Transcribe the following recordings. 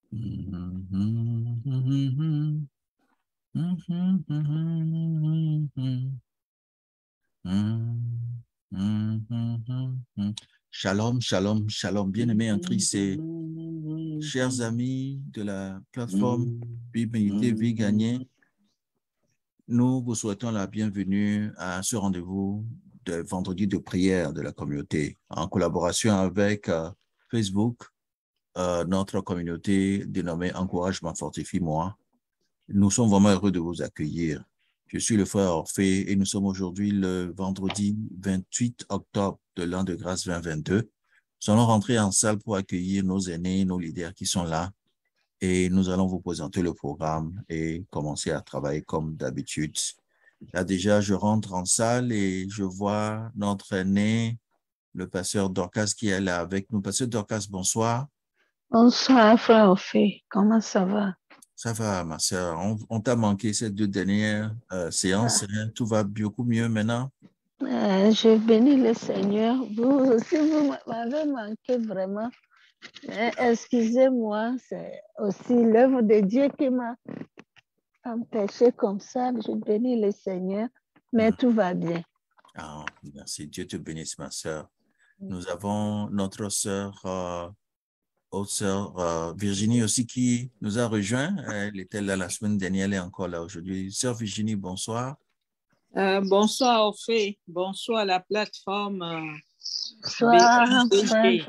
Shalom, shalom, shalom, bien-aimés en Christ et chers amis de la plateforme Bible Méditer Vie Gagnée. Nous vous souhaitons la bienvenue à ce rendez-vous de vendredi de prière de la communauté en collaboration avec Facebook, notre communauté dénommée Encouragement Fortifie-moi. Nous sommes vraiment heureux de vous accueillir. Je suis le frère Orphée et nous sommes aujourd'hui le vendredi 28 octobre de l'an de grâce 2022. Nous allons rentrer en salle pour accueillir nos aînés, nos leaders qui sont là et nous allons vous présenter le programme et commencer à travailler comme d'habitude. Là déjà, je rentre en salle et je vois notre aîné, le pasteur Dorcas qui est là avec nous. Pasteur Dorcas, bonsoir. Bonsoir, frère Ophé. Comment ça va? Ça va, ma sœur. On t'a manqué ces 2 dernières séances. Hein? Tout va beaucoup mieux maintenant? Je bénis le Seigneur. Vous aussi, vous m'avez manqué vraiment. Excusez-moi, c'est aussi l'œuvre de Dieu qui m'a empêché comme ça. Je bénis le Seigneur, mais tout va bien. Ah, merci. Dieu te bénisse, ma sœur. Nous avons notre sœur, haute sœur Virginie aussi qui nous a rejoint. Elle était là la semaine dernière, elle est encore là aujourd'hui. Sœur Virginie, bonsoir. Bonsoir Orphée, bonsoir la plateforme. Bonsoir, frère.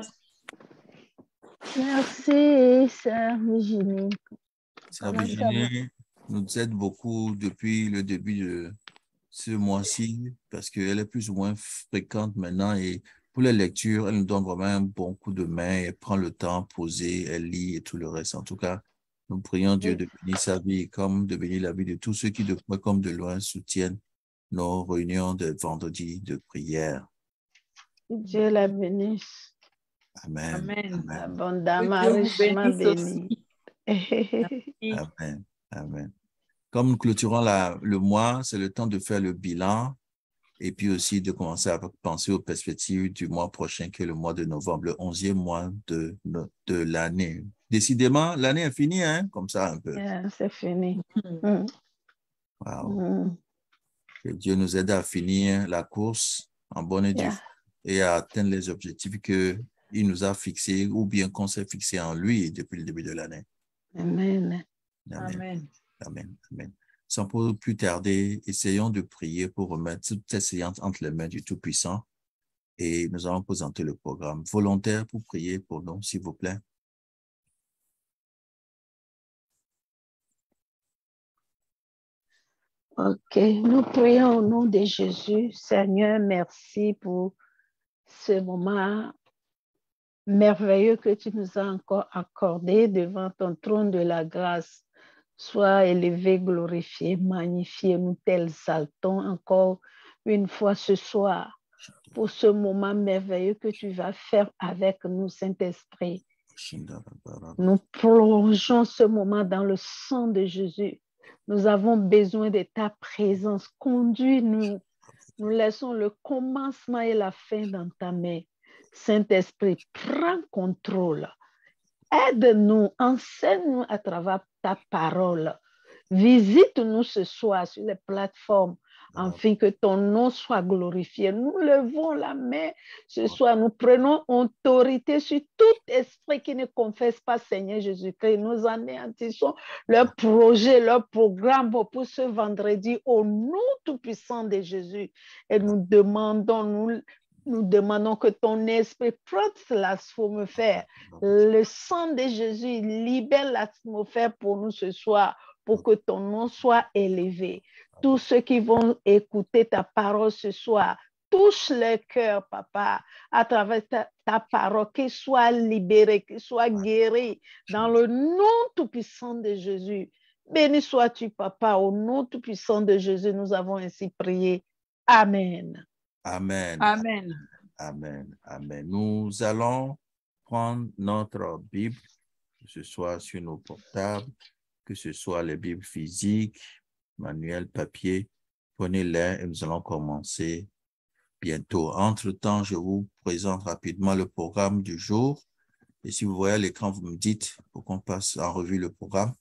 Merci, sœur Virginie. Sœur Virginie nous aide beaucoup depuis le début de ce mois-ci parce qu'elle est plus ou moins fréquente maintenant et pour les lectures, elle nous donne vraiment un bon coup de main. Elle prend le temps, poser, elle lit et tout le reste. En tout cas, nous prions Dieu de bénir sa vie comme de bénir la vie de tous ceux qui de près comme de loin soutiennent nos réunions de vendredi de prière. Dieu la bénisse. Amen. Amen. Amen. Abondamment, richement béni. Amen. Amen. Comme nous clôturons le mois, c'est le temps de faire le bilan et puis aussi de commencer à penser aux perspectives du mois prochain, qui est le mois de novembre, le 11e mois de l'année. Décidément, l'année est finie, hein, comme ça un peu. Yeah, c'est fini. Wow. Que Dieu nous aide à finir la course en bonne et due forme et à atteindre les objectifs qu'il nous a fixés ou bien qu'on s'est fixés en lui depuis le début de l'année. Amen. Amen. Amen. Amen. Amen. Sans plus tarder, essayons de prier pour remettre toute cette séance entre les mains du Tout-Puissant et nous allons présenter le programme. Volontaire pour prier pour nous, s'il vous plaît. Ok, nous prions au nom de Jésus. Seigneur, merci pour ce moment merveilleux que tu nous as encore accordé devant ton trône de la grâce. Sois élevé, glorifié, magnifié, nous t'exaltons encore une fois ce soir pour ce moment merveilleux que tu vas faire avec nous, Saint-Esprit. Nous plongeons ce moment dans le sang de Jésus. Nous avons besoin de ta présence. Conduis-nous. Nous laissons le commencement et la fin dans ta main. Saint-Esprit, prends contrôle. Aide-nous, enseigne-nous à travers ta parole. Visite-nous ce soir sur les plateformes afin que ton nom soit glorifié. Nous levons la main ce soir. Nous prenons autorité sur tout esprit qui ne confesse pas Seigneur Jésus-Christ. Nous anéantissons leur projet, leur programme pour ce vendredi au nom tout-puissant de Jésus. Et nous demandons que ton esprit prenne l'atmosphère. Le sang de Jésus libère l'atmosphère pour nous ce soir, pour que ton nom soit élevé. Tous ceux qui vont écouter ta parole ce soir, touche leur cœur, papa, à travers ta parole, qu'ils soient libérés, qu'ils soient guéris dans le nom tout-puissant de Jésus. Béni sois-tu, papa, au nom tout-puissant de Jésus, nous avons ainsi prié. Amen. Amen. Amen. Amen. Amen. Nous allons prendre notre Bible, que ce soit sur nos portables, que ce soit les Bibles physiques, manuels, papier. Prenez-les et nous allons commencer bientôt. Entre-temps, je vous présente rapidement le programme du jour. Et si vous voyez à l'écran, vous me dites pour qu'on passe en revue le programme.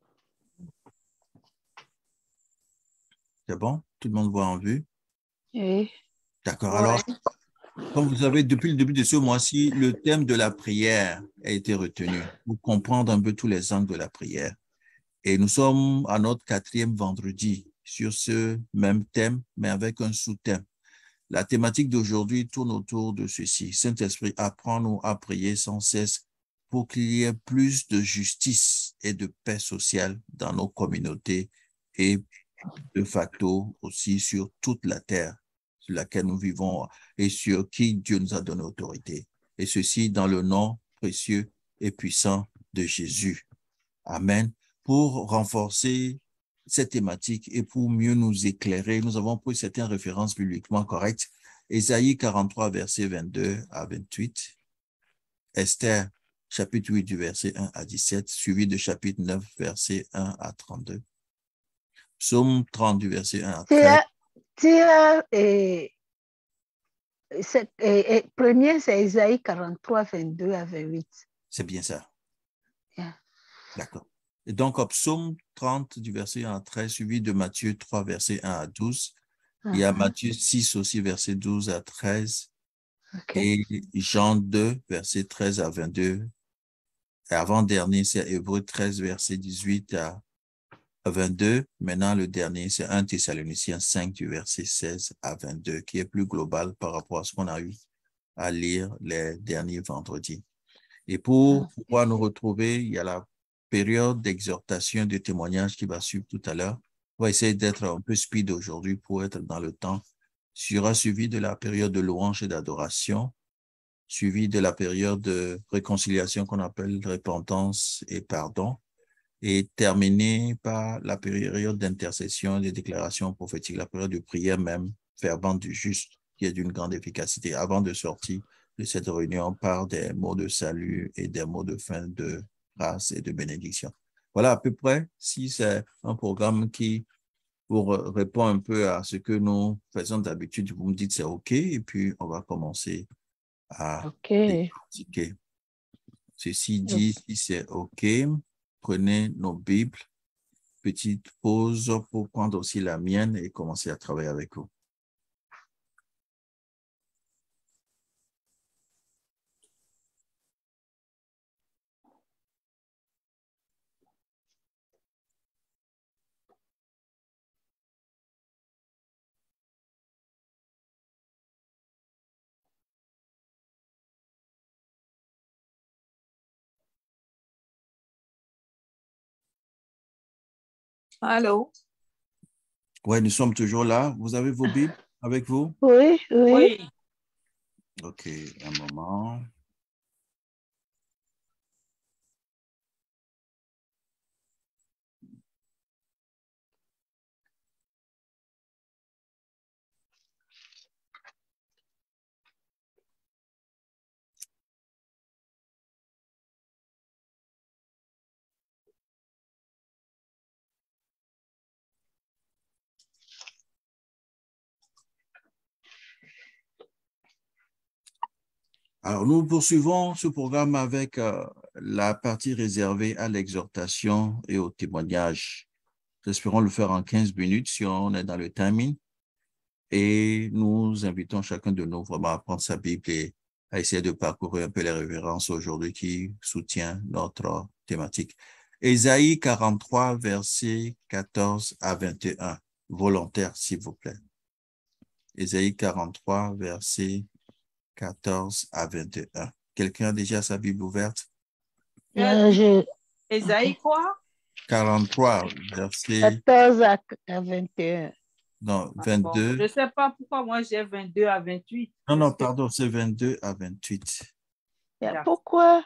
C'est bon? Tout le monde voit en vue? Oui. D'accord. Ouais. Alors, comme vous savez, depuis le début de ce mois-ci, le thème de la prière a été retenu pour comprendre un peu tous les angles de la prière. Et nous sommes à notre 4e vendredi sur ce même thème, mais avec un sous-thème. La thématique d'aujourd'hui tourne autour de ceci. Saint-Esprit, apprends-nous à prier sans cesse pour qu'il y ait plus de justice et de paix sociale dans nos communautés et de facto aussi sur toute la terre sur laquelle nous vivons et sur qui Dieu nous a donné autorité. Et ceci dans le nom précieux et puissant de Jésus. Amen. Pour renforcer cette thématique et pour mieux nous éclairer, nous avons pris certaines références bibliquement correctes. Ésaïe 43, versets 22 à 28. Esther, chapitre 8, du verset 1 à 17, suivi de chapitre 9, verset 1 à 32. Psaume 30, du verset 1 à 13. Premier, c'est Isaïe 43, 22 à 28. C'est bien ça. Yeah. D'accord. Et donc, au psaume 30, du verset 1 à 13, suivi de Matthieu 3, verset 1 à 12. Il y a Matthieu 6 aussi, verset 12 à 13. Okay. Et Jean 2, verset 13 à 22. Et avant-dernier, c'est Hébreux 13, verset 18 à 22. Maintenant, le dernier, c'est 1 Thessaloniciens 5, du verset 16 à 22, qui est plus global par rapport à ce qu'on a eu à lire les derniers vendredis. Et pour pouvoir nous retrouver, il y a la période d'exhortation, de témoignage qui va suivre tout à l'heure. On va essayer d'être un peu speed aujourd'hui pour être dans le temps. Sera suivi de la période de louange et d'adoration, suivi de la période de réconciliation qu'on appelle repentance et pardon, et terminé par la période d'intercession, des déclarations prophétiques, la période de prière même, fervente du juste, qui est d'une grande efficacité, avant de sortir de cette réunion par des mots de salut et des mots de fin de grâce et de bénédiction. Voilà à peu près, si c'est un programme qui vous répond un peu à ce que nous faisons d'habitude, vous me dites c'est OK, et puis on va commencer à décortiquer. Ceci dit, si c'est OK, prenez nos Bibles, petite pause pour prendre aussi la mienne et commencer à travailler avec vous. Allô? Oui, nous sommes toujours là. Vous avez vos Bibles avec vous? Oui, oui. Oui. OK, un moment. Alors, nous poursuivons ce programme avec la partie réservée à l'exhortation et au témoignage. Nous espérons le faire en 15 minutes si on est dans le timing. Et nous invitons chacun de nous vraiment à prendre sa Bible et à essayer de parcourir un peu les références aujourd'hui qui soutient notre thématique. Ésaïe 43, versets 14 à 21. Volontaire, s'il vous plaît. Ésaïe 43, versets 14 à 21. Quelqu'un a déjà sa Bible ouverte? Ésaïe quoi? 43, verset 14 à 21. non, Bon, 22. je ne sais pas pourquoi moi j'ai 22 à 28. Non, pardon, c'est 22 à 28. Pourquoi?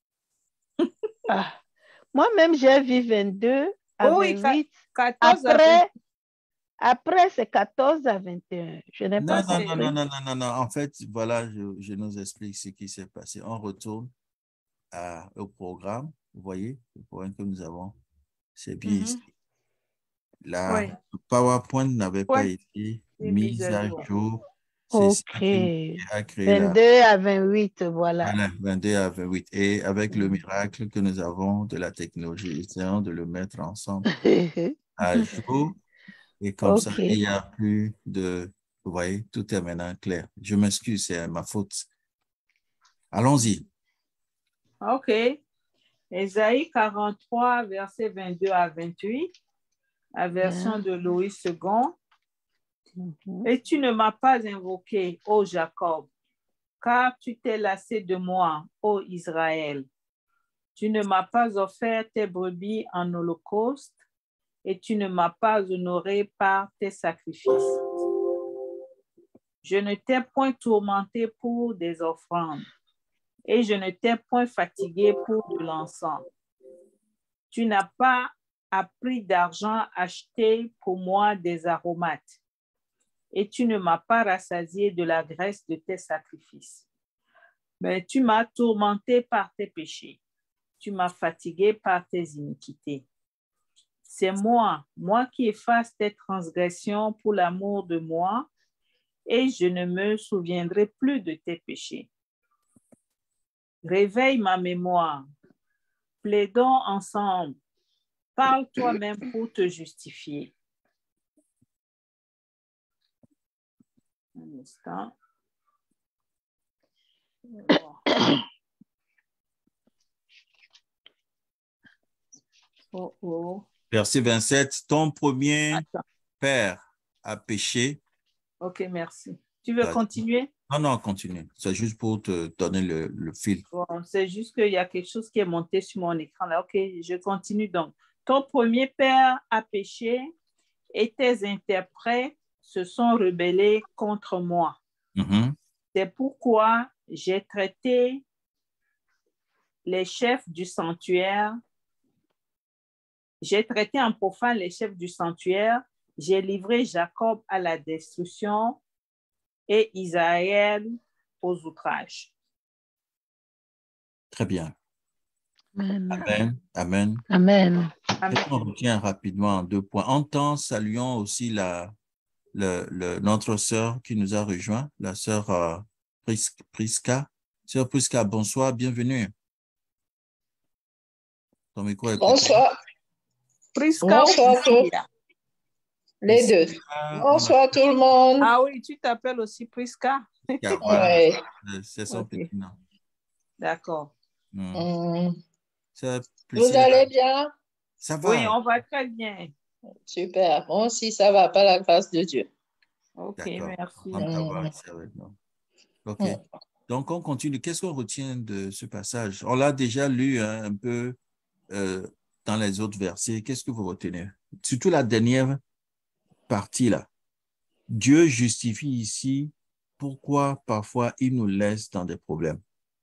Moi-même, j'ai vu 22 à 28. 14 à 28. Après, c'est 14 à 21. Je n'ai pas Non, compris. non. En fait, voilà, je nous explique ce qui s'est passé. On retourne au programme. Vous voyez, le programme que nous avons, c'est bien ici. La PowerPoint n'avait pas été mise à jour C'est Ok. qui a créé 22 à 28, voilà. voilà, 22 à 28. Et avec le miracle que nous avons de la technologie, essayons de le mettre ensemble à jour. Et comme ça, Ok. il n'y a plus de... Vous voyez, tout est maintenant clair. Je m'excuse, c'est ma faute. Allons-y. OK. Ésaïe 43, versets 22 à 28, la version de Louis II. Et tu ne m'as pas invoqué, ô Jacob, car tu t'es lassé de moi, ô Israël. Tu ne m'as pas offert tes brebis en holocauste et tu ne m'as pas honoré par tes sacrifices. Je ne t'ai point tourmenté pour des offrandes et je ne t'ai point fatigué pour de l'encens. Tu n'as pas à prix d'argent acheté pour moi des aromates et tu ne m'as pas rassasié de la graisse de tes sacrifices. Mais tu m'as tourmenté par tes péchés. Tu m'as fatigué par tes iniquités. C'est moi qui efface tes transgressions pour l'amour de moi, et je ne me souviendrai plus de tes péchés. Réveille ma mémoire, plaidons ensemble, parle toi-même pour te justifier. Un instant. Oh. Verset 27. Ton premier Attends. père a péché. Ok, merci. Tu veux continuer? Non, continue. C'est juste pour te donner le fil. Bon, c'est juste qu'il y a quelque chose qui est monté sur mon écran là. Ok, je continue donc. Ton premier père a péché et tes interprètes se sont rebellés contre moi. Mm-hmm. C'est pourquoi j'ai traité les chefs du sanctuaire. J'ai traité en profane les chefs du sanctuaire. J'ai livré Jacob à la destruction et Israël aux outrages. Très bien. Amen. Amen. Amen. Amen. Amen. On retient rapidement 2 points. En temps, saluons aussi notre sœur qui nous a rejoint, la sœur Priska. Sœur Priska, bonsoir, bienvenue. Ton micro est Bonsoir. Priska, bonsoir tous. Les deux. Bonsoir tout le monde. Ah oui, tu t'appelles aussi Priska. Voilà. Oui. C'est son petit nom. D'accord. Vous Priscilla. allez bien? Ça va. Oui, on va très bien. Super. Moi aussi, ça va, par la grâce de Dieu. Ok, merci. Ok. Donc, on continue. Qu'est-ce qu'on retient de ce passage? On l'a déjà lu un peu dans les autres versets. Qu'est-ce que vous retenez? Surtout la dernière partie là. Dieu justifie ici pourquoi parfois il nous laisse dans des problèmes.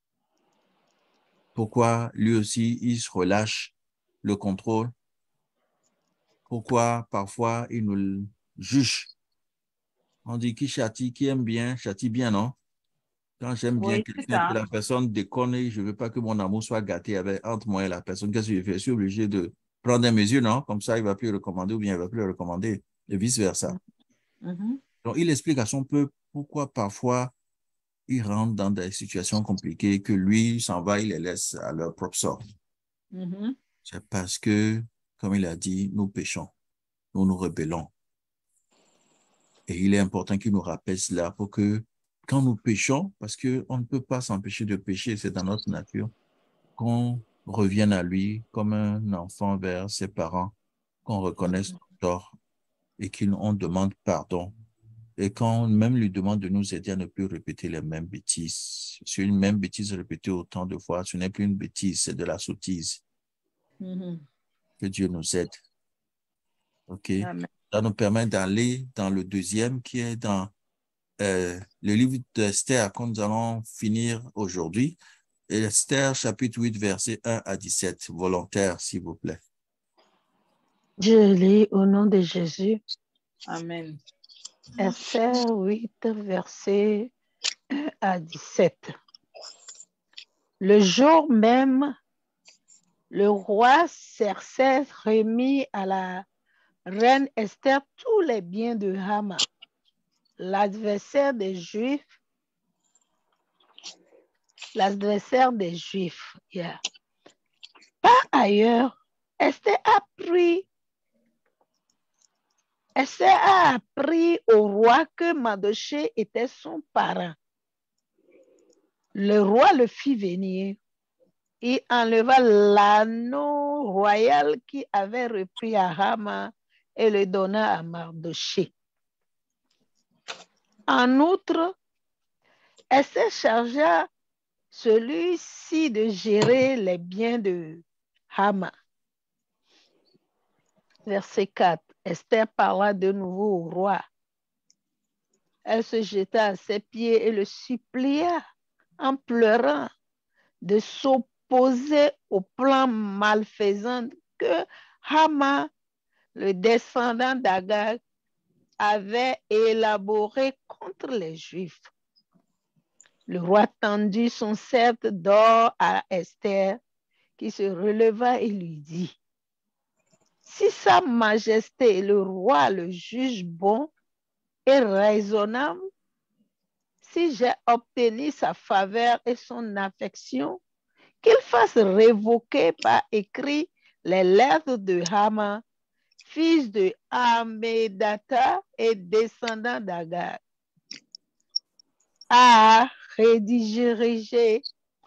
Pourquoi lui aussi il se relâche le contrôle. Pourquoi parfois il nous juge. On dit qui châtie, qui aime bien, châtie bien, non? Quand j'aime bien quelqu'un, que la personne déconne, je ne veux pas que mon amour soit gâté entre moi et la personne. Qu'est-ce que je fais? Je suis obligé de prendre des mesures, non? Comme ça, il ne va plus le recommander ou bien il ne va plus le recommander, et vice-versa. Donc, il explique à son peuple pourquoi parfois il rentre dans des situations compliquées, que lui s'en va, il les laisse à leur propre sort. C'est parce que, comme il a dit, nous péchons, nous nous rebellons. Et il est important qu'il nous rappelle cela pour que quand nous péchons, parce qu'on ne peut pas s'empêcher de pécher, c'est dans notre nature, qu'on revienne à lui comme un enfant vers ses parents, qu'on reconnaisse nos torts et qu'on demande pardon. Et quand même lui demande de nous aider à ne plus répéter les mêmes bêtises. Si une même bêtise répétée autant de fois, ce n'est plus une bêtise, c'est de la sottise. Que Dieu nous aide. OK? Amen. Ça nous permet d'aller dans le deuxième qui est dans le livre d'Esther que nous allons finir aujourd'hui. Esther, chapitre 8, versets 1 à 17. Volontaire, s'il vous plaît. Je lis au nom de Jésus. Amen. Esther 8, versets 1 à 17. Le jour même, le roi Xerxès remit à la reine Esther tous les biens de Haman l'adversaire des Juifs, yeah. Par ailleurs, Esther a appris au roi que Mardochée était son parent. Le roi le fit venir et enleva l'anneau royal qui avait repris à Haman et le donna à Mardochée. En outre, Esther chargea celui-ci de gérer les biens de Haman. Verset 4. Esther parla de nouveau au roi. Elle se jeta à ses pieds et le supplia en pleurant de s'opposer au plan malfaisant que Haman, le descendant d'Agag, avait élaboré contre les Juifs. Le roi tendit son sceptre d'or à Esther, qui se releva et lui dit: si Sa Majesté le roi le juge bon et raisonnable, si j'ai obtenu sa faveur et son affection, qu'il fasse révoquer par écrit les lettres de Haman, fils de Hammédatha et descendant d'Agag, à rédiger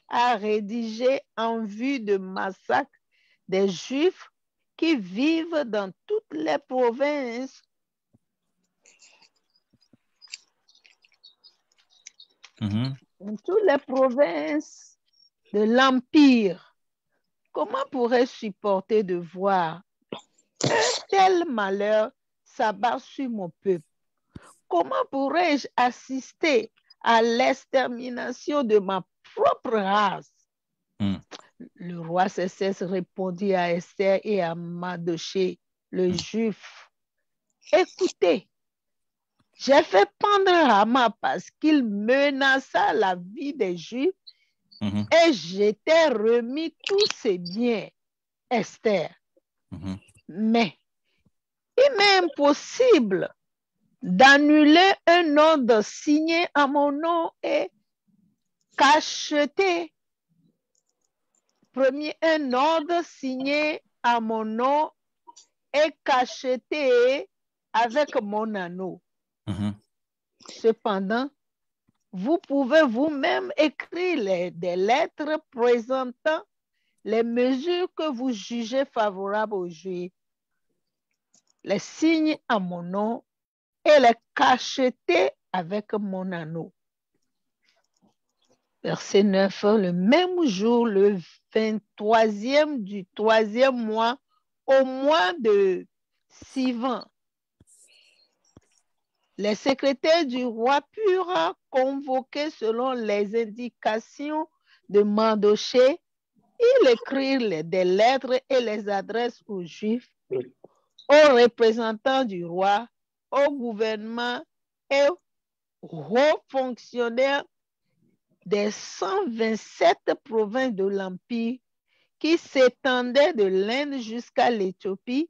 en vue de massacre des Juifs qui vivent dans toutes les provinces dans toutes les provinces de l'Empire. Comment pourrais-je supporter de voir un tel malheur s'abattre sur mon peuple? Comment pourrais-je assister à l'extermination de ma propre race? Le roi Xerxès répondit à Esther et à Mardochée, le juif: écoutez, j'ai fait pendre Haman parce qu'il menaça la vie des Juifs et je t'ai remis tous ses biens, Esther. Mais il m'est impossible d'annuler un ordre signé à mon nom et cacheté. Un ordre signé à mon nom et cacheté avec mon anneau. Cependant, vous pouvez vous-même écrire des lettres présentant les mesures que vous jugez favorables aux Juifs, les signes à mon nom et les cacheter avec mon anneau. Verset 9. Le même jour, le 23e du 3e mois, au mois de Sivan, les secrétaires du roi purent convoquer selon les indications de Mardochée. Ils écrirent des lettres et les adressent aux Juifs, aux représentants du roi, au gouvernement et aux hauts fonctionnaires des 127 provinces de l'Empire qui s'étendaient de l'Inde jusqu'à l'Éthiopie.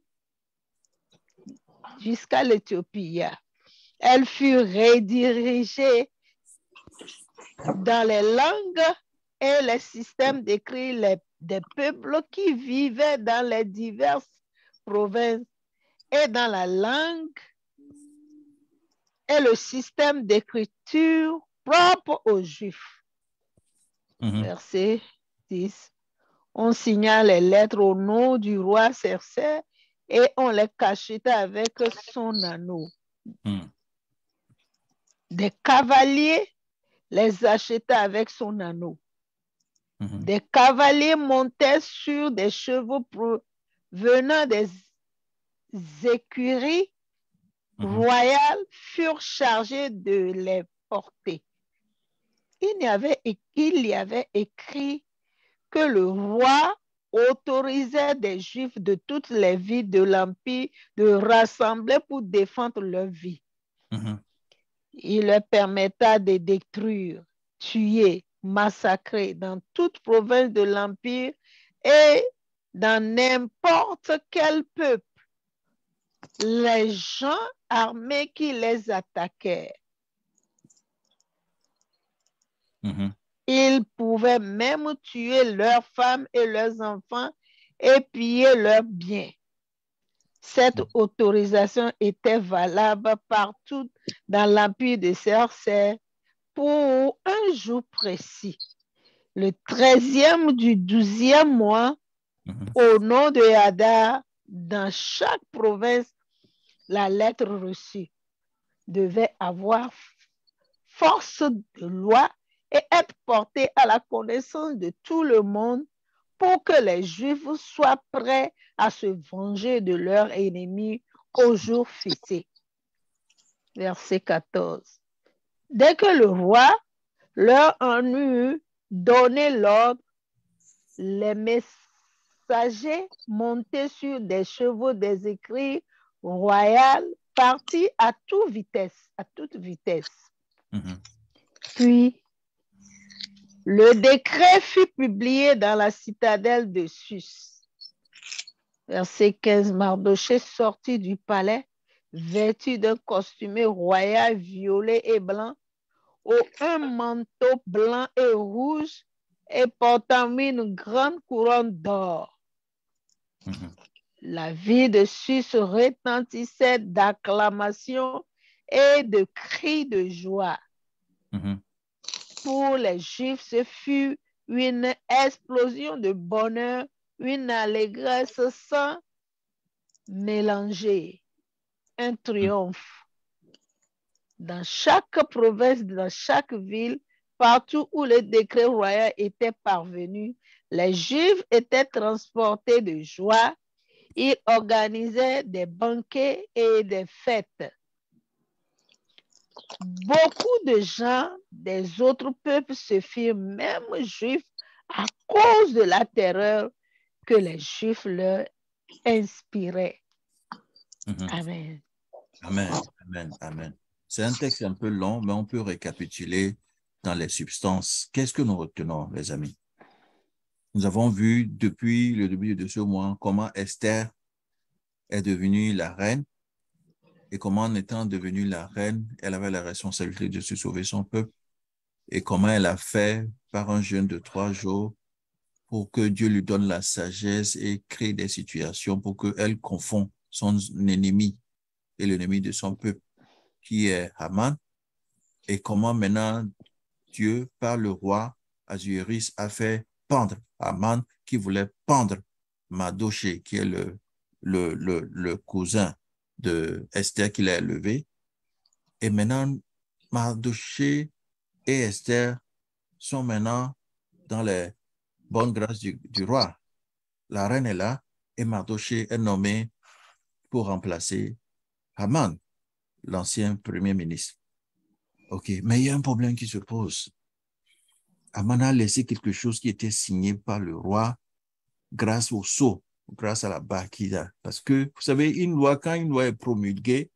Elle fut redirigée dans les langues et les systèmes d'écrire des peuples qui vivaient dans les diverses provinces et dans la langue et le système d'écriture propre aux Juifs. Verset 10. On signa les lettres au nom du roi Xerxès et on les cacheta avec son anneau. Des cavaliers les acheta avec son anneau. Des cavaliers montaient sur des chevaux venant des écuries royales furent chargés de les porter. Il y avait écrit que le roi autorisait des Juifs de toutes les villes de l'Empire de rassembler pour défendre leur vie. Il leur permettra de détruire, tuer, massacrer dans toute province de l'Empire et dans n'importe quel peuple les gens armés qui les attaquaient. Ils pouvaient même tuer leurs femmes et leurs enfants et piller leurs biens. Cette autorisation était valable partout dans l'empire de Cersei pour un jour précis, le 13e du 12e mois, au nom de Hadar. Dans chaque province, la lettre reçue devait avoir force de loi et être portée à la connaissance de tout le monde pour que les Juifs soient prêts à se venger de leurs ennemis au jour fixé. Verset 14. Dès que le roi leur en eut donné l'ordre, les messagers montés sur des chevaux des écrits royaux partirent à toute vitesse. Puis, le décret fut publié dans la citadelle de Sus. Verset 15. Mardochée sortit du palais, vêtu d'un costume royal violet et blanc, un manteau blanc et rouge, et portant une grande couronne d'or. La ville de Sus retentissait d'acclamations et de cris de joie. Pour les Juifs, ce fut une explosion de bonheur, une allégresse sans mélanger, un triomphe. Dans chaque province, dans chaque ville, partout où le décret royal était parvenu, les Juifs étaient transportés de joie. Ils organisaient des banquets et des fêtes. Beaucoup de gens des autres peuples se firent même juifs à cause de la terreur que les Juifs leur inspiraient. Amen. Amen, amen, amen. C'est un texte un peu long, mais on peut récapituler dans les substances. Qu'est-ce que nous retenons, les amis? Nous avons vu depuis le début de ce mois comment Esther est devenue la reine et comment, en étant devenue la reine, elle avait la responsabilité de se sauver son peuple et comment elle a fait par un jeûne de 3 jours pour que Dieu lui donne la sagesse et crée des situations pour qu'elle confond son ennemi et l'ennemi de son peuple, qui est Haman, et comment maintenant Dieu, par le roi Ahasuérus, a fait pendre Haman, qui voulait pendre Mardochée, qui est le cousin de Esther qu'il a élevé. Et maintenant, Mardochée et Esther sont maintenant dans les bonnes grâces du roi. La reine est là et Mardochée est nommé pour remplacer Haman, l'ancien premier ministre. OK, mais il y a un problème qui se pose. Haman a laissé quelque chose qui était signé par le roi grâce au sceau, grâce à la Barkida. Parce que, vous savez, quand une loi est promulguée,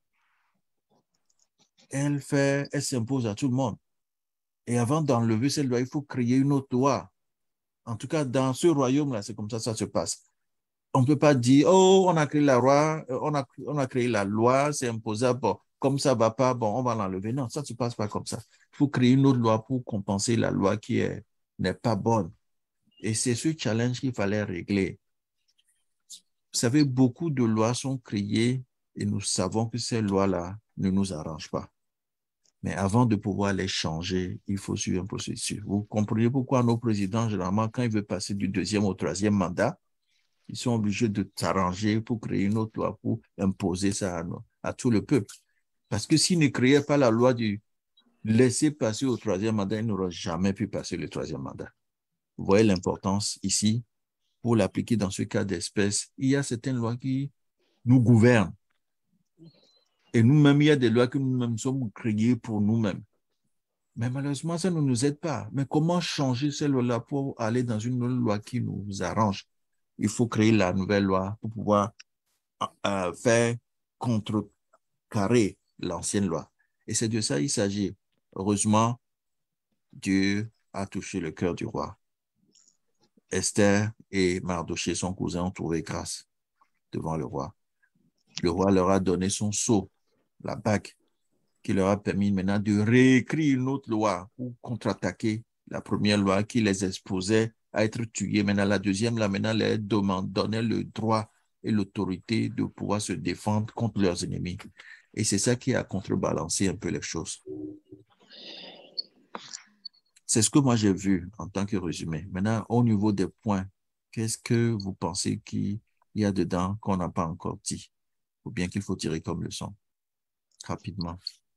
elle s'impose à tout le monde. Et avant d'enlever cette loi, il faut créer une autre loi. En tout cas, dans ce royaume-là, c'est comme ça que ça se passe. On ne peut pas dire, oh, on a créé la loi, on a créé la loi, c'est imposable, bon, comme ça ne va pas, bon, on va l'enlever. Non, ça ne se passe pas comme ça. Il faut créer une autre loi pour compenser la loi qui n'est pas bonne. Et c'est ce challenge qu'il fallait régler. Vous savez, beaucoup de lois sont créées et nous savons que ces lois-là ne nous arrangent pas. Mais avant de pouvoir les changer, il faut suivre un processus. Vous comprenez pourquoi nos présidents, généralement, quand ils veulent passer du 2e au 3e mandat, ils sont obligés de s'arranger pour créer une autre loi, pour imposer ça à tout le peuple. Parce que s'ils ne créaient pas la loi du laisser passer au 3e mandat, ils n'auraient jamais pu passer le 3e mandat. Vous voyez l'importance ici, pour l'appliquer dans ce cas d'espèce. Il y a certaines lois qui nous gouvernent. Et nous-mêmes, il y a des lois que nous-mêmes sommes créées pour nous-mêmes. Mais malheureusement, ça ne nous aide pas. Mais comment changer ces lois-là pour aller dans une nouvelle loi qui nous arrange? Il faut créer la nouvelle loi pour pouvoir faire contrecarrer l'ancienne loi. Et c'est de ça qu'il s'agit. Heureusement, Dieu a touché le cœur du roi. Esther et Mardochée, son cousin, ont trouvé grâce devant le roi. Le roi leur a donné son sceau, la bague, qui leur a permis maintenant de réécrire une autre loi pour contre-attaquer la première loi qui les exposait à être tués. Maintenant, la deuxième, là, maintenant, les donnait le droit et l'autorité de pouvoir se défendre contre leurs ennemis. Et c'est ça qui a contrebalancé un peu les choses. C'est ce que moi j'ai vu en tant que résumé. Maintenant, au niveau des points, qu'est-ce que vous pensez qu'il y a dedans qu'on n'a pas encore dit, ou bien qu'il faut tirer comme leçon, rapidement?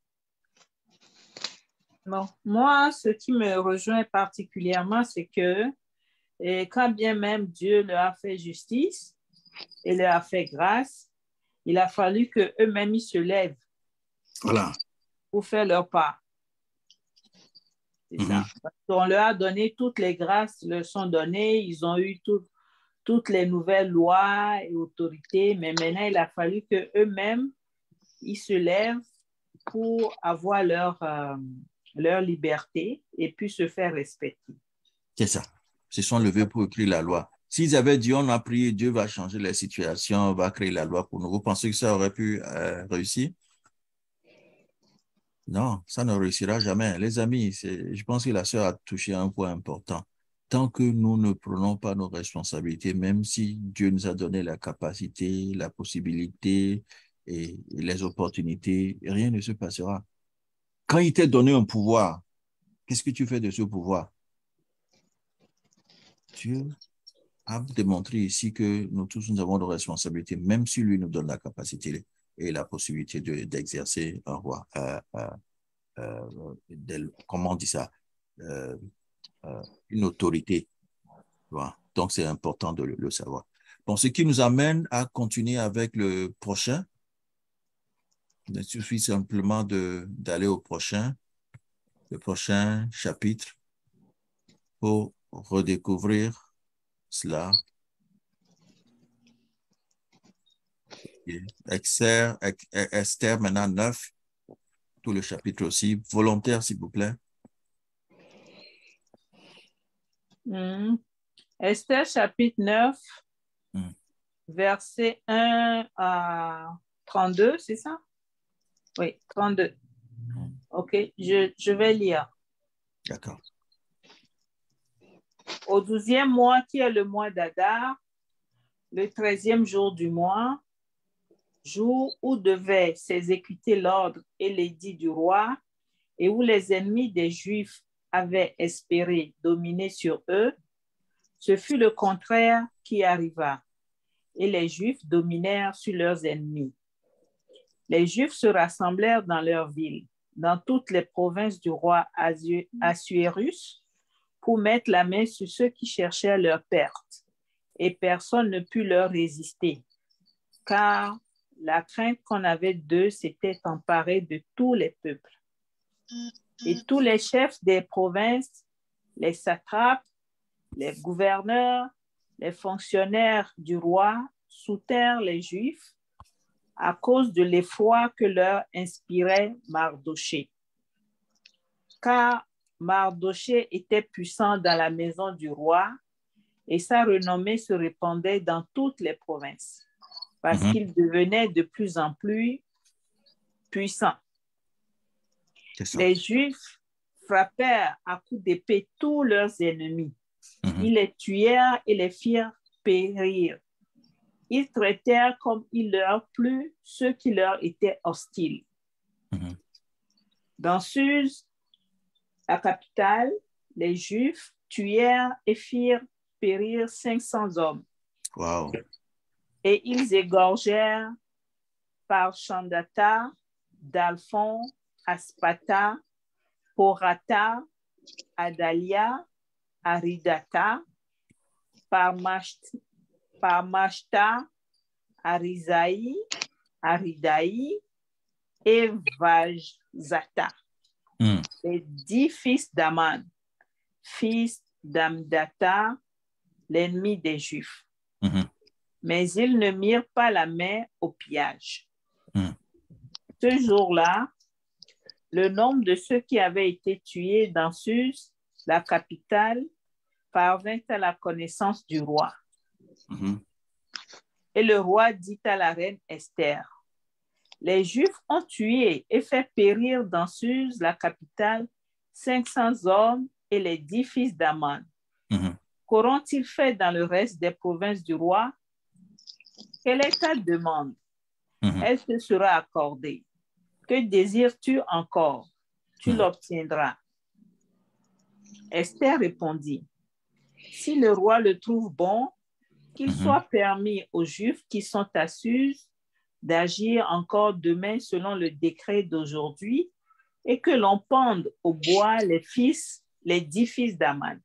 Bon, moi, ce qui me rejoint particulièrement, c'est que quand bien même Dieu leur a fait justice et leur a fait grâce, il a fallu qu'eux-mêmes ils se lèvent pour faire leur part. C'est ça. Parce qu'on leur a donné toutes les grâces, leur sont données, ils ont eu toutes les nouvelles lois et autorités, mais maintenant, il a fallu qu'eux-mêmes ils se lèvent pour avoir leur liberté et puis se faire respecter. C'est ça. Ils se sont levés pour écrire la loi. S'ils avaient dit, on a prié, Dieu va changer les situations, va créer la loi pour nous, vous pensez que ça aurait pu réussir? Non, ça ne réussira jamais. Les amis, je pense que la sœur a touché un point important. Tant que nous ne prenons pas nos responsabilités, même si Dieu nous a donné la capacité, la possibilité et les opportunités, rien ne se passera. Quand il t'est donné un pouvoir, qu'est-ce que tu fais de ce pouvoir? Dieu a démontré ici que nous tous, nous avons des responsabilités, même si lui nous donne la capacité et la possibilité d'exercer un roi. Comment on dit ça? Une autorité. Voilà. Donc, c'est important de le savoir. Bon, ce qui nous amène à continuer avec le prochain. Il suffit simplement d'aller au prochain, le prochain chapitre pour redécouvrir cela. Esther, maintenant 9, tout le chapitre aussi. Volontaire, s'il vous plaît. Esther, chapitre 9, verset 1 à 32, c'est ça? Oui, 32. OK, je vais lire. D'accord. Au 12e mois, qui est le mois d'Adar, le 13e jour du mois, jour où devait s'exécuter l'ordre et l'édit du roi, et où les ennemis des Juifs avaient espéré dominer sur eux, ce fut le contraire qui arriva, et les Juifs dominèrent sur leurs ennemis. Les Juifs se rassemblèrent dans leur ville, dans toutes les provinces du roi Assuérus, pour mettre la main sur ceux qui cherchaient leur perte, et personne ne put leur résister, car la crainte qu'on avait d'eux s'était emparée de tous les peuples. Et tous les chefs des provinces, les satrapes, les gouverneurs, les fonctionnaires du roi soutinrent les Juifs à cause de l'effroi que leur inspirait Mardochée. Car Mardochée était puissant dans la maison du roi et sa renommée se répandait dans toutes les provinces parce qu'il devenait de plus en plus puissant. Les Juifs frappèrent à coups d'épée tous leurs ennemis. Ils les tuèrent et les firent périr. Ils traitèrent comme il leur plut ceux qui leur étaient hostiles. Dans Suse, la capitale, les Juifs tuèrent et firent périr 500 hommes. Wow. Et ils égorgèrent Parchandata, Dalphon, Aspata, Porata, Adalia, Aridata, Parmashta, Arizaï, Aridaï et Vajzata. Les 10 fils d'Aman, fils d'Amdata, l'ennemi des Juifs. Mais ils ne mirent pas la main au pillage. Ce jour-là, le nombre de ceux qui avaient été tués dans Suse, la capitale, parvint à la connaissance du roi. Et le roi dit à la reine Esther, les Juifs ont tué et fait périr dans Suse, la capitale, 500 hommes et les 10 fils d'Aman. Qu'auront-ils fait dans le reste des provinces du roi? Quelle est ta demande? Elle te sera accordée. Que désires-tu encore? Tu l'obtiendras. Esther répondit, si le roi le trouve bon, qu'il soit permis aux Juifs qui sont à Suse d'agir encore demain selon le décret d'aujourd'hui et que l'on pende au bois les 10 fils d'Aman.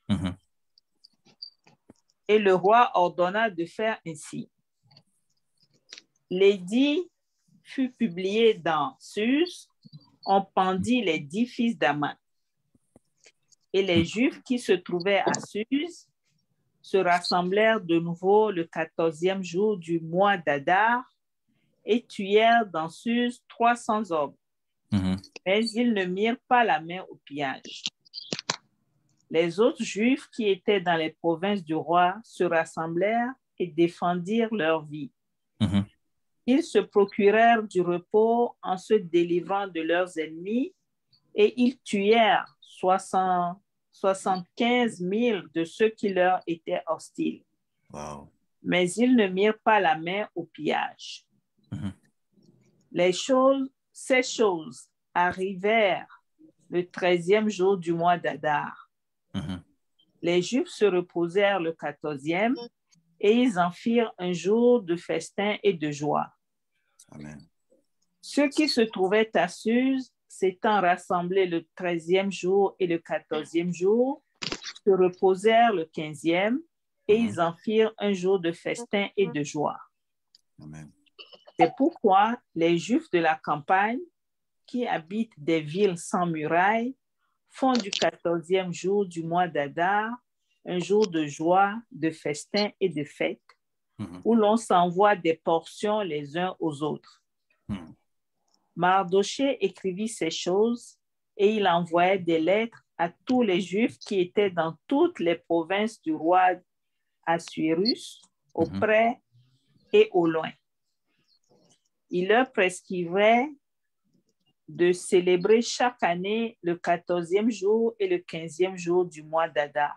Et le roi ordonna de faire ainsi. L'édit fut publié dans Suse, on pendit les 10 fils d'Aman. Et les Juifs qui se trouvaient à Suse se rassemblèrent de nouveau le 14e jour du mois d'Adar et tuèrent dans Suse 300 hommes. Mais ils ne mirent pas la main au pillage. Les autres Juifs qui étaient dans les provinces du roi se rassemblèrent et défendirent leur vie. Ils se procurèrent du repos en se délivrant de leurs ennemis et ils tuèrent 75 000 de ceux qui leur étaient hostiles. Wow. Mais ils ne mirent pas la main au pillage. Ces choses arrivèrent le 13e jour du mois d'Adar. Les Juifs se reposèrent le 14e et ils en firent un jour de festin et de joie. Amen. Ceux qui se trouvaient à Suse, s'étant rassemblés le 13e jour et le 14e jour, se reposèrent le 15e et ils en firent un jour de festin et de joie. Amen. C'est pourquoi les Juifs de la campagne qui habitent des villes sans murailles font du 14e jour du mois d'Adar un jour de joie, de festin et de fête, où l'on s'envoie des portions les uns aux autres. Mardochée écrivit ces choses et il envoyait des lettres à tous les Juifs qui étaient dans toutes les provinces du roi Assuérus, au près et au loin. Il leur prescrivait de célébrer chaque année le 14e jour et le 15e jour du mois d'Adar.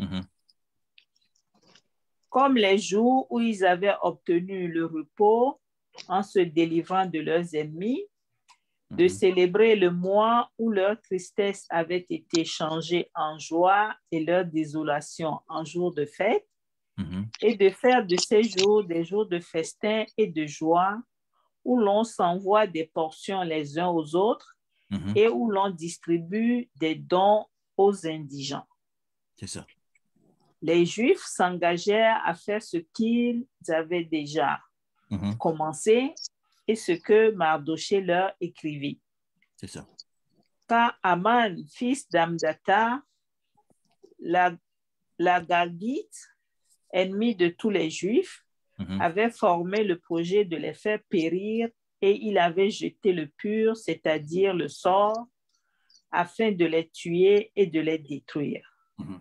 Comme les jours où ils avaient obtenu le repos en se délivrant de leurs ennemis, de célébrer le mois où leur tristesse avait été changée en joie et leur désolation en jours de fête, et de faire de ces jours des jours de festin et de joie, où l'on s'envoie des portions les uns aux autres et où l'on distribue des dons aux indigents. C'est ça. Les Juifs s'engagèrent à faire ce qu'ils avaient déjà commencé et ce que Mardochée leur écrivit. C'est ça. Car Aman, fils d'Amdata, l'Agagite, ennemi de tous les Juifs, avait formé le projet de les faire périr et il avait jeté le pur, c'est-à-dire le sort, afin de les tuer et de les détruire.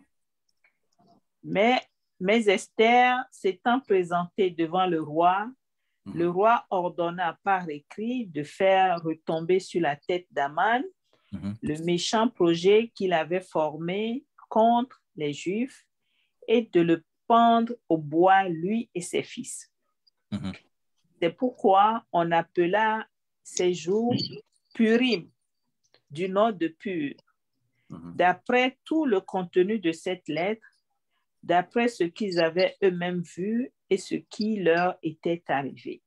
Mais Esther s'étant présentée devant le roi ordonna par écrit de faire retomber sur la tête d'Aman le méchant projet qu'il avait formé contre les Juifs et de le pendre au bois, lui et ses fils. C'est pourquoi on appela ces jours Purim, du nom de Pur. D'après tout le contenu de cette lettre, d'après ce qu'ils avaient eux-mêmes vu et ce qui leur était arrivé.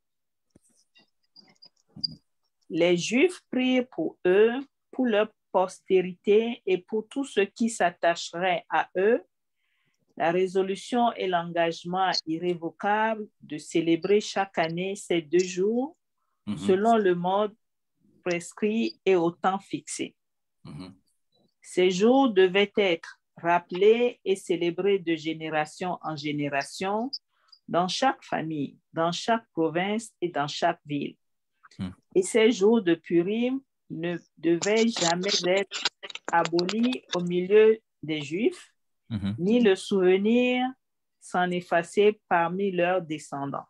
Les Juifs prirent pour eux, pour leur postérité et pour tous ceux qui s'attacheraient à eux, la résolution et l'engagement irrévocable de célébrer chaque année ces 2 jours selon le mode prescrit et au temps fixé. Ces jours devaient être rappelés et célébrés de génération en génération dans chaque famille, dans chaque province et dans chaque ville. Et ces jours de Purim ne devaient jamais être abolis au milieu des Juifs, ni le souvenir s'en effacer parmi leurs descendants.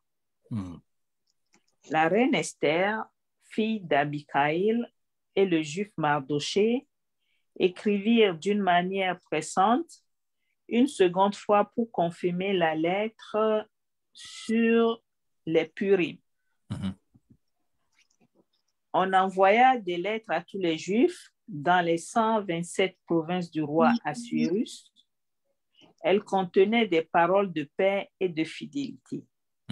La reine Esther, fille d'Abicaïl, et le juif Mardochée écrivirent d'une manière pressante une seconde fois pour confirmer la lettre sur les Purim. On envoya des lettres à tous les Juifs dans les 127 provinces du roi Assuérus. Elles contenaient des paroles de paix et de fidélité.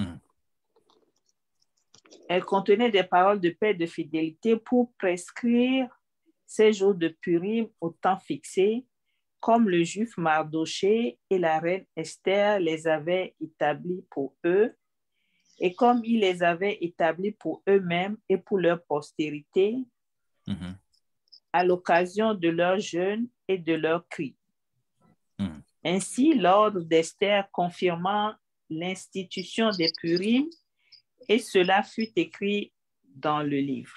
Elles contenaient des paroles de paix et de fidélité pour prescrire ces jours de Purim au temps fixé, comme le juif Mardoché et la reine Esther les avaient établis pour eux, et comme ils les avaient établis pour eux-mêmes et pour leur postérité, à l'occasion de leur jeûne et de leurs cris. Ainsi, l'ordre d'Esther confirmant l'institution des Purim, et cela fut écrit dans le livre.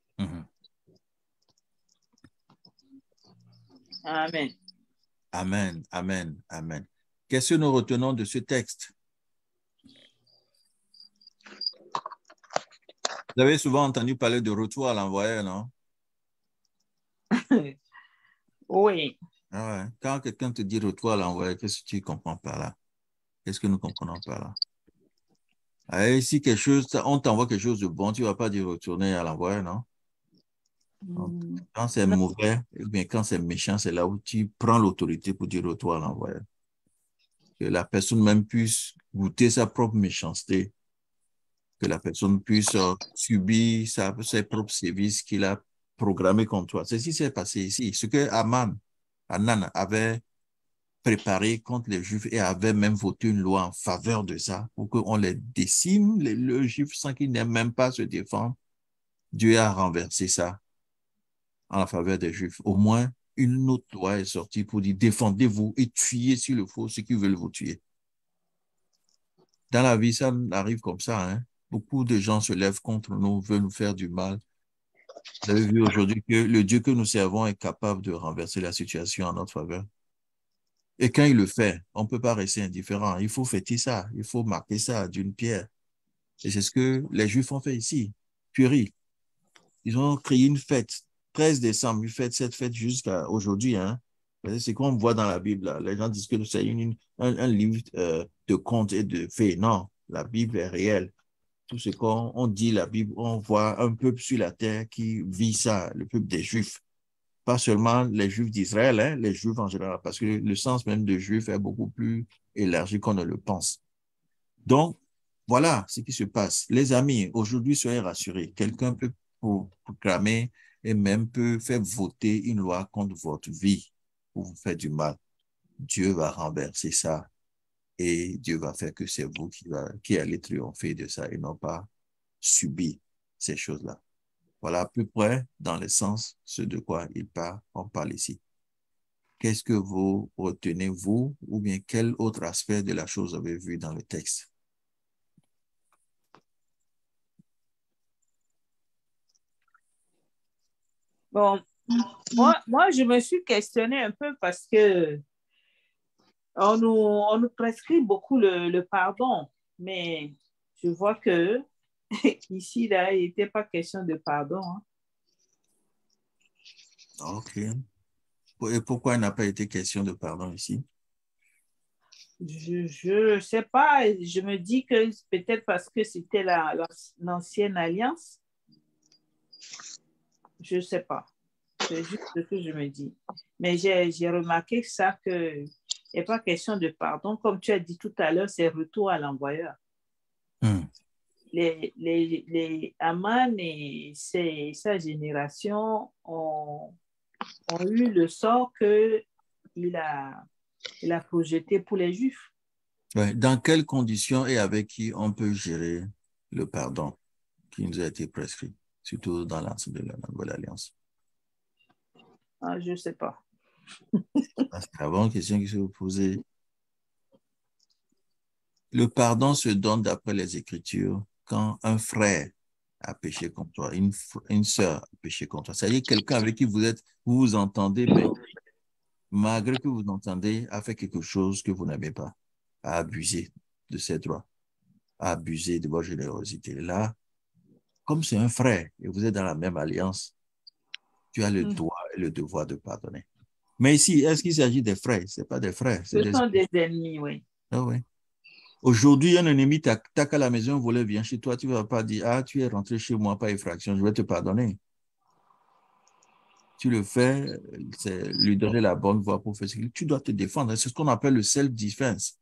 Amen. Amen, amen, amen. Qu'est-ce que nous retenons de ce texte? Vous avez souvent entendu parler de retour à l'envoyeur, non? Oui. Ah ouais. Quand quelqu'un te dit retour à l'envoyeur, qu'est-ce que tu comprends par là? Qu'est-ce que nous comprenons par là? Et si quelque chose, on t'envoie quelque chose de bon, tu ne vas pas dire retourner à l'envoyeur, non? Quand c'est mauvais, ou bien quand c'est méchant, c'est là où tu prends l'autorité pour dire retour à l'envoyeur. Que la personne même puisse goûter sa propre méchanceté, que la personne puisse subir ses propres sévices qu'il a programmés contre toi. C'est ce qui s'est passé ici. Ce que Anan avait préparé contre les Juifs et avait même voté une loi en faveur de ça, pour qu'on les décime, le Juif, sans qu'ils n'aient même pas à se défendre. Dieu a renversé ça en la faveur des Juifs. Au moins, une autre loi est sortie pour dire défendez-vous et tuez s'il le faut ceux qui veulent vous tuer. Dans la vie, ça arrive comme ça. Hein? Beaucoup de gens se lèvent contre nous, veulent nous faire du mal. Vous avez vu aujourd'hui que le Dieu que nous servons est capable de renverser la situation en notre faveur. Et quand il le fait, on ne peut pas rester indifférent. Il faut fêter ça, il faut marquer ça d'une pierre. Et c'est ce que les Juifs ont fait ici. Puéri. Ils ont créé une fête. 13 décembre, ils fêtent cette fête jusqu'à aujourd'hui. Hein. C'est qu'on voit dans la Bible. Là. Les gens disent que c'est un livre de contes et de faits. Non, la Bible est réelle. Tout ce qu'on dit, la Bible, on voit un peuple sur la terre qui vit ça, le peuple des Juifs. Pas seulement les Juifs d'Israël, hein, les Juifs en général, parce que le sens même de Juif est beaucoup plus élargi qu'on ne le pense. Donc, voilà ce qui se passe. Les amis, aujourd'hui, soyez rassurés. Quelqu'un peut proclamer et même peut faire voter une loi contre votre vie pour vous faire du mal. Dieu va renverser ça et Dieu va faire que c'est vous qui allez triompher de ça et non pas subir ces choses-là. Voilà à peu près dans le sens ce de quoi on parle ici. Qu'est-ce que vous retenez, vous, ou bien quel autre aspect de la chose avez vu dans le texte? Bon, moi, je me suis questionnée un peu parce que on nous prescrit beaucoup le pardon, mais je vois que ici, là, il n'était pas question de pardon. Hein. OK. Et pourquoi il n'a pas été question de pardon ici? Je sais pas, je me dis que peut-être parce que c'était l'ancienne alliance. Je sais pas. C'est juste ce que je me dis. Mais j'ai remarqué ça que il n'y a pas question de pardon. Comme tu as dit tout à l'heure, c'est retour à l'envoyeur. Les Aman et sa génération ont eu le sort qu'il a projeté pour les Juifs. Ouais. Dans quelles conditions et avec qui on peut gérer le pardon qui nous a été prescrit, surtout dans l'ensemble de la Nouvelle Alliance? Ah, je ne sais pas. C'est la bonne question qui se vous posez. Le pardon se donne d'après les Écritures quand un frère a péché contre toi, une sœur a péché contre toi. C'est-à-dire quelqu'un avec qui vous vous entendez, mais malgré que vous entendez, a fait quelque chose que vous n'avez pas, a abusé de ses droits, a abusé de votre générosité. Là, comme c'est un frère et vous êtes dans la même alliance, tu as le droit et le devoir de pardonner. Mais ici, est-ce qu'il s'agit des frères? Ce n'est pas des frères. Ce sont des ennemis, oui. Ah oui. Aujourd'hui, un ennemi t'attaque à la maison, volet vient chez toi, tu ne vas pas dire, ah, tu es rentré chez moi par effraction, je vais te pardonner. Tu le fais, c'est lui donner la bonne voie pour faire ce qu'il. Tu dois te défendre. C'est ce qu'on appelle le self-defense.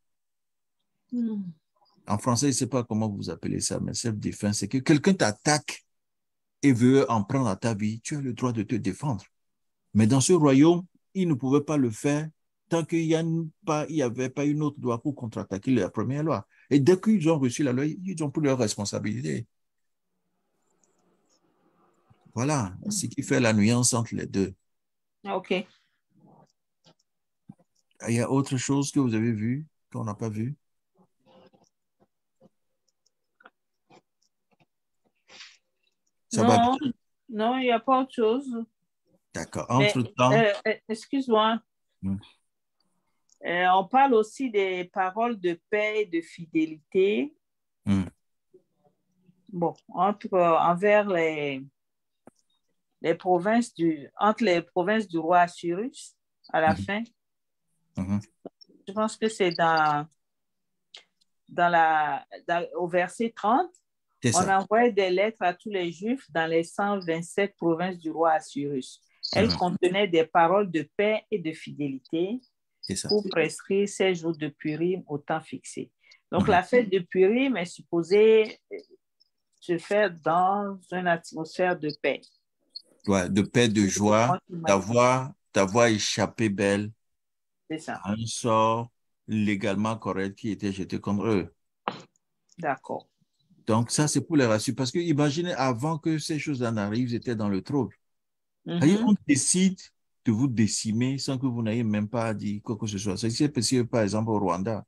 En français, je ne sais pas comment vous appelez ça, mais self-defense, c'est que quelqu'un t'attaque et veut en prendre à ta vie, tu as le droit de te défendre. Mais dans ce royaume, il ne pouvait pas le faire tant qu'il n'y avait pas une autre loi pour contre-attaquer la première loi. Et dès qu'ils ont reçu la loi, ils ont pris leurs responsabilités. Voilà ce qui fait la nuance entre les deux. OK. Il y a autre chose que vous avez vu, qu'on n'a pas vu? Ça va bien? Non, il n'y a pas autre chose. D'accord. Entre-temps... excuse-moi. On parle aussi des paroles de paix et de fidélité. Bon, envers entre les provinces du roi Assyrus à la fin. Je pense que c'est au verset 30. On envoie des lettres à tous les Juifs dans les 127 provinces du roi Assyrus. Elles contenaient des paroles de paix et de fidélité pour prescrire ces jours de Purim au temps fixé. Donc, la fête de Purim est supposée se faire dans une atmosphère de paix. Ouais, de paix, de joie, d'avoir échappé belle à un sort légalement correct qui était jeté contre eux. D'accord. Donc, ça, c'est pour les rassurer. Parce que imaginez, avant que ces choses-là n'arrivent, ils étaient dans le trouble. On décide de vous décimer sans que vous n'ayez même pas dit quoi que ce soit. C'est possible, par exemple, au Rwanda.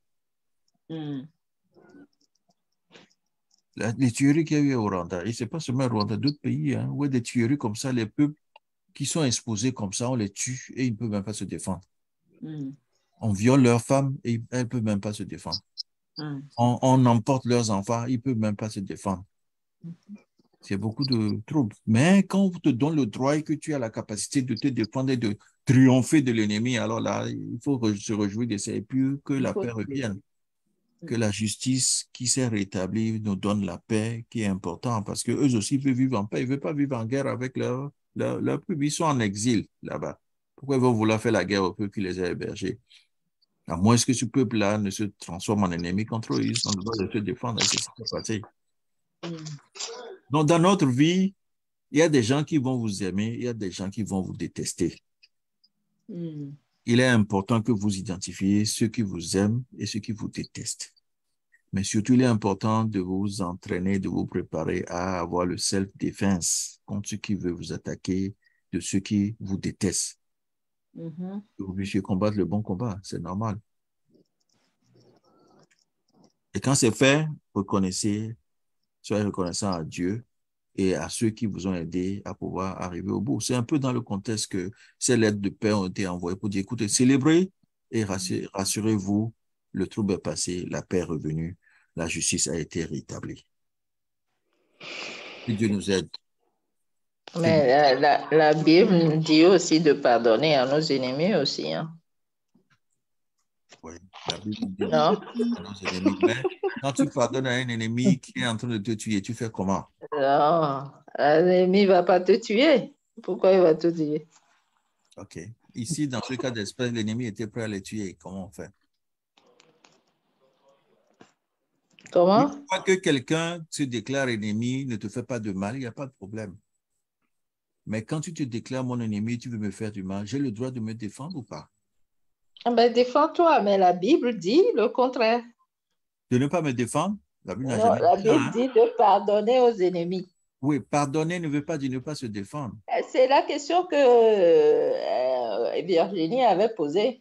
Les tueries qu'il y a eu au Rwanda, et ce n'est pas seulement au Rwanda, d'autres pays, où il y a des tueries comme ça, les peuples qui sont exposés comme ça, on les tue et ils ne peuvent même pas se défendre. On viole leurs femmes et elles ne peuvent même pas se défendre. On emporte leurs enfants, ils ne peuvent même pas se défendre. C'est beaucoup de troubles. Mais quand on te donne le droit et que tu as la capacité de te défendre et de triompher de l'ennemi, alors là, il faut se réjouir de ça et puis que la paix revienne. Que la justice qui s'est rétablie nous donne la paix qui est importante parce qu'eux aussi veulent vivre en paix. Ils ne veulent pas vivre en guerre avec leur peuple. Ils sont en exil là-bas. Pourquoi ils vont vouloir faire la guerre au peuple qui les a hébergés? À moins que ce peuple-là ne se transforme en ennemi contre eux, ils ont le droit de se défendre. C'est ce qui s'est passé. Donc, dans notre vie, il y a des gens qui vont vous aimer, il y a des gens qui vont vous détester. Il est important que vous identifiez ceux qui vous aiment et ceux qui vous détestent. Mais surtout, il est important de vous entraîner, de vous préparer à avoir le self-defense contre ceux qui veulent vous attaquer, de ceux qui vous détestent. Que vous puissiez combattre le bon combat, c'est normal. Et quand c'est fait, soyez reconnaissant à Dieu et à ceux qui vous ont aidé à pouvoir arriver au bout. C'est un peu dans le contexte que ces lettres de paix ont été envoyées pour dire, écoutez, célébrez et rassurez-vous, le trouble est passé, la paix est revenue, la justice a été rétablie. Que Dieu nous aide. Mais la Bible dit aussi de pardonner à nos ennemis aussi. Oui, la Bible dit à nos ennemis. Mais quand tu pardonnes à un ennemi qui est en train de te tuer, tu fais comment? Non, l'ennemi ne va pas te tuer. Pourquoi il va te tuer? OK. Ici, dans ce cas d'espèce, l'ennemi était prêt à les tuer. Comment on fait? Comment? Une fois que quelqu'un se déclare ennemi, ne te fait pas de mal, il n'y a pas de problème. Mais quand tu te déclares mon ennemi, tu veux me faire du mal, j'ai le droit de me défendre ou pas? Ben, défends-toi, mais la Bible dit le contraire. De ne pas me défendre? La Bible n'a Non, jamais la dit ça, Bible dit de pardonner aux ennemis. Oui, pardonner ne veut pas dire ne pas se défendre. C'est la question que Virginie avait posée.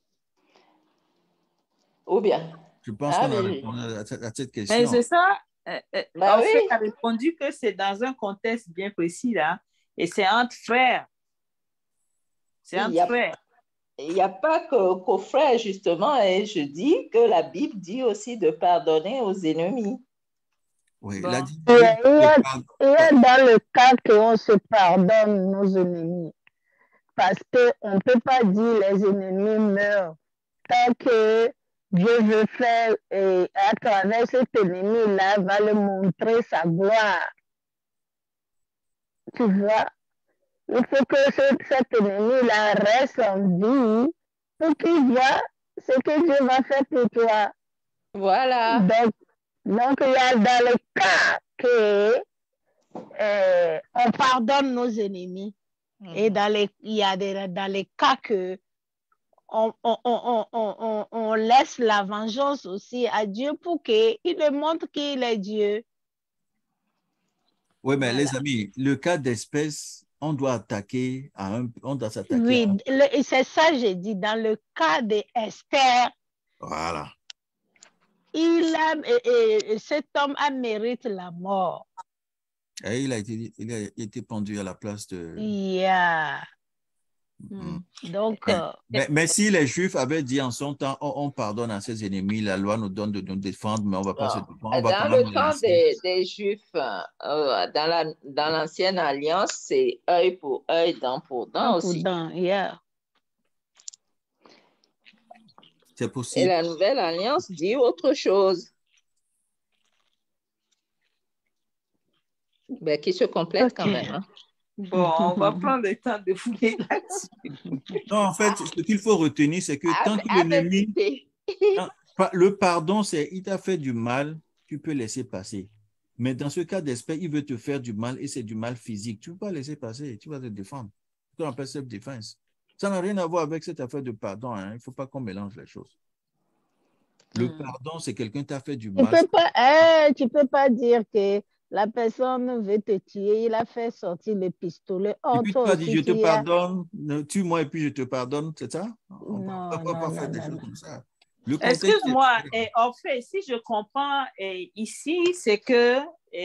Ou bien? Je pense qu'on a répondu à cette question. Mais c'est ça. En fait, oui. elle a répondu que c'est dans un contexte bien précis, là, et c'est entre frères. C'est entre frères. Il n'y a pas qu'aux frères, justement, et je dis que la Bible dit aussi de pardonner aux ennemis. Oui, bon. Il y a dans le cas qu'on se pardonne nos ennemis. parce qu'on ne peut pas dire les ennemis meurent tant que Dieu veut faire et à travers cet ennemi-là, va le montrer sa gloire. Tu vois, il faut que cet ennemi-là reste en vie pour qu'il voit ce que Dieu va faire pour toi. Voilà. Donc il y a dans le cas que on pardonne nos ennemis et il y a dans les cas que on laisse la vengeance aussi à Dieu pour qu'il nous montre qu'il est Dieu. Oui, mais les amis, le cas d'espèce, on doit attaquer on doit s'attaquer. Oui, c'est ça que j'ai dit. Dans le cas d'Esther, voilà. Cet homme a mérité la mort. Et il a été pendu à la place de... Yeah. Donc, mais si les Juifs avaient dit en son temps, on pardonne à ses ennemis, la loi nous donne de nous défendre, mais on ne va pas se défendre. Dans le temps des Juifs, dans l'ancienne alliance, c'est œil pour œil, dent pour dent aussi. Yeah. C'est possible. Et la nouvelle alliance dit autre chose. Ben, qui se complète quand même. Hein? Bon, on va prendre le temps de fouiller là-dessus. Non, en fait, ce qu'il faut retenir, c'est que tant que l'ennemi... Le pardon, c'est il t'a fait du mal, tu peux laisser passer. Mais dans ce cas d'espèce, il veut te faire du mal et c'est du mal physique. Tu ne peux pas laisser passer, tu vas te défendre. Ce qu'on appelle self-defense. Ça n'a rien à voir avec cette affaire de pardon. Hein. Il ne faut pas qu'on mélange les choses. Le pardon, c'est quelqu'un qui t'a fait du mal. Tu ne peux pas dire que la personne veut te tuer, il a fait sortir le pistolet. Et puis tu as dit, je te pardonne, tue-moi et puis je te pardonne, c'est ça? On ne peut pas faire des choses comme ça. Excuse-moi, en fait, si je comprends ici, c'est que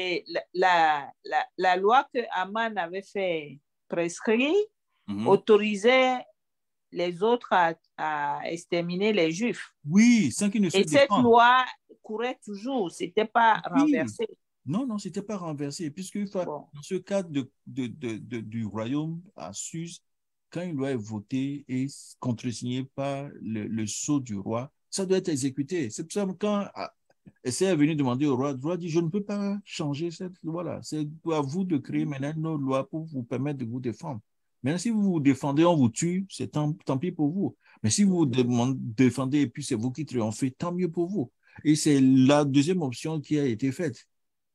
la loi que Aman avait fait prescrire autorisait les autres à exterminer les Juifs. Oui, sans qu'ils ne se défendent. Et cette loi courait toujours, ce n'était pas renversé. Non, ce n'était pas renversé, puisque dans ce cadre du royaume à Suse, quand une loi est votée et contresignée par le sceau du roi, ça doit être exécuté. C'est pour ça que quand Esther est venu demander au roi, le roi dit, je ne peux pas changer cette loi-là. C'est à vous de créer maintenant une loi pour vous permettre de vous défendre. Maintenant, si vous vous défendez, on vous tue, c'est tant pis pour vous. Mais si vous vous défendez et puis c'est vous qui triomphez, tant mieux pour vous. Et c'est la deuxième option qui a été faite.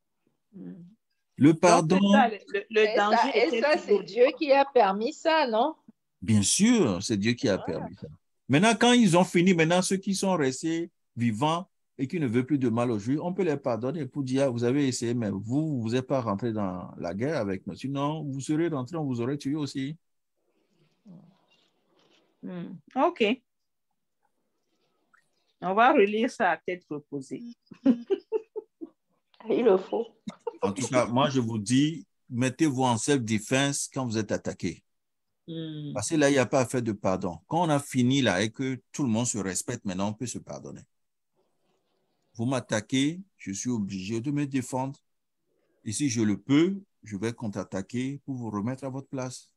Le pardon. Donc, ça, le danger. Et ça, c'est Dieu qui a permis ça, non? Bien sûr, c'est Dieu qui a permis ça. Maintenant, quand ils ont fini, maintenant, ceux qui sont restés vivants et qui ne veulent plus de mal aux Juifs, on peut les pardonner pour dire, vous avez essayé, mais vous n'êtes pas rentré dans la guerre avec nous. Sinon, vous serez rentré, on vous aurait tué aussi. OK. On va relire ça à tête reposée. Il le faut. En tout cas, moi, je vous dis, mettez-vous en self-défense quand vous êtes attaqué. Parce que là, il n'y a pas à faire de pardon. Quand on a fini là et que tout le monde se respecte, maintenant, on peut se pardonner. Vous m'attaquez, je suis obligé de me défendre. Et si je le peux, je vais contre-attaquer pour vous remettre à votre place.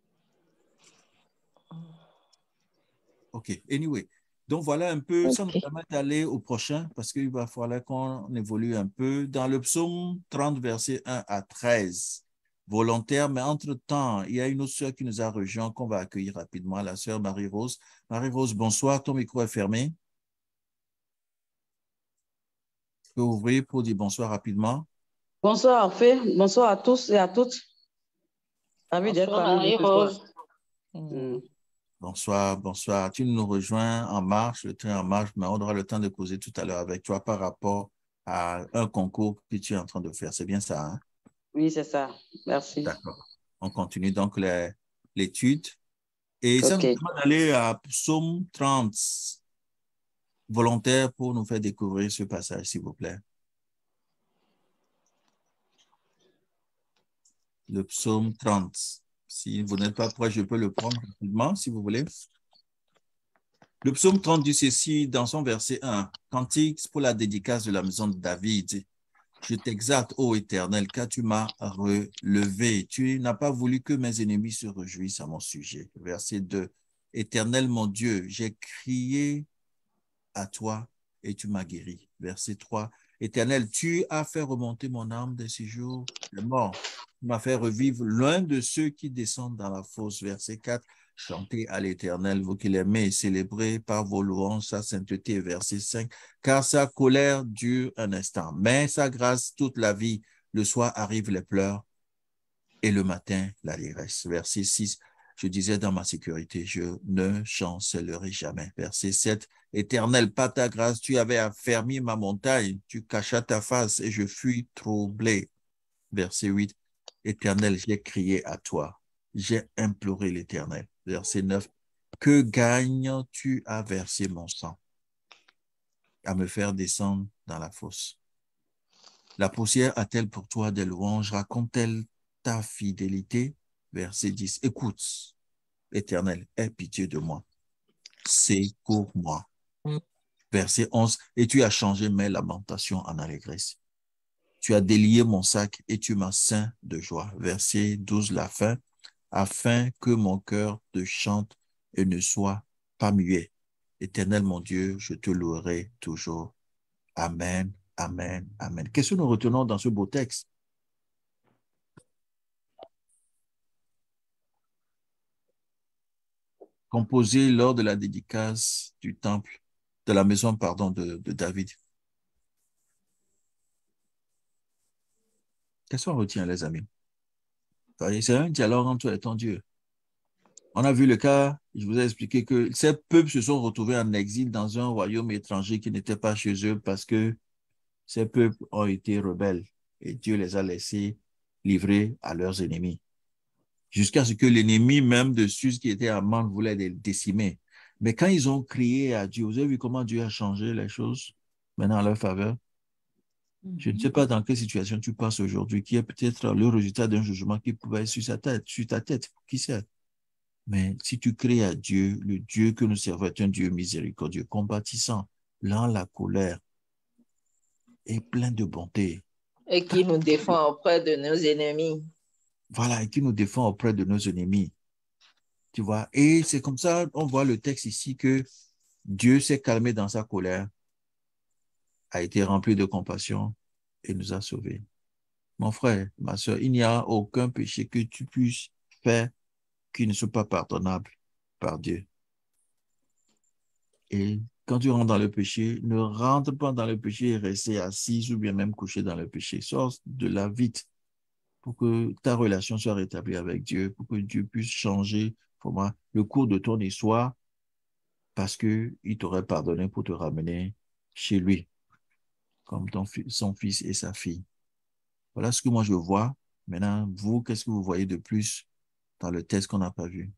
OK, anyway. Donc, voilà un peu, ça nous permet d'aller au prochain parce qu'il va falloir qu'on évolue un peu. Dans le psaume 30, versets 1 à 13, volontaire, mais entre-temps, il y a une autre sœur qui nous a rejoint qu'on va accueillir rapidement, la sœur Marie-Rose. Marie-Rose, bonsoir, ton micro est fermé. Tu peux ouvrir pour dire bonsoir rapidement. Bonsoir, Orphée. Bonsoir à tous et à toutes. Amis d'être Marie-Rose. Bonsoir, bonsoir. Tu nous rejoins en marche, le train en marche, mais on aura le temps de causer tout à l'heure avec toi par rapport à un concours que tu es en train de faire. C'est bien ça, hein? Oui, c'est ça. Merci. D'accord. On continue donc l'étude. Et ça nous permet d'aller à Psaume 30, volontaire, pour nous faire découvrir ce passage, s'il vous plaît. Le Psaume 30. Si vous n'êtes pas prêt, je peux le prendre rapidement, si vous voulez. Le Psaume 30 dit ceci dans son verset 1. Cantique pour la dédicace de la maison de David. Je t'exalte, ô Éternel, car tu m'as relevé. Tu n'as pas voulu que mes ennemis se réjouissent à mon sujet. Verset 2. Éternel, mon Dieu, j'ai crié à toi et tu m'as guéri. Verset 3. Éternel, tu as fait remonter mon âme de ces jours de mort. Tu m'as fait revivre loin de ceux qui descendent dans la fosse. Verset 4. Chantez à l'Éternel, vous qui l'aimez, et célébrez par vos louanges sa sainteté. Verset 5. Car sa colère dure un instant, mais sa grâce toute la vie. Le soir arrivent les pleurs et le matin l'allégresse. Verset 6. Je disais dans ma sécurité, je ne chancellerai jamais. Verset 7. Éternel, par ta grâce, tu avais affermi ma montagne, tu cachas ta face et je fus troublé. Verset 8. Éternel, j'ai crié à toi, j'ai imploré l'Éternel. Verset 9. Que gagnes-tu à verser mon sang, à me faire descendre dans la fosse? La poussière a-t-elle pour toi des louanges? Raconte-t-elle ta fidélité? Verset 10. Écoute, Éternel, aie pitié de moi. Secours-moi. Verset 11. Et tu as changé mes lamentations en allégresse. Tu as délié mon sac et tu m'as ceint de joie. Verset 12, la fin. Afin que mon cœur te chante et ne soit pas muet. Éternel mon Dieu, je te louerai toujours. Amen, amen, amen. Qu'est-ce que nous retenons dans ce beau texte? Composé lors de la dédicace du temple, de la maison, pardon, de David. Qu'est-ce qu'on retient, les amis? C'est un dialogue entre toi et ton Dieu. On a vu le cas, je vous ai expliqué que ces peuples se sont retrouvés en exil dans un royaume étranger qui n'était pas chez eux parce que ces peuples ont été rebelles et Dieu les a laissés livrés à leurs ennemis. Jusqu'à ce que l'ennemi même de Suse qui était Aman voulait les décimer. Mais quand ils ont crié à Dieu, vous avez vu comment Dieu a changé les choses maintenant à leur faveur? Je ne sais pas dans quelle situation tu passes aujourd'hui, qui est peut-être le résultat d'un jugement qui pouvait être sur ta tête, qui sait? Mais si tu cries à Dieu, le Dieu que nous servons est un Dieu miséricordieux, compatissant, lent la colère et plein de bonté. Et qui nous défend auprès de nos ennemis. Voilà, et qui nous défend auprès de nos ennemis. Tu vois, et c'est comme ça, on voit le texte ici que Dieu s'est calmé dans sa colère, a été rempli de compassion et nous a sauvés. Mon frère, ma soeur, il n'y a aucun péché que tu puisses faire qui ne soit pas pardonnable par Dieu. Et quand tu rentres dans le péché, ne rentre pas dans le péché et reste assis ou bien même couché dans le péché. Sors de là vite pour que ta relation soit rétablie avec Dieu, pour que Dieu puisse changer le cours de ton histoire parce qu'il t'aurait pardonné pour te ramener chez lui, comme son fils et sa fille. Voilà ce que moi je vois. Maintenant, vous, qu'est-ce que vous voyez de plus dans le texte qu'on n'a pas vu?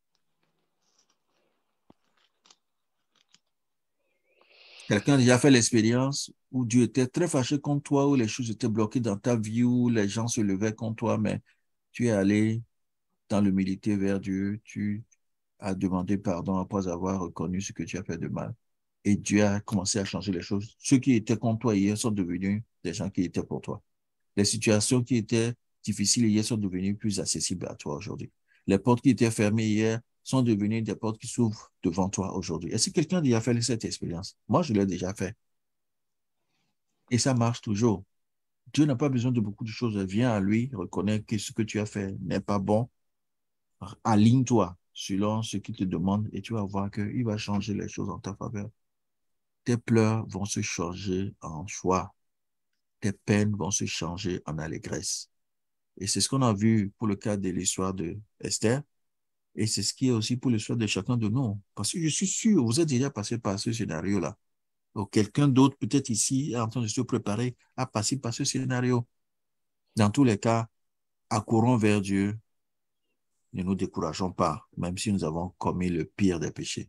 Quelqu'un a déjà fait l'expérience où Dieu était très fâché contre toi, où les choses étaient bloquées dans ta vie, où les gens se levaient contre toi, mais tu es allé dans l'humilité vers Dieu, tu as demandé pardon après avoir reconnu ce que tu as fait de mal. Et Dieu a commencé à changer les choses. Ceux qui étaient contre toi hier sont devenus des gens qui étaient pour toi. Les situations qui étaient difficiles hier sont devenues plus accessibles à toi aujourd'hui. Les portes qui étaient fermées hier sont devenues des portes qui s'ouvrent devant toi aujourd'hui. Est-ce que quelqu'un a déjà fait cette expérience? Moi, je l'ai déjà fait. Et ça marche toujours. Dieu n'a pas besoin de beaucoup de choses. Viens à lui, reconnais que ce que tu as fait n'est pas bon. Aligne-toi selon ce qu'il te demande et tu vas voir qu'il va changer les choses en ta faveur. Tes pleurs vont se changer en joie. Tes peines vont se changer en allégresse. Et c'est ce qu'on a vu pour le cas de l'histoire de Esther. Et c'est ce qui est aussi pour l'histoire de chacun de nous. Parce que je suis sûr, vous êtes déjà passé par ce scénario-là. Donc, quelqu'un d'autre, peut-être ici, est en train de se préparer à passer par ce scénario. Dans tous les cas, accourons vers Dieu. Ne nous décourageons pas, même si nous avons commis le pire des péchés.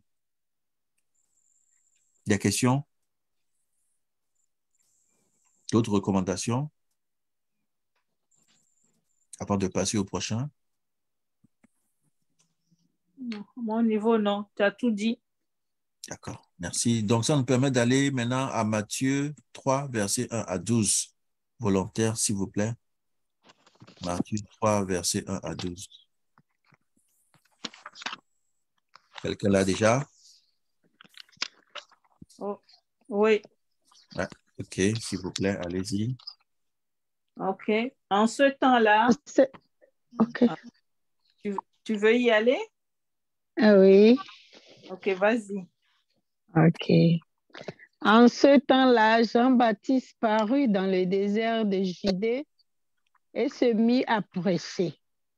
Des questions? D'autres recommandations? Avant de passer au prochain? Non, à mon niveau, non. Tu as tout dit. D'accord, merci. Donc, ça nous permet d'aller maintenant à Matthieu 3, versets 1 à 12. volontaire, s'il vous plaît? Matthieu 3, versets 1 à 12. Quelqu'un l'a déjà? Oh, oui, Ouais. OK, s'il vous plaît, allez-y. OK. En ce temps-là, OK. tu veux y aller? Ah oui. OK, vas-y. OK. En ce temps-là, Jean-Baptiste parut dans le désert de Judée et se mit à prêcher.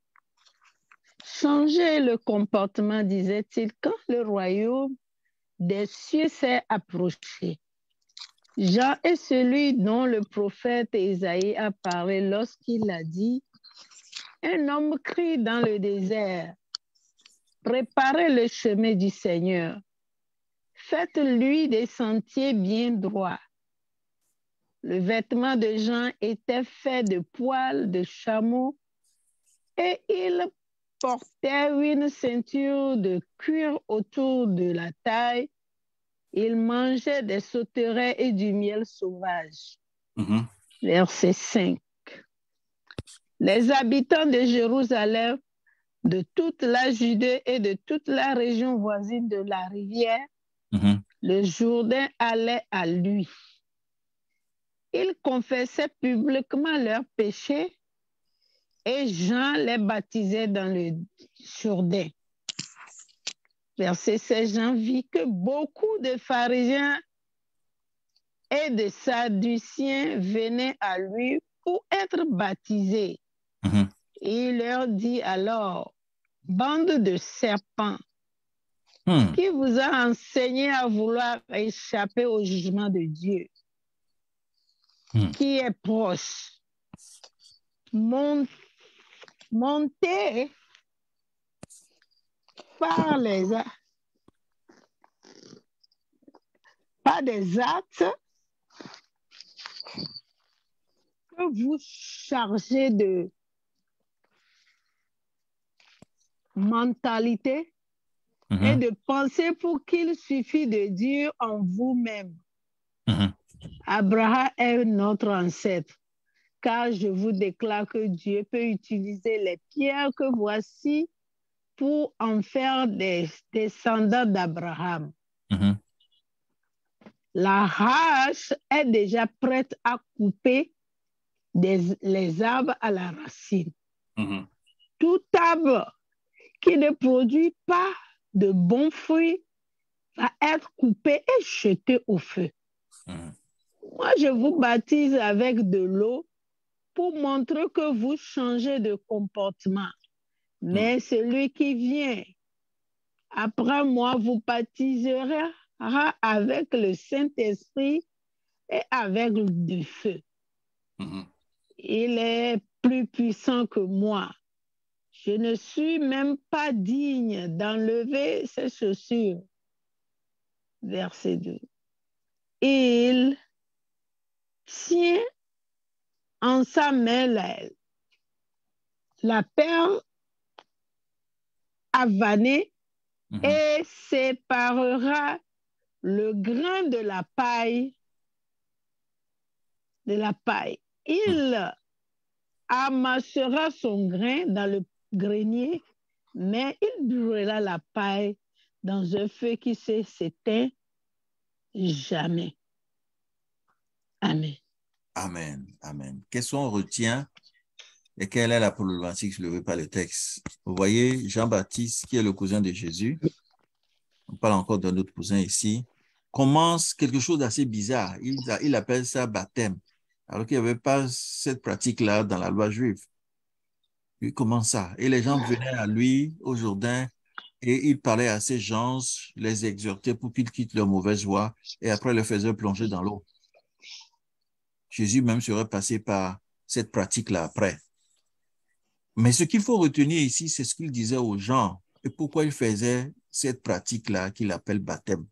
Changez le comportement, disait-il, quand le royaume des cieux s'est approché. Jean est celui dont le prophète Isaïe a parlé lorsqu'il a dit: un homme crie dans le désert, préparez le chemin du Seigneur, faites-lui des sentiers bien droits. Le vêtement de Jean était fait de poils de chameau et il portait une ceinture de cuir autour de la taille. Il mangeait des sauterelles et du miel sauvage. Verset 5. Les habitants de Jérusalem, de toute la Judée et de toute la région voisine de la rivière, le Jourdain allait à lui. Ils confessaient publiquement leurs péchés et Jean les baptisait dans le Jourdain. Verset 16, Jean vit que beaucoup de pharisiens et de sadduciens venaient à lui pour être baptisés. Il leur dit alors: bande de serpents, qui vous a enseigné à vouloir échapper au jugement de Dieu, qui est proche? Montez par des actes que vous chargez de mentalité et de pensée pour qu'il suffit de dire en vous-même: Abraham est notre ancêtre. Car je vous déclare que Dieu peut utiliser les pierres que voici pour en faire des descendants d'Abraham. La hache est déjà prête à couper les arbres à la racine. Tout arbre qui ne produit pas de bons fruits va être coupé et jeté au feu. Moi, je vous baptise avec de l'eau pour montrer que vous changez de comportement. Mais celui qui vient après moi vous baptisera avec le Saint-Esprit et avec du feu. Il est plus puissant que moi. Je ne suis même pas digne d'enlever ses chaussures. Verset 2. Il tient en sa main la perle avanée et séparera le grain de la paille. Il amassera son grain dans le grenier, mais il brûlera la paille dans un feu qui ne s'éteint jamais. Amen. Amen. Amen. Qu'est-ce qu'on retient et quelle est la problématique soulevée par le texte? Vous voyez, Jean-Baptiste, qui est le cousin de Jésus, on parle encore d'un autre cousin ici, commence quelque chose d'assez bizarre. Il appelle ça baptême, alors qu'il n'y avait pas cette pratique-là dans la loi juive. Il commence ça. Et les gens venaient à lui au Jourdain et il parlait à ces gens, les exhortait pour qu'ils quittent leur mauvaise voie et après les faisait plonger dans l'eau. Jésus même serait passé par cette pratique-là après. Mais ce qu'il faut retenir ici, c'est ce qu'il disait aux gens et pourquoi il faisait cette pratique-là qu'il appelle baptême.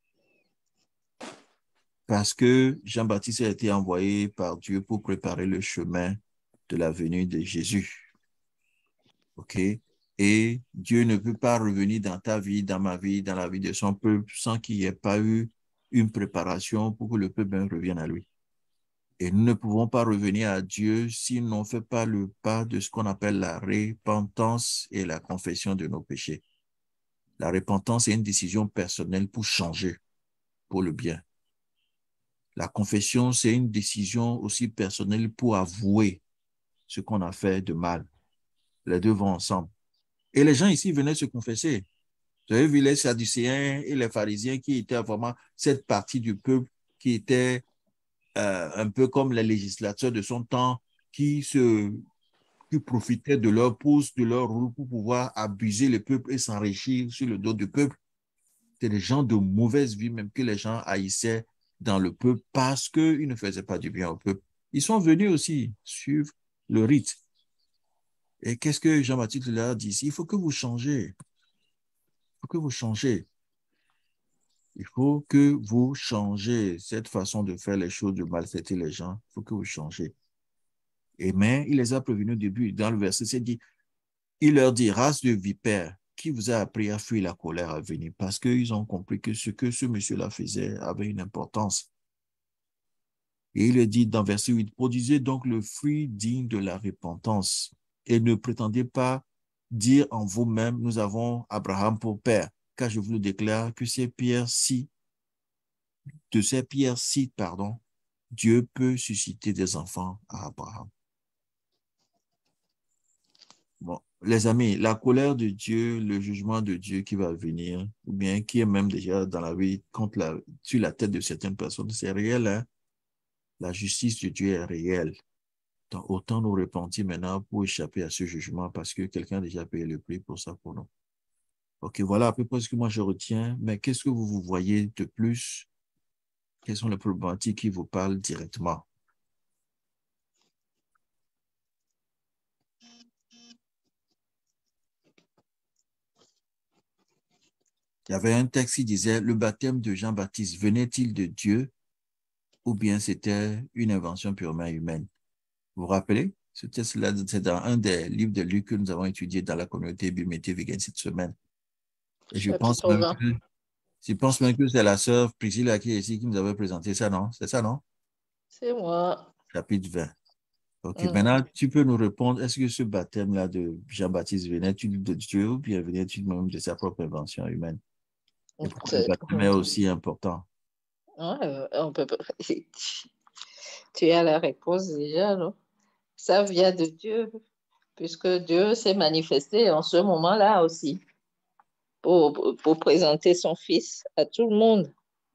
Parce que Jean-Baptiste a été envoyé par Dieu pour préparer le chemin de la venue de Jésus. OK? Et Dieu ne peut pas revenir dans ta vie, dans ma vie, dans la vie de son peuple sans qu'il n'y ait pas eu une préparation pour que le peuple revienne à lui. Et nous ne pouvons pas revenir à Dieu si l'on ne fait pas le pas de ce qu'on appelle la repentance et la confession de nos péchés. La repentance est une décision personnelle pour changer, pour le bien. La confession, c'est une décision aussi personnelle pour avouer ce qu'on a fait de mal. Les deux vont ensemble. Et les gens ici venaient se confesser. Vous avez vu les Sadducéens et les pharisiens qui étaient vraiment cette partie du peuple qui était un peu comme les législateurs de son temps qui profitaient de leur pouce, de leur rôle pour pouvoir abuser le peuple et s'enrichir sur le dos du peuple. C'était des gens de mauvaise vie, même que les gens haïssaient dans le peuple parce qu'ils ne faisaient pas du bien au peuple. Ils sont venus aussi suivre le rite. Et qu'est-ce que Jean-Baptiste leur dit ici? Il faut que vous changez. Il faut que vous changez. Il faut que vous changez cette façon de faire les choses, de maltraiter les gens. Il faut que vous changez. Et mais il les a prévenus au début. Dans le verset, c'est dit, il leur dit, race de vipères, qui vous a appris à fuir la colère à venir? Parce qu'ils ont compris que ce monsieur-là faisait avait une importance. Et il dit dans verset 8, produisez donc le fruit digne de la repentance et ne prétendez pas dire en vous-même, nous avons Abraham pour père, car je vous le déclare que de ces pierres-ci, Dieu peut susciter des enfants à Abraham. Bon, les amis, la colère de Dieu, le jugement de Dieu qui va venir, ou bien qui est même déjà dans la vie sur la tête de certaines personnes, c'est réel, hein? La justice de Dieu est réelle. Donc, autant nous repentir maintenant pour échapper à ce jugement parce que quelqu'un a déjà payé le prix pour ça pour nous. Ok, voilà à peu près ce que moi je retiens, mais qu'est-ce que vous voyez de plus? Quelles sont les problématiques qui vous parlent directement? Il y avait un texte qui disait, le baptême de Jean-Baptiste venait-il de Dieu ou bien c'était une invention purement humaine? Vous vous rappelez? Ce texte-là, c'est dans un des livres de Luc que nous avons étudié dans la communauté Biométrie Vegan cette semaine. Et Chapitre 20. je pense même que c'est la sœur Priscilla qui est ici qui nous avait présenté ça, non? C'est ça, non? C'est moi. Chapitre 20. Ok, maintenant, tu peux nous répondre, est-ce que ce baptême-là de Jean-Baptiste venait-il de Dieu ou bien venait-il même de sa propre invention humaine? Et pourquoi le baptême est aussi important? On peut pas. Tu as la réponse déjà, non? Ça vient de Dieu, puisque Dieu s'est manifesté en ce moment-là aussi pour présenter son Fils à tout le monde.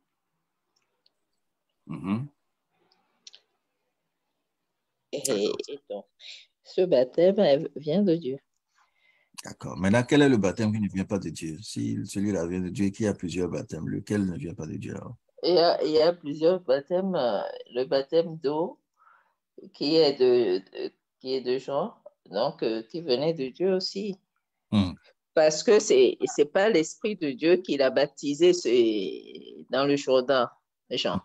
Et donc, ce baptême vient de Dieu. D'accord. Maintenant, quel est le baptême qui ne vient pas de Dieu? Si celui-là vient de Dieu, qu'il y a plusieurs baptêmes, lequel ne vient pas de Dieu alors? Il y a plusieurs baptêmes. Le baptême d'eau qui est de Jean, donc qui venait de Dieu aussi. Parce que c'est pas l'Esprit de Dieu qui l'a baptisé dans le Jourdain, Jean.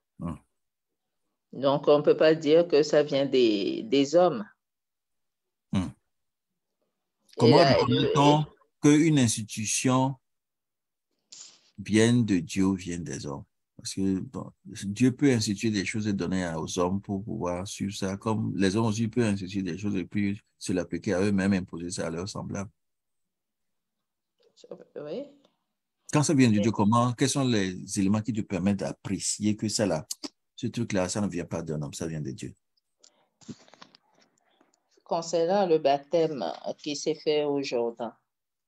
Donc, on ne peut pas dire que ça vient des hommes. Comment reconnaît-on qu'une institution vienne de Dieu ou vienne des hommes? Parce que bon, Dieu peut instituer des choses et donner aux hommes pour pouvoir suivre ça, comme les hommes aussi peuvent instituer des choses et puis se l'appliquer à eux-mêmes, imposer ça à leurs semblables. Oui. Quand ça vient de Dieu, quels sont les éléments qui te permettent d'apprécier que ça là, ce truc-là, ça ne vient pas d'un homme, ça vient de Dieu? Concernant le baptême qui s'est fait au Jourdain,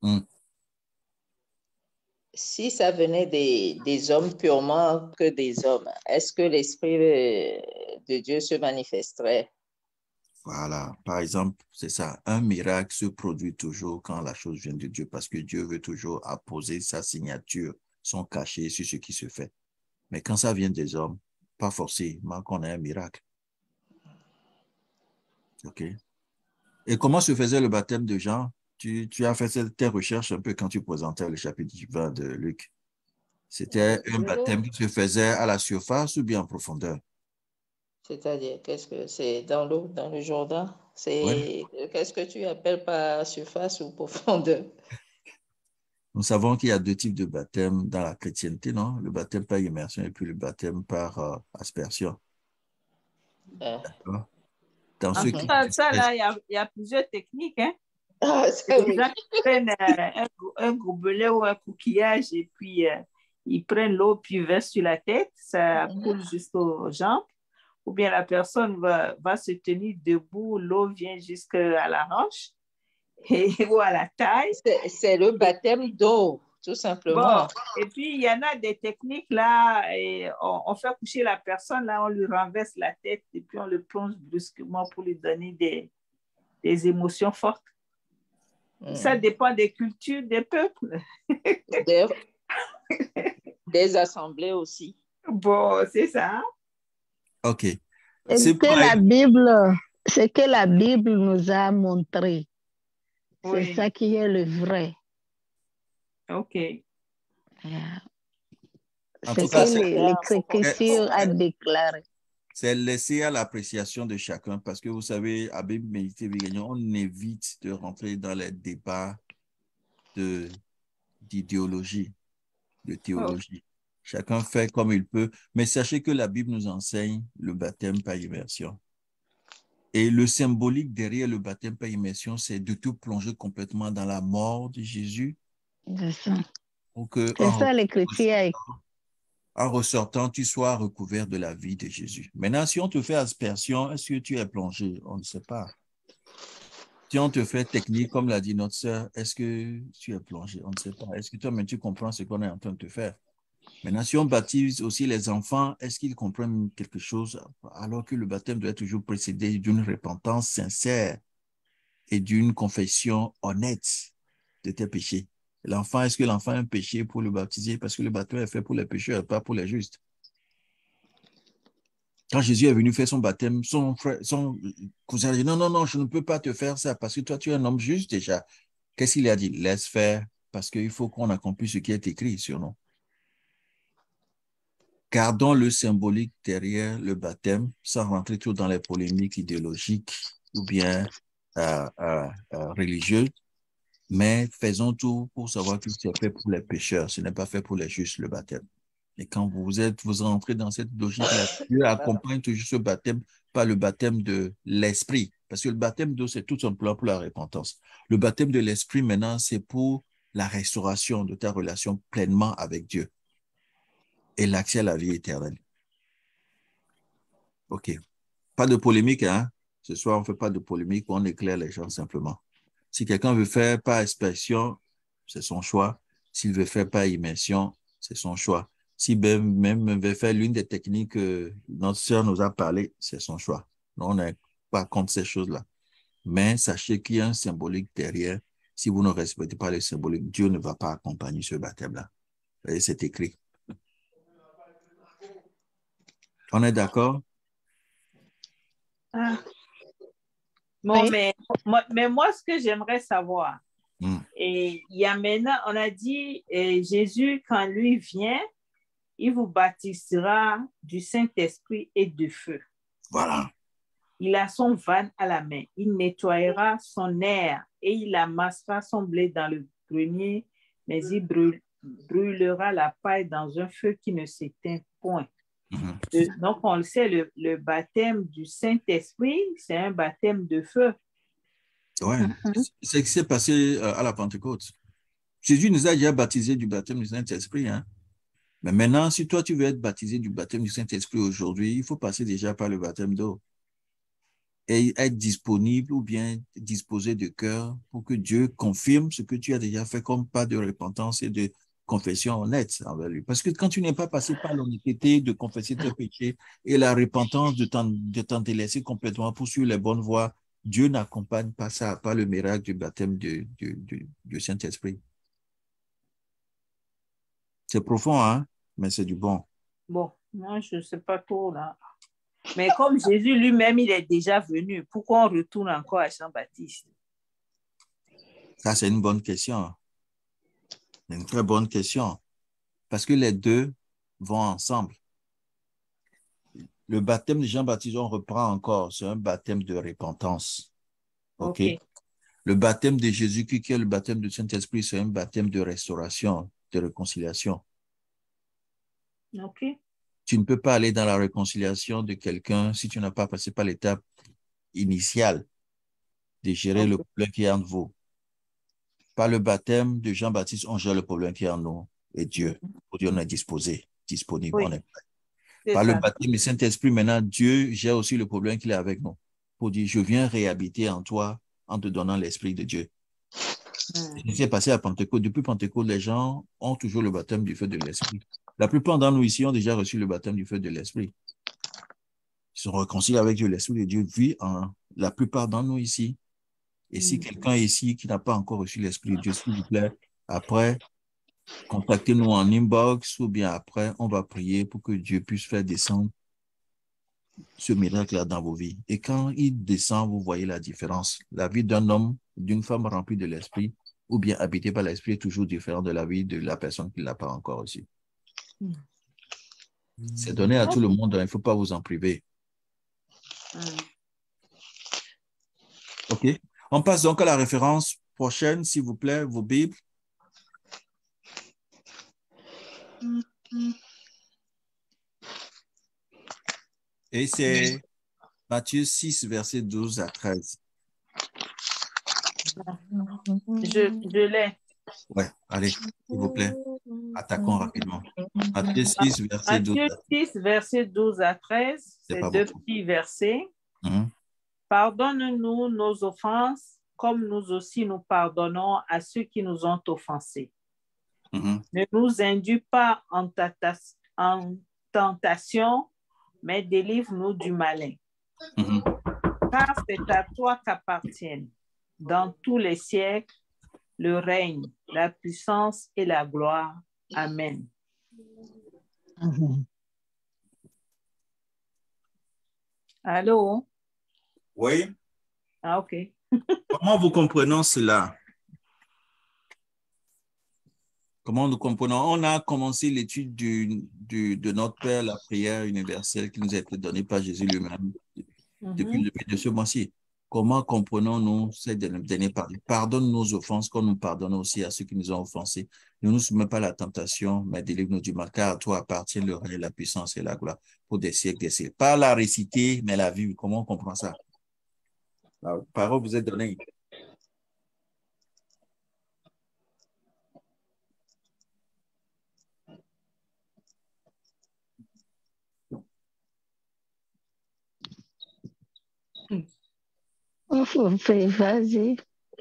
si ça venait des hommes purement que des hommes, est-ce que l'Esprit de Dieu se manifesterait? Voilà, par exemple, c'est ça, un miracle se produit toujours quand la chose vient de Dieu parce que Dieu veut toujours apposer sa signature, son cachet sur ce qui se fait. Mais quand ça vient des hommes, pas forcément qu'on ait un miracle. OK. Et comment se faisait le baptême de Jean? Tu as fait tes recherches un peu quand tu présentais le chapitre 20 de Luc. C'était un baptême qui se faisait à la surface ou bien en profondeur? C'est-à-dire, qu'est-ce que c'est dans l'eau, dans le Jourdain? Qu'est-ce que tu appelles par surface ou profondeur? Nous savons qu'il y a deux types de baptême dans la chrétienté, non? Le baptême par immersion et puis le baptême par aspersion. D'accord. Dans En tout cas, ça, là, il y a plusieurs techniques. Hein? Les gens qui prennent un gobelet ou un coquillage et puis ils prennent l'eau puis ils versent sur la tête, ça coule jusqu'aux jambes. Ou bien la personne va se tenir debout, l'eau vient jusqu'à la hanche ou à la taille. C'est le baptême d'eau, tout simplement. Bon, et puis il y en a des techniques là, et on fait coucher la personne, là, on lui renverse la tête et puis on le plonge brusquement pour lui donner des émotions fortes. Ça dépend des cultures, des peuples. Des assemblées aussi. Bon, c'est ça. OK. Ce que la Bible nous a montré, oui. C'est ça qui est le vrai. OK. C'est que l'Écriture a déclaré. C'est laissé à l'appréciation de chacun parce que vous savez, à Bible Méditer Vigagnon, on évite de rentrer dans les débats d'idéologie, de théologie. Oh. Chacun fait comme il peut, mais sachez que la Bible nous enseigne le baptême par immersion. Et le symbolique derrière le baptême par immersion, c'est de te plonger complètement dans la mort de Jésus. C'est ça l'Écriture. En ressortant, tu sois recouvert de la vie de Jésus. Maintenant, si on te fait aspersion, est-ce que tu es plongé? On ne sait pas. Si on te fait technique, comme l'a dit notre sœur, est-ce que tu es plongé? On ne sait pas. Est-ce que toi-même, tu comprends ce qu'on est en train de te faire? Maintenant, si on baptise aussi les enfants, est-ce qu'ils comprennent quelque chose alors que le baptême doit être toujours précédé d'une repentance sincère et d'une confession honnête de tes péchés? L'enfant, est-ce que l'enfant a un péché pour le baptiser? Parce que le baptême est fait pour les pécheurs, pas pour les justes. Quand Jésus est venu faire son baptême, son cousin a dit, non, je ne peux pas te faire ça parce que toi, tu es un homme juste déjà. Qu'est-ce qu'il a dit? Laisse faire parce qu'il faut qu'on accomplisse ce qui est écrit sur nous. Gardons le symbolique derrière le baptême sans rentrer trop dans les polémiques idéologiques ou bien religieuses. Mais faisons tout pour savoir que c'est fait pour les pécheurs. Ce n'est pas fait pour les justes, le baptême. Et quand vous rentrez dans cette logique-là, Dieu accompagne toujours ce baptême par le baptême de l'esprit. Parce que le baptême d'eau, c'est tout simplement pour la repentance. Le baptême de l'esprit, maintenant, c'est pour la restauration de ta relation pleinement avec Dieu et l'accès à la vie éternelle. OK. Pas de polémique, hein? Ce soir, on ne fait pas de polémique, on éclaire les gens simplement. Si quelqu'un veut faire par expression, c'est son choix. S'il veut faire par immersion, c'est son choix. Si même veut faire l'une des techniques que notre sœur nous a parlé, c'est son choix. Nous, on n'est pas contre ces choses-là. Mais sachez qu'il y a un symbolique derrière. Si vous ne respectez pas le symbolique, Dieu ne va pas accompagner ce baptême-là. Et c'est écrit. On est d'accord? Ah. Bon, oui. mais moi, ce que j'aimerais savoir, et il y a maintenant, on a dit, Jésus, quand lui vient, il vous baptisera du Saint-Esprit et de feu. Voilà. Il a son van à la main. Il nettoyera son aire et il amassera son blé dans le grenier, mais il brûlera la paille dans un feu qui ne s'éteint point. Donc, on le sait, le baptême du Saint-Esprit, c'est un baptême de feu. Oui, c'est ce qui s'est passé à la Pentecôte. Jésus nous a déjà baptisé du baptême du Saint-Esprit. Hein? Mais maintenant, si toi, tu veux être baptisé du baptême du Saint-Esprit aujourd'hui, il faut passer déjà par le baptême d'eau. Et être disponible ou bien disposé de cœur pour que Dieu confirme ce que tu as déjà fait comme pas de repentance et de confession honnête envers lui. Parce que quand tu n'es pas passé par l'honnêteté de confesser tes péchés et la repentance de t'en délaisser complètement pour suivre les bonnes voies, Dieu n'accompagne pas ça, pas le miracle du baptême du Saint-Esprit. C'est profond, hein? Mais c'est du bon. Bon, moi, je ne sais pas trop, là. Mais comme Jésus lui-même, il est déjà venu, pourquoi on retourne encore à Jean-Baptiste? Ça, c'est une bonne question. C'est une très bonne question. Parce que les deux vont ensemble. Le baptême de Jean-Baptiste, on reprend encore, c'est un baptême de repentance. OK? Le baptême de Jésus-Christ, qui est le baptême du Saint-Esprit, c'est un baptême de restauration, de réconciliation. OK. tu ne peux pas aller dans la réconciliation de quelqu'un si tu n'as pas passé par l'étape initiale de gérer le problème qui est entre vous. Par le baptême de Jean-Baptiste, on gère le problème qui est en nous et Dieu. Pour Dieu, on est disponible, Oui, on est prêt. Par le baptême du Saint-Esprit, maintenant, Dieu gère aussi le problème qu'il est avec nous. Pour dire, je viens réhabiter en toi en te donnant l'Esprit de Dieu. Ce qui s'est passé à Pentecôte. Depuis Pentecôte, les gens ont toujours le baptême du feu de l'Esprit. La plupart d'entre nous ici ont déjà reçu le baptême du feu de l'Esprit. Ils sont réconciliés avec Dieu. L'Esprit de Dieu vit en la plupart d'entre nous ici. Et si quelqu'un ici qui n'a pas encore reçu l'Esprit de Dieu, s'il vous plaît, après, contactez-nous en inbox ou bien après, on va prier pour que Dieu puisse faire descendre ce miracle-là dans vos vies. Et quand il descend, vous voyez la différence. La vie d'un homme, d'une femme remplie de l'Esprit ou bien habitée par l'Esprit est toujours différente de la vie de la personne qui ne l'a pas encore reçu. C'est donné à tout le monde, il ne faut pas vous en priver. OK. On passe donc à la référence prochaine, s'il vous plaît, vos Bibles. Et c'est Matthieu 6, versets 12 à 13. Je l'ai. Ouais, allez, s'il vous plaît, attaquons rapidement. Matthieu 6, verset 12 à 13. Matthieu 6, verset 12 à 13, c'est deux petits versets. Pardonne-nous nos offenses, comme nous aussi nous pardonnons à ceux qui nous ont offensés. Ne nous induis pas en tentation, mais délivre-nous du malin. Car c'est à toi qu'appartiennent, dans tous les siècles, le règne, la puissance et la gloire. Amen. Allô? Oui. Ah, OK. Comment vous comprenez cela? Comment nous comprenons? On a commencé l'étude de notre Père, la prière universelle qui nous a été donnée par Jésus lui-même depuis le début de ce mois-ci. Comment comprenons-nous cette dernière partie? Pardonne nos offenses comme nous pardonnons aussi à ceux qui nous ont offensés. Ne nous soumets pas à la tentation, mais délivre-nous du mal, car à toi appartient le règne, la puissance et la gloire pour des siècles, des siècles. Pas la réciter, mais la vivre. Comment on comprend ça? La parole vous est donnée. Vas-y.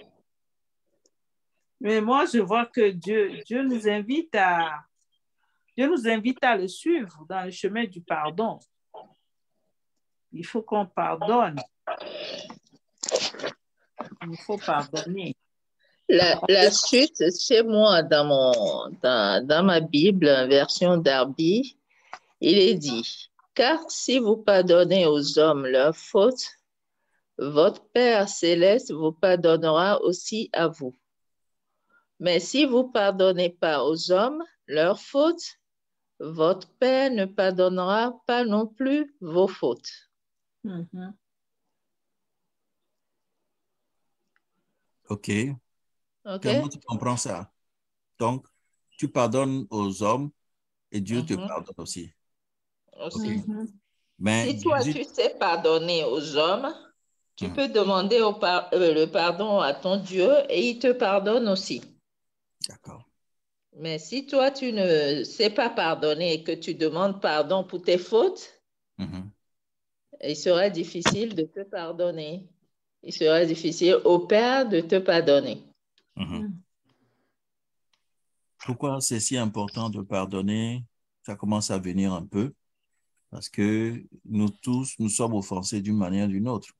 Mais moi, je vois que Dieu nous invite à le suivre dans le chemin du pardon. Il faut qu'on pardonne. Il faut pardonner. La suite, chez moi, dans ma Bible, version Darby, il est dit, « Car si vous pardonnez aux hommes leurs fautes, votre Père céleste vous pardonnera aussi à vous. Mais si vous ne pardonnez pas aux hommes leurs fautes, votre Père ne pardonnera pas non plus vos fautes. » OK. Comment tu comprends ça? Donc, tu pardonnes aux hommes et Dieu te pardonne aussi. Okay. Mais si toi, tu sais pardonner aux hommes, tu peux demander le pardon à ton Dieu et il te pardonne aussi. D'accord. Mais si toi, tu ne sais pas pardonner et que tu demandes pardon pour tes fautes, il sera difficile de te pardonner. Il sera difficile au Père de te pardonner. Pourquoi c'est si important de pardonner? Ça commence à venir un peu parce que nous tous, nous sommes offensés d'une manière ou d'une autre.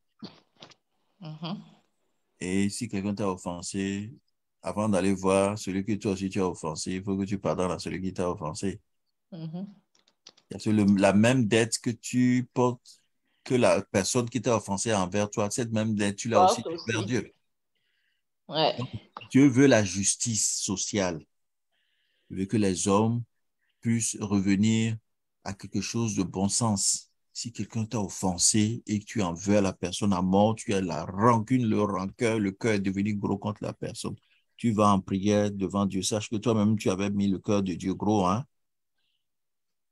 Et si quelqu'un t'a offensé, avant d'aller voir celui que toi aussi tu as offensé, il faut que tu pardonnes à celui qui t'a offensé. Parce que la même dette que tu portes, que la personne qui t'a offensé envers toi, cette même dette, tu l'as aussi envers Dieu. Ouais. Donc, Dieu veut la justice sociale. Il veut que les hommes puissent revenir à quelque chose de bon sens. Si quelqu'un t'a offensé et que tu en veux à la personne à mort, tu as la rancune, le rancœur, le cœur est devenu gros contre la personne. Tu vas en prière devant Dieu. Sache que toi-même, tu avais mis le cœur de Dieu gros, hein?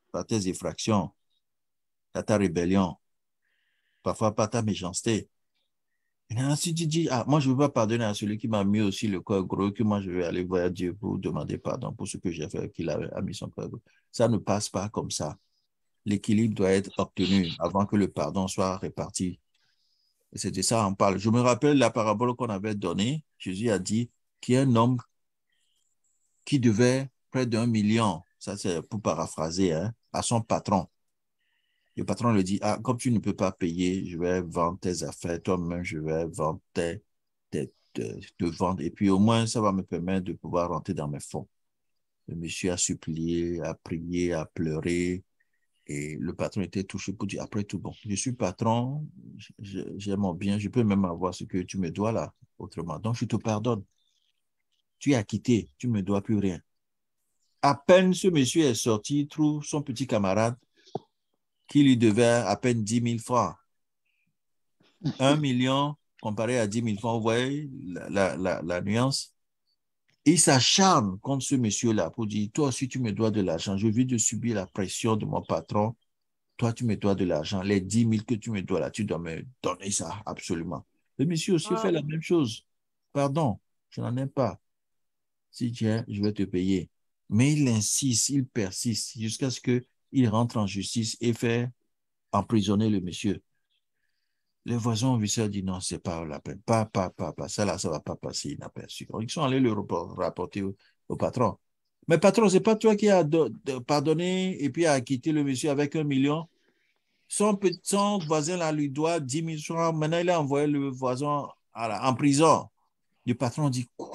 par tes effractions, par ta rébellion, parfois par ta méchanceté. Et si tu dis, ah, moi je ne veux pas pardonner à celui qui m'a mis aussi le cœur gros, que moi je vais aller voir Dieu pour demander pardon pour ce que j'ai fait, qu'il a mis son cœur gros. Ça ne passe pas comme ça. L'équilibre doit être obtenu avant que le pardon soit réparti. Et c'est de ça qu'on parle. Je me rappelle la parabole qu'on avait donnée. Jésus a dit qu'il y a un homme qui devait près d'1 million, ça c'est pour paraphraser, hein, à son patron. Le patron lui dit, ah, comme tu ne peux pas payer, je vais vendre tes affaires, toi-même, je vais vendre te vendre, et puis au moins, ça va me permettre de pouvoir rentrer dans mes fonds. Le monsieur a supplié, a prié, a pleuré, et le patron était touché pour dire, après tout, bon, je suis patron, j'ai mon bien, je peux même avoir ce que tu me dois là, autrement. Donc, je te pardonne. Tu es acquitté, tu ne me dois plus rien. À peine ce monsieur est sorti, il trouve son petit camarade qui lui devait à peine 10 000 francs. 1 million comparé à 10 000 francs, vous voyez la nuance? Il s'acharne contre ce monsieur-là pour dire, toi aussi tu me dois de l'argent, je viens de subir la pression de mon patron, toi tu me dois de l'argent, les 10 000 que tu me dois là, tu dois me donner ça, absolument. Le monsieur aussi fait la même chose. Pardon, je n'en ai pas. Si tu as, je vais te payer. Mais il insiste, il persiste jusqu'à ce qu'il rentre en justice et fait emprisonner le monsieur. Les voisins ont vu ça, dit non, c'est pas la peine. Pas. Ça là, ça va pas passer inaperçu. Ils sont allés le rapporter au patron. Mais patron, c'est pas toi qui as pardonné et puis a quitté le monsieur avec 1 million. Son voisin là lui doit 10 000 francs. Maintenant, il a envoyé le voisin en prison. Le patron dit, quoi?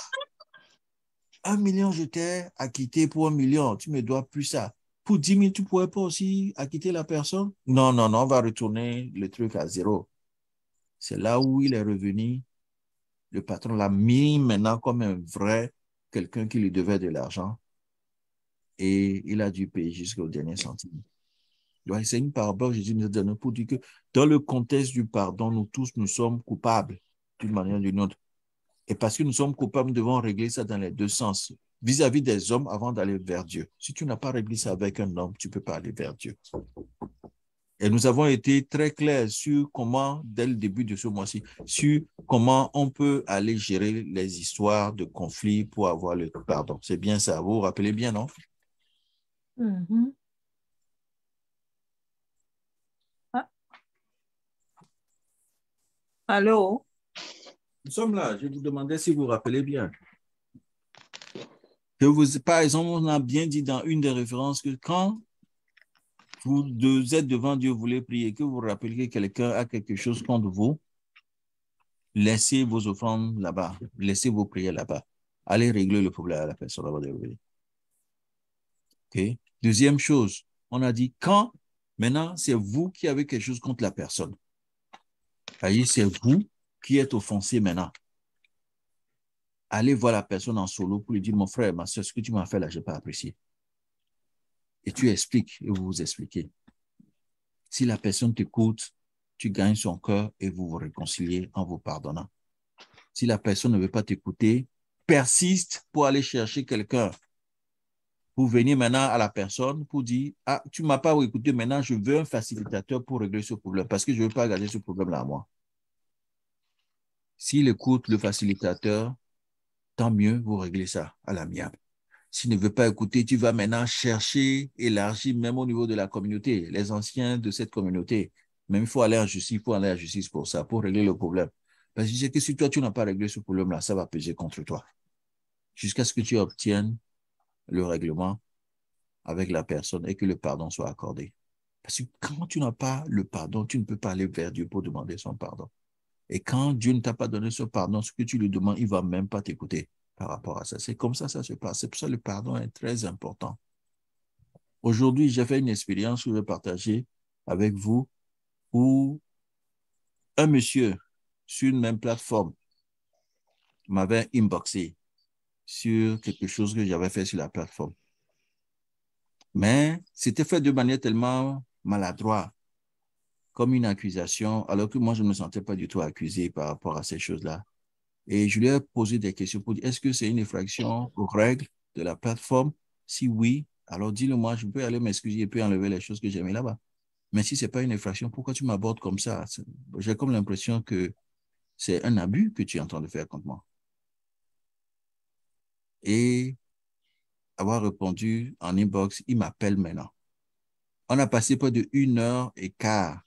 1 million, je t'ai acquitté pour 1 million. Tu me dois plus ça. Pour 10 000, tu ne pourrais pas aussi acquitter la personne? Non, on va retourner le truc à zéro. C'est là où il est revenu. Le patron l'a mis maintenant comme un vrai quelqu'un qui lui devait de l'argent. Et il a dû payer jusqu'au dernier centime. Donc, c'est une parabole que Jésus nous a donnée pour dire que dans le contexte du pardon, nous tous, nous sommes coupables d'une manière ou d'une autre. Et parce que nous sommes coupables, nous devons régler ça dans les deux sens. Vis-à-vis des hommes avant d'aller vers Dieu. Si tu n'as pas réglé ça avec un homme, tu ne peux pas aller vers Dieu. Et nous avons été très clairs sur comment, dès le début de ce mois-ci, sur comment on peut aller gérer les histoires de conflits pour avoir le pardon. C'est bien ça, vous vous rappelez bien, non? Mm-hmm. Ah. Allô? Nous sommes là, je vous demandais si vous vous rappelez bien. Que vous, par exemple, on a bien dit dans une des références que quand vous êtes devant Dieu, vous voulez prier, que vous rappelez que quelqu'un a quelque chose contre vous, laissez vos offrandes là-bas, laissez vos prières là-bas. Allez régler le problème à la personne avant de revenir. Okay. Deuxième chose, on a dit quand, maintenant, c'est vous qui avez quelque chose contre la personne. C'est vous qui êtes offensé maintenant. Allez voir la personne en solo pour lui dire, mon frère, ma soeur, ce que tu m'as fait là, je n'ai pas apprécié. Et tu expliques et vous vous expliquez. Si la personne t'écoute, tu gagnes son cœur et vous vous réconciliez en vous pardonnant. Si la personne ne veut pas t'écouter, persiste pour aller chercher quelqu'un. Pour venir maintenant à la personne pour dire, ah, tu ne m'as pas écouté, maintenant je veux un facilitateur pour régler ce problème parce que je ne veux pas garder ce problème-là à moi. S'il écoute le facilitateur, tant mieux, vous réglez ça à l'amiable. S'il ne veut pas écouter, tu vas maintenant chercher, élargir même au niveau de la communauté, les anciens de cette communauté. Même il faut aller en justice, pour ça, pour régler le problème. Parce que je sais que si toi, tu n'as pas réglé ce problème-là, ça va peser contre toi. Jusqu'à ce que tu obtiennes le règlement avec la personne et que le pardon soit accordé. Parce que quand tu n'as pas le pardon, tu ne peux pas aller vers Dieu pour demander son pardon. Et quand Dieu ne t'a pas donné ce pardon, ce que tu lui demandes, il ne va même pas t'écouter par rapport à ça. C'est comme ça se passe. C'est pour ça que le pardon est très important. Aujourd'hui, j'ai fait une expérience que je vais partager avec vous où un monsieur sur une même plateforme m'avait inboxé sur quelque chose que j'avais fait sur la plateforme. Mais c'était fait de manière tellement maladroite, comme une accusation, alors que moi, je ne me sentais pas du tout accusé par rapport à ces choses-là. Et je lui ai posé des questions pour dire, est-ce que c'est une infraction aux règles de la plateforme? Si oui, alors dis-le-moi, je peux aller m'excuser et puis enlever les choses que j'ai mis là-bas. Mais si ce n'est pas une infraction, pourquoi tu m'abordes comme ça? J'ai comme l'impression que c'est un abus que tu es en train de faire contre moi. Et avoir répondu en inbox, il m'appelle maintenant. On a passé près de 1h15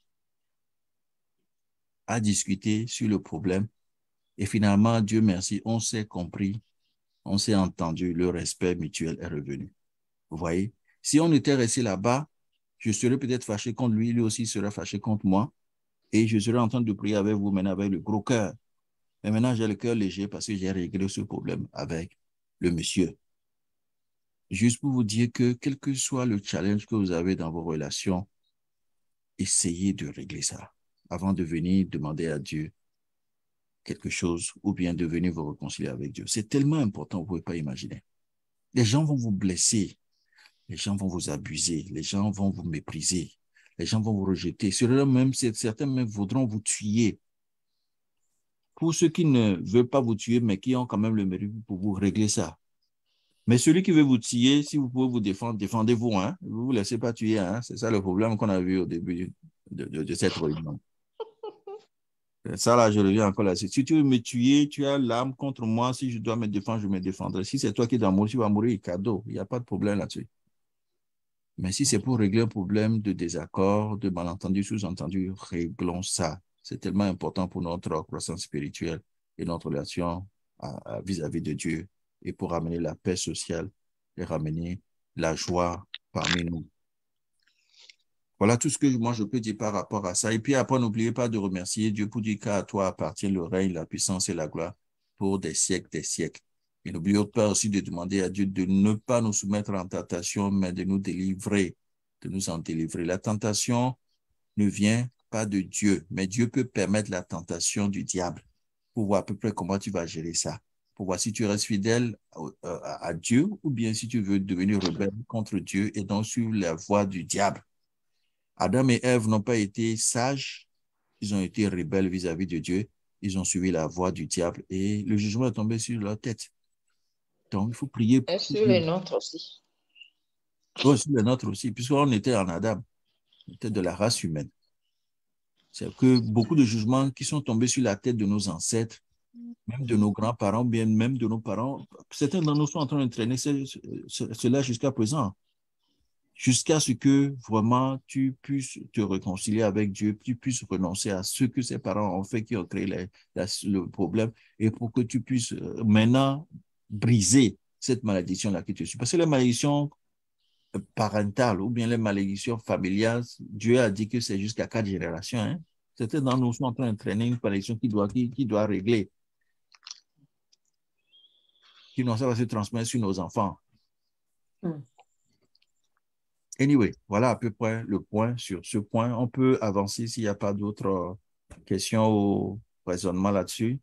à discuter sur le problème. Et finalement, Dieu merci, on s'est compris, on s'est entendu, le respect mutuel est revenu. Vous voyez? Si on était resté là-bas, je serais peut-être fâché contre lui, lui aussi serait fâché contre moi. Et je serais en train de prier avec vous maintenant avec le gros cœur. Mais maintenant, j'ai le cœur léger parce que j'ai réglé ce problème avec le monsieur. Juste pour vous dire que quel que soit le challenge que vous avez dans vos relations, essayez de régler ça avant de venir demander à Dieu quelque chose ou bien de venir vous réconcilier avec Dieu. C'est tellement important, vous ne pouvez pas imaginer. Les gens vont vous blesser, les gens vont vous abuser, les gens vont vous mépriser, les gens vont vous rejeter. Certains même voudront vous tuer. Pour ceux qui ne veulent pas vous tuer, mais qui ont quand même le mérite pour vous régler ça. Mais celui qui veut vous tuer, si vous pouvez vous défendre, défendez-vous. Hein? Vous ne vous laissez pas tuer. Hein? C'est ça le problème qu'on a vu au début de cette réunion. Ça, là, je reviens encore là-dessus. Si tu veux me tuer, tu as l'arme contre moi. Si je dois me défendre, je me défendrai. Si c'est toi qui dois mourir, tu vas mourir. Cadeau. Il n'y a pas de problème là-dessus. Mais si c'est pour régler un problème de désaccord, de malentendu, sous-entendu, réglons ça. C'est tellement important pour notre croissance spirituelle et notre relation vis-à-vis de Dieu et pour ramener la paix sociale et ramener la joie parmi nous. Voilà tout ce que moi je peux dire par rapport à ça. Et puis après, n'oubliez pas de remercier Dieu pour dire qu'à toi appartient le règne, la puissance et la gloire pour des siècles, des siècles. Et n'oubliez pas aussi de demander à Dieu de ne pas nous soumettre en tentation, mais de nous délivrer, de nous en délivrer. La tentation ne vient pas de Dieu, mais Dieu peut permettre la tentation du diable pour voir à peu près comment tu vas gérer ça, pour voir si tu restes fidèle à Dieu ou bien si tu veux devenir rebelle contre Dieu et donc suivre la voie du diable. Adam et Ève n'ont pas été sages, ils ont été rebelles vis-à-vis de Dieu, ils ont suivi la voie du diable et le jugement est tombé sur leur tête. Donc, il faut prier. Et sur les nôtres aussi. Oui, sur les nôtres aussi, puisqu'on était en Adam, on était de la race humaine. C'est que beaucoup de jugements qui sont tombés sur la tête de nos ancêtres, même de nos grands-parents, bien même de nos parents, certains d'entre nous sont en train de traîner cela jusqu'à présent. Jusqu'à ce que vraiment tu puisses te réconcilier avec Dieu, tu puisses renoncer à ce que ses parents ont fait, qui ont créé le problème, et pour que tu puisses maintenant briser cette malédiction-là que tu suis. Parce que les malédictions parentales ou bien les malédictions familiales, Dieu a dit que c'est jusqu'à 4 générations. Hein? Certains d'entre nous sont en train de traîner une malédiction qui doit régler, qui doit se transmettre sur nos enfants. Anyway, voilà à peu près le point sur ce point. On peut avancer s'il n'y a pas d'autres questions ou raisonnements là-dessus.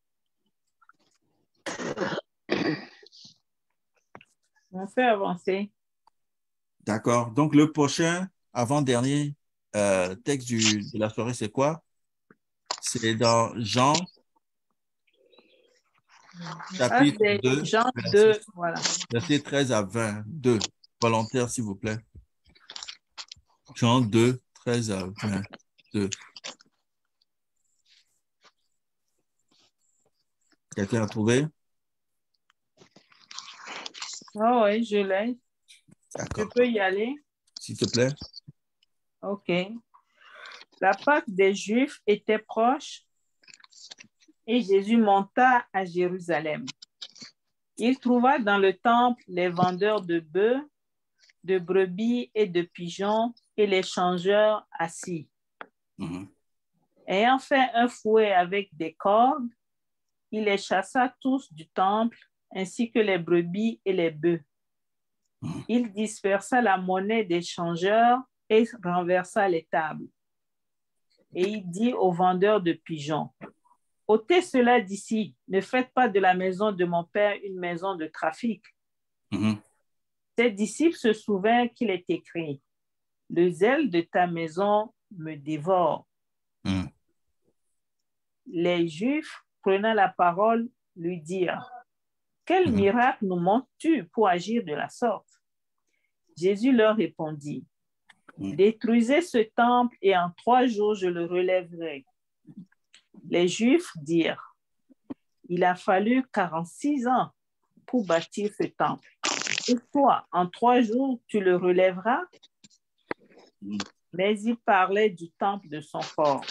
On fait avancer. D'accord. Donc, le prochain, avant-dernier texte de la soirée, c'est quoi? C'est dans Jean, chapitre 2, Jean 2, voilà. Verset 13 à 22. Volontaire, s'il vous plaît. Jean 2, 13 à 22. Quelqu'un a trouvé? Oh oui, je l'ai. D'accord. Je peux y aller? S'il te plaît. OK. La Pâque des Juifs était proche et Jésus monta à Jérusalem. Il trouva dans le temple les vendeurs de bœufs, de brebis et de pigeons et les changeurs assis. Ayant fait un fouet avec des cordes, il les chassa tous du temple, ainsi que les brebis et les bœufs. Il dispersa la monnaie des changeurs et renversa les tables. Et il dit aux vendeurs de pigeons, « Ôtez cela d'ici, ne faites pas de la maison de mon père une maison de trafic. » Ses disciples se souvinrent qu'il est écrit, « Le zèle de ta maison me dévore. » Les Juifs, prenant la parole, lui dirent, « Quel miracle nous montres-tu pour agir de la sorte? » Jésus leur répondit, détruisez ce temple et en 3 jours je le relèverai. Les Juifs dirent, il a fallu 46 ans pour bâtir ce temple. Et toi, en 3 jours, tu le relèveras? Mais il parlait du temple de son corps.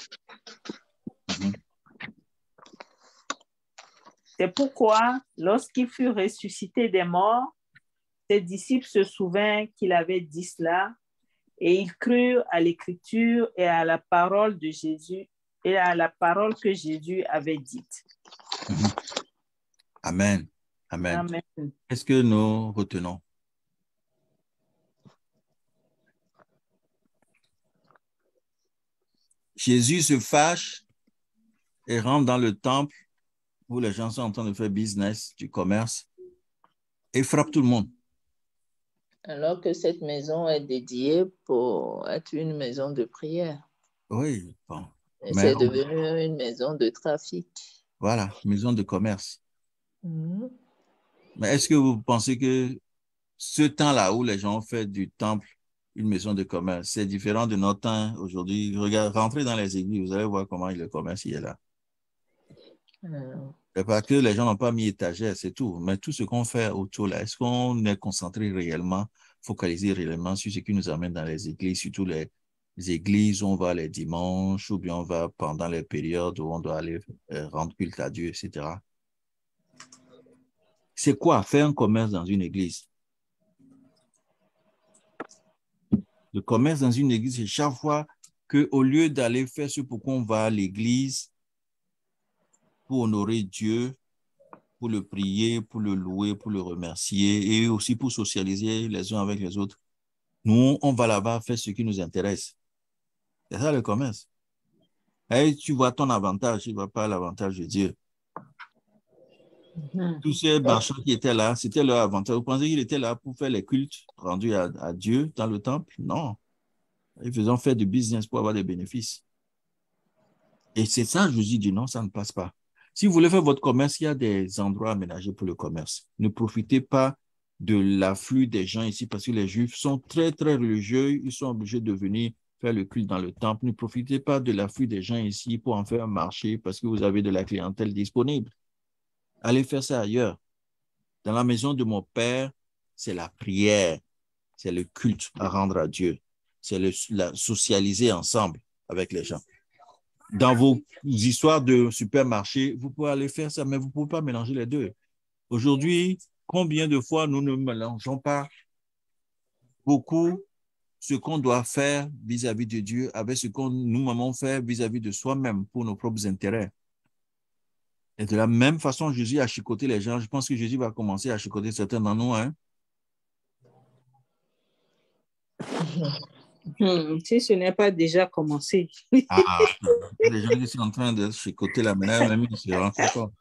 C'est pourquoi, lorsqu'il fut ressuscité des morts, ses disciples se souvinrent qu'il avait dit cela et ils crurent à l'écriture et à la parole de Jésus et à la parole que Jésus avait dite. Amen. Amen. Amen. Qu'est-ce que nous retenons? Jésus se fâche et rentre dans le temple où les gens sont en train de faire business, du commerce, et frappe tout le monde. Alors que cette maison est dédiée pour être une maison de prière. Oui, bon. C'est devenu une maison de trafic. Voilà, maison de commerce. Mais est-ce que vous pensez que ce temps-là où les gens ont fait du temple une maison de commerce, c'est différent de notre temps aujourd'hui? Regardez, rentrez dans les églises, vous allez voir comment le commerce il est là. C'est pas que les gens n'ont pas mis étagère, c'est tout. Mais tout ce qu'on fait autour là, est-ce qu'on est concentré réellement, focalisé réellement sur ce qui nous amène dans les églises, surtout les églises où on va les dimanches ou bien on va pendant les périodes où on doit aller rendre culte à Dieu, etc. C'est quoi faire un commerce dans une église? Le commerce dans une église, c'est chaque fois qu'au lieu d'aller faire ce pourquoi on va à l'église, pour honorer Dieu, pour le prier, pour le louer, pour le remercier et aussi pour socialiser les uns avec les autres. Nous, on va là-bas faire ce qui nous intéresse. C'est ça le commerce. Et tu vois ton avantage, tu ne vois pas l'avantage de Dieu. Tous ces marchands qui étaient là, c'était leur avantage. Vous pensez qu'ils étaient là pour faire les cultes rendus à Dieu dans le temple? Non. Ils faisaient faire du business pour avoir des bénéfices. Et c'est ça, Jésus dit non, ça ne passe pas. Si vous voulez faire votre commerce, il y a des endroits aménagés pour le commerce. Ne profitez pas de l'afflux des gens ici parce que les Juifs sont très, très religieux. Ils sont obligés de venir faire le culte dans le temple. Ne profitez pas de l'afflux des gens ici pour en faire un marché parce que vous avez de la clientèle disponible. Allez faire ça ailleurs. Dans la maison de mon Père, c'est la prière, c'est le culte à rendre à Dieu. C'est la socialiser ensemble avec les gens. Dans vos histoires de supermarché, vous pouvez aller faire ça, mais vous ne pouvez pas mélanger les deux. Aujourd'hui, combien de fois nous ne mélangeons pas beaucoup ce qu'on doit faire vis-à-vis de Dieu avec ce qu'on nous-mêmes fait vis-à-vis de soi-même pour nos propres intérêts. Et de la même façon, Jésus a chicoté les gens. Je pense que Jésus va commencer à chicoter certains d'entre nous. Hein? Si ce n'est pas déjà commencé. Ah, les gens qui sont en train de chicoter la menace, même ils se rendent compte.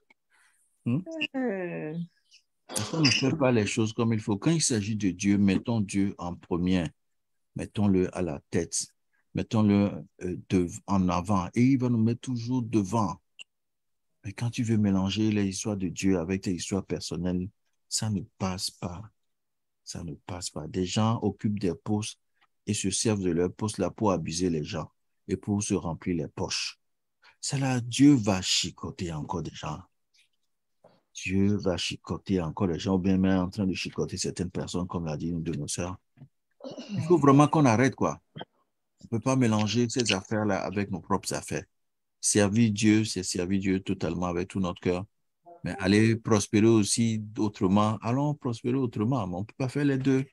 Parce qu'on ne fait pas les choses comme il faut. Quand il s'agit de Dieu, mettons Dieu en premier. Mettons-le à la tête. Mettons-le en avant. Et il va nous mettre toujours devant. Mais quand tu veux mélanger les histoires de Dieu avec tes histoires personnelles, ça ne passe pas. Ça ne passe pas. Des gens occupent des postes et se servent de leur poste là pour abuser les gens et pour se remplir les poches. C'est là, Dieu va chicoter encore des gens. Dieu va chicoter encore les gens, ou bien même en train de chicoter certaines personnes, comme l'a dit une de nos sœurs. Il faut vraiment qu'on arrête, quoi. On ne peut pas mélanger ces affaires-là avec nos propres affaires. Servir Dieu, c'est servir Dieu totalement avec tout notre cœur. Mais aller prospérer aussi autrement, allons prospérer autrement, mais on ne peut pas faire les deux.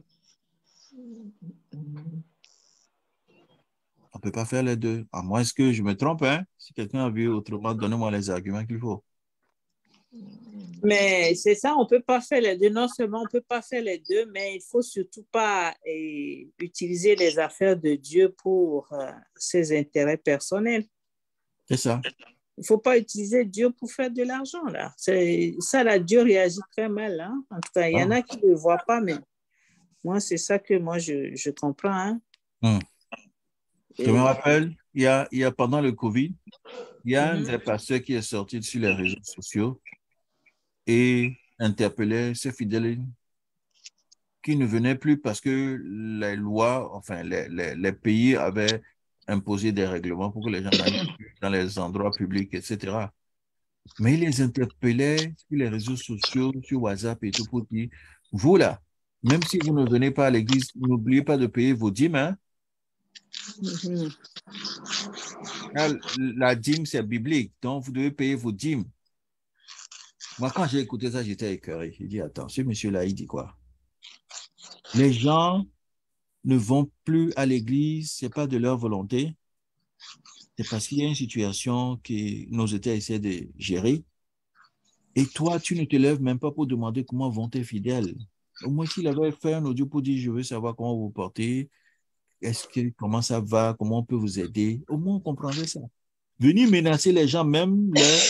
On ne peut pas faire les deux. À moins que je me trompe, hein? Si quelqu'un a vu autrement, donnez-moi les arguments qu'il faut. Mais c'est ça, on ne peut pas faire les deux. Non seulement on ne peut pas faire les deux, mais il ne faut surtout pas utiliser les affaires de Dieu pour ses intérêts personnels. C'est ça. Il ne faut pas utiliser Dieu pour faire de l'argent, là. Ça, là, Dieu réagit très mal, hein? En tout cas, il y en a qui ne le voient pas, mais moi, c'est ça que moi, je comprends, hein? Je me rappelle, il y a pendant le COVID, il y a un des pasteurs qui est sorti sur les réseaux sociaux et interpellait ses fidèles qui ne venaient plus parce que les lois, enfin, les pays avaient imposé des règlements pour que les gens n'aillent plus dans les endroits publics, etc. Mais ils les interpellaient sur les réseaux sociaux, sur WhatsApp et tout pour dire, vous là, même si vous ne venez pas à l'église, n'oubliez pas de payer vos dîmes. Hein? La dîme, c'est biblique, donc vous devez payer vos dîmes. Moi, quand j'ai écouté ça, j'étais écœuré. J'ai dit, attends, ce monsieur-là, il dit quoi? Les gens ne vont plus à l'église, ce n'est pas de leur volonté. C'est parce qu'il y a une situation que nos États essaient de gérer. Et toi, tu ne te lèves même pas pour demander comment vont tes fidèles. Au moins, s'il avait fait un audio pour dire, je veux savoir comment vous portez, comment ça va, comment on peut vous aider, au moins on comprendrait ça. Venir menacer les gens, même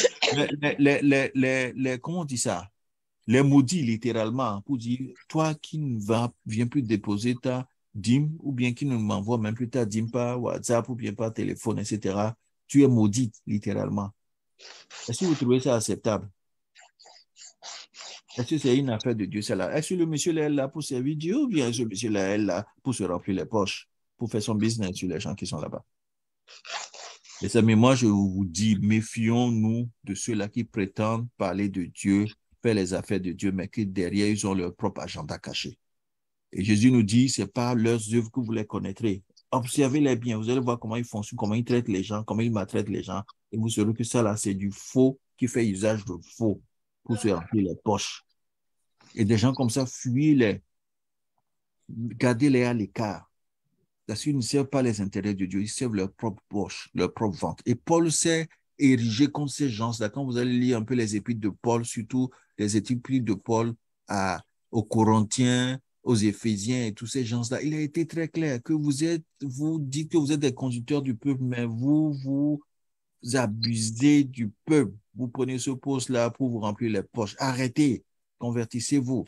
comment on dit ça? Les maudits, littéralement, pour dire, toi qui ne viens plus déposer ta dîme, ou bien qui ne m'envoie même plus ta dîme par WhatsApp, ou bien par téléphone, etc., tu es maudit, littéralement. Est-ce que vous trouvez ça acceptable? Est-ce que c'est une affaire de Dieu, celle-là? Est-ce que le monsieur est là pour servir Dieu, ou bien est-ce que le monsieur est là pour se remplir les poches, pour faire son business sur les gens qui sont là-bas? Les amis, moi, je vous dis, méfions-nous de ceux-là qui prétendent parler de Dieu, faire les affaires de Dieu, mais que derrière, ils ont leur propre agenda caché. Et Jésus nous dit, c'est par leurs œuvres que vous les connaîtrez. Observez-les bien, vous allez voir comment ils fonctionnent, comment ils traitent les gens, comment ils maltraitent les gens, et vous saurez que ça, là, c'est du faux qui fait usage de faux pour se remplir les poches. Et des gens comme ça, fuyez-les, gardez-les à l'écart. Parce qu'ils ne servent pas les intérêts de Dieu, ils servent leur propre poche, leur propre ventre. Et Paul s'est érigé contre ces gens-là. Quand vous allez lire un peu les épîtres de Paul, surtout les épîtres de Paul aux Corinthiens, aux Éphésiens et tous ces gens-là, il a été très clair que vous dites que vous êtes des conducteurs du peuple, mais vous abusez du peuple. Vous prenez ce poste-là pour vous remplir les poches. Arrêtez, convertissez-vous.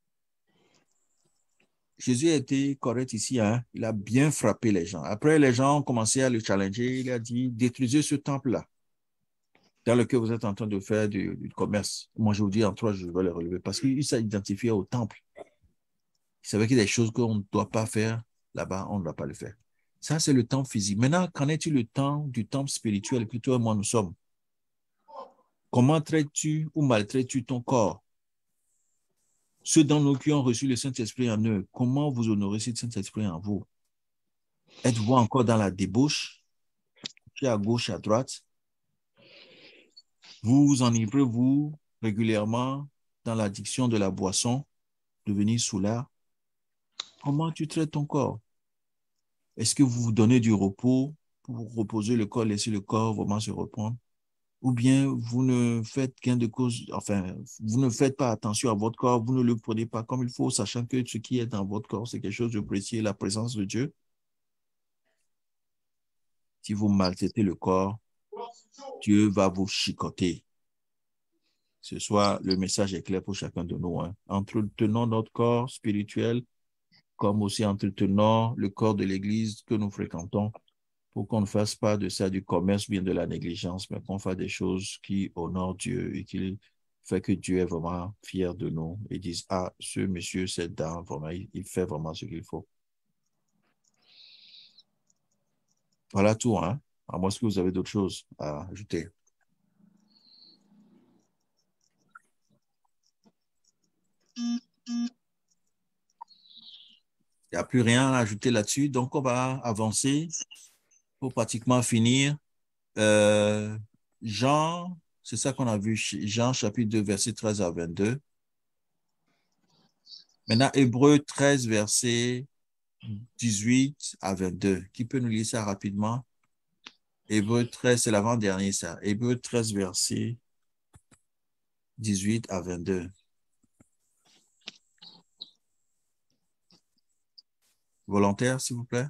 Jésus a été correct ici, hein? Il a bien frappé les gens. Après, les gens ont commencé à le challenger. Il a dit, détruisez ce temple-là dans lequel vous êtes en train de faire du commerce. Moi, je vous dis, en 3 jours, je vais le relever parce qu'il s'est identifié au temple. Il savait qu'il y a des choses qu'on ne doit pas faire là-bas, on ne doit pas le faire. Ça, c'est le temple physique. Maintenant, qu'en est-il du temple spirituel que toi et moi, nous sommes? Comment traites-tu ou maltraites-tu ton corps? Ceux d'entre nous qui ont reçu le Saint-Esprit en eux, comment vous honorez ce Saint-Esprit en vous? Êtes-vous encore dans la débauche, à gauche, à droite? Vous vous enivrez-vous régulièrement dans l'addiction de la boisson, devenir soulard? Comment tu traites ton corps? Est-ce que vous vous donnez du repos pour reposer le corps, laisser le corps vraiment se reprendre? Ou bien vous ne faites gain de cause, enfin, vous ne faites pas attention à votre corps, vous ne le prenez pas comme il faut, sachant que ce qui est dans votre corps, c'est quelque chose de précieux, la présence de Dieu. Si vous maltraitez le corps, Dieu va vous chicoter. Ce soir, le message est clair pour chacun de nous. Hein. Entretenons notre corps spirituel, comme aussi entretenons le corps de l'Église que nous fréquentons, pour qu'on ne fasse pas de ça du commerce, bien de la négligence, mais qu'on fasse des choses qui honorent Dieu et qui fait que Dieu est vraiment fier de nous et dise, ah, ce monsieur, cette dame, vraiment, il fait vraiment ce qu'il faut. Voilà tout, hein. À moins que vous avez d'autres choses à ajouter. Il n'y a plus rien à ajouter là-dessus, donc on va avancer pour pratiquement finir. Jean, c'est ça qu'on a vu, Jean chapitre 2, verset 13 à 22. Maintenant, Hébreux 13, verset 18 à 22. Qui peut nous lire ça rapidement? Hébreux 13, c'est l'avant-dernier ça. Hébreux 13, verset 18 à 22. Volontaire, s'il vous plaît?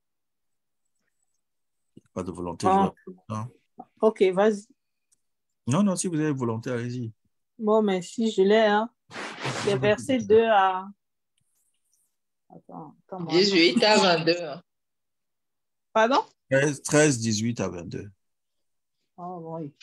Pas de volontaire. Ah. Ok, vas-y. Non, si vous avez volontaire, allez-y. Bon, mais si je l'ai, hein. C'est verset 2 à... Attends, 18 à 22. Pardon? 13, 18 à 22. Oh oui.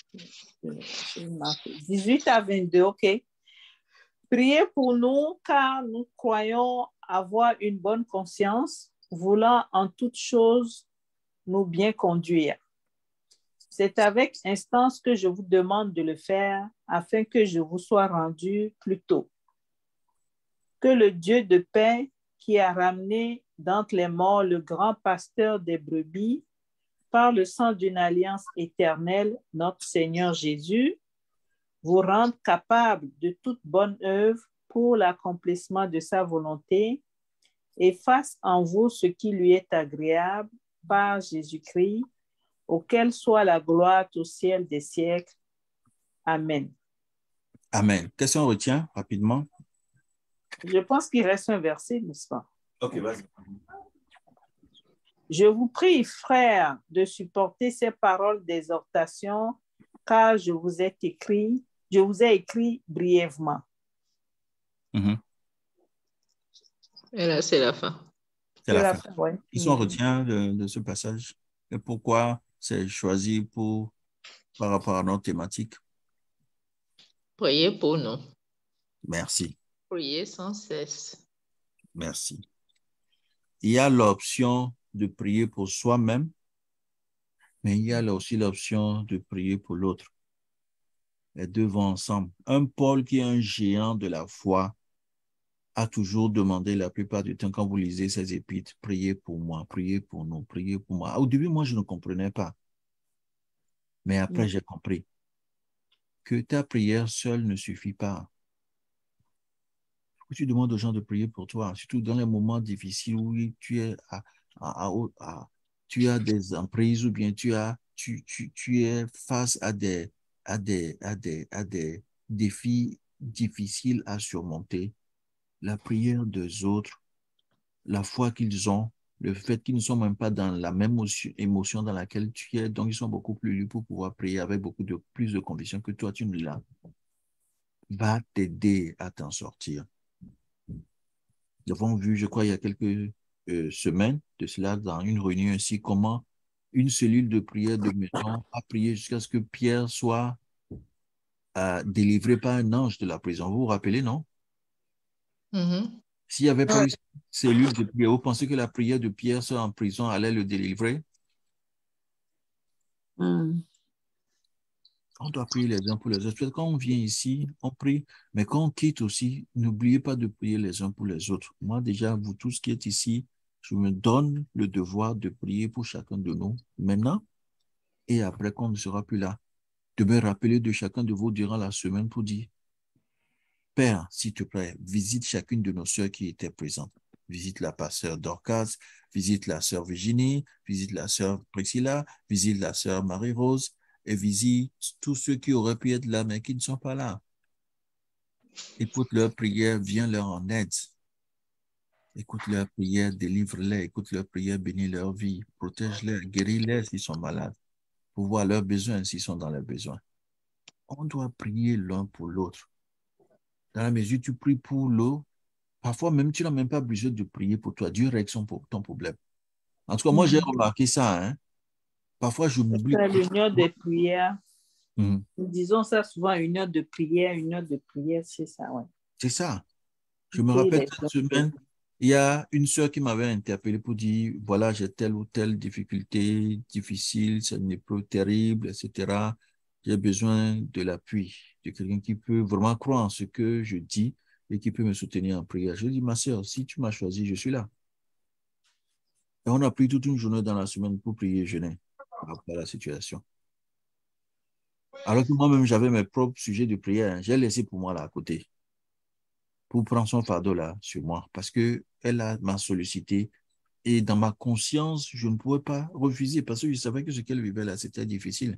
18 à 22, ok. Priez pour nous car nous croyons avoir une bonne conscience, voulant en toute chose nous bien conduire. C'est avec instance que je vous demande de le faire afin que je vous sois rendu plus tôt. Que le Dieu de paix qui a ramené d'entre les morts le grand pasteur des brebis par le sang d'une alliance éternelle, notre Seigneur Jésus, vous rende capable de toute bonne œuvre pour l'accomplissement de sa volonté et fasse en vous ce qui lui est agréable par Jésus-Christ, auquel soit la gloire au ciel des siècles. Amen. Amen. Qu'est-ce qu'on retient rapidement? Je pense qu'il reste un verset, n'est-ce pas? Ok, vas-y. Je vous prie, frères, de supporter ces paroles d'exhortation, car je vous ai écrit brièvement. Et là, c'est la fin. C'est la fin. Ouais. Qu'est-ce qu'on retient de ce passage? Et pourquoi c'est choisi par rapport à notre thématique? Priez pour nous. Merci. Priez sans cesse. Merci. Il y a l'option de prier pour soi-même, mais il y a aussi l'option de prier pour l'autre. Les deux vont ensemble. Un Paul qui est un géant de la foi a toujours demandé la plupart du temps, quand vous lisez ses épîtres, priez pour moi, priez pour nous, priez pour moi. Au début, moi, je ne comprenais pas. Mais après, j'ai compris que ta prière seule ne suffit pas. Tu demandes aux gens de prier pour toi, surtout dans les moments difficiles où tu es tu as des emprises ou bien tu es face à des défis difficiles à surmonter. La prière des autres, la foi qu'ils ont, le fait qu'ils ne sont même pas dans la même émotion dans laquelle tu es, donc ils sont beaucoup plus libres pour pouvoir prier avec plus de conviction que toi, tu ne l'as, va t'aider à t'en sortir. Nous avons vu, je crois, il y a quelques semaines de cela, dans une réunion ici, comment une cellule de prière de maison a prié jusqu'à ce que Pierre soit délivré par un ange de la prison. Vous vous rappelez, non? S'il n'y avait pas eu cette cellule de prière, vous pensez que la prière de Pierre soit en prison allait le délivrer? On doit prier les uns pour les autres. Quand on vient ici, on prie, mais quand on quitte aussi, n'oubliez pas de prier les uns pour les autres. Moi, déjà, vous tous qui êtes ici, je me donne le devoir de prier pour chacun de nous, maintenant et après qu'on ne sera plus là. De me rappeler de chacun de vous durant la semaine pour dire, Père, s'il te plaît, visite chacune de nos sœurs qui étaient présentes. Visite la pasteur Dorcas, visite la sœur Virginie, visite la sœur Priscilla, visite la sœur Marie-Rose, et visite tous ceux qui auraient pu être là, mais qui ne sont pas là. Écoute leur prière, viens leur en aide. Écoute leur prière, délivre-les. Écoute leur prière, bénis leur vie. Protège-les, guéris-les s'ils sont malades. Pour voir leurs besoins s'ils sont dans leurs besoins. On doit prier l'un pour l'autre. Dans la mesure où tu pries pour l'autre, parfois même tu n'as même pas besoin de prier pour toi. Dieu règle ton problème. En tout cas, moi, j'ai remarqué ça. Hein. Parfois, je m'oublie. L'union de prière. Nous disons ça souvent, une heure de prière, c'est ça, ouais. C'est ça. Je me rappelle cette semaine, il y a une sœur qui m'avait interpellé pour dire, voilà, j'ai telle ou telle difficulté difficile, c'est une épreuve terrible, etc. J'ai besoin de l'appui de quelqu'un qui peut vraiment croire en ce que je dis et qui peut me soutenir en prière. Je lui dis, ma sœur, si tu m'as choisi, je suis là. Et on a pris toute une journée dans la semaine pour prier et jeûner par rapport à la situation. Alors que moi-même, j'avais mes propres sujets de prière. J'ai laissé pour moi là à côté pour prendre son fardeau là sur moi parce qu'elle m'a sollicité et dans ma conscience, je ne pouvais pas refuser parce que je savais que ce qu'elle vivait là, c'était difficile.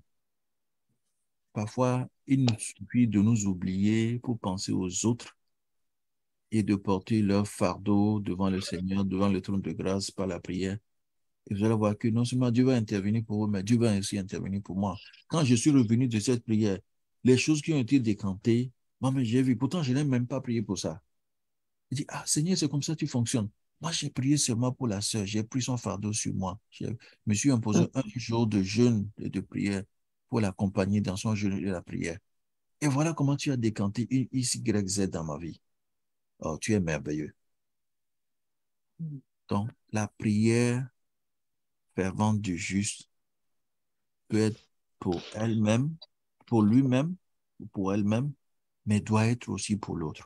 Parfois, il nous suffit de nous oublier pour penser aux autres et de porter leur fardeau devant le Seigneur, devant le trône de grâce par la prière. Et vous allez voir que non seulement Dieu va intervenir pour eux, mais Dieu va aussi intervenir pour moi. Quand je suis revenu de cette prière, les choses qui ont été décantées, moi, mais j'ai vu, pourtant, je n'ai même pas prié pour ça. Il dit, ah Seigneur, c'est comme ça que tu fonctionnes. Moi, j'ai prié seulement pour la sœur, j'ai pris son fardeau sur moi. Je me suis imposé un jour de jeûne et de prière pour l'accompagner dans son jeûne et la prière. Et voilà comment tu as décanté une XYZ dans ma vie. Oh, tu es merveilleux. Donc, la prière fervente du juste peut être pour elle-même, pour lui-même, ou pour elle-même, mais doit être aussi pour l'autre.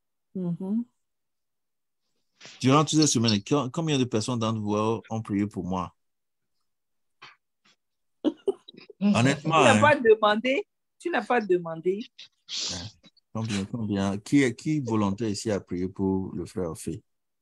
Durant toutes ces semaines, combien de personnes d'entre vous ont prié pour moi? Honnêtement. Tu n'as pas demandé. Combien? Qui volontaire ici a prié pour le frère Fé?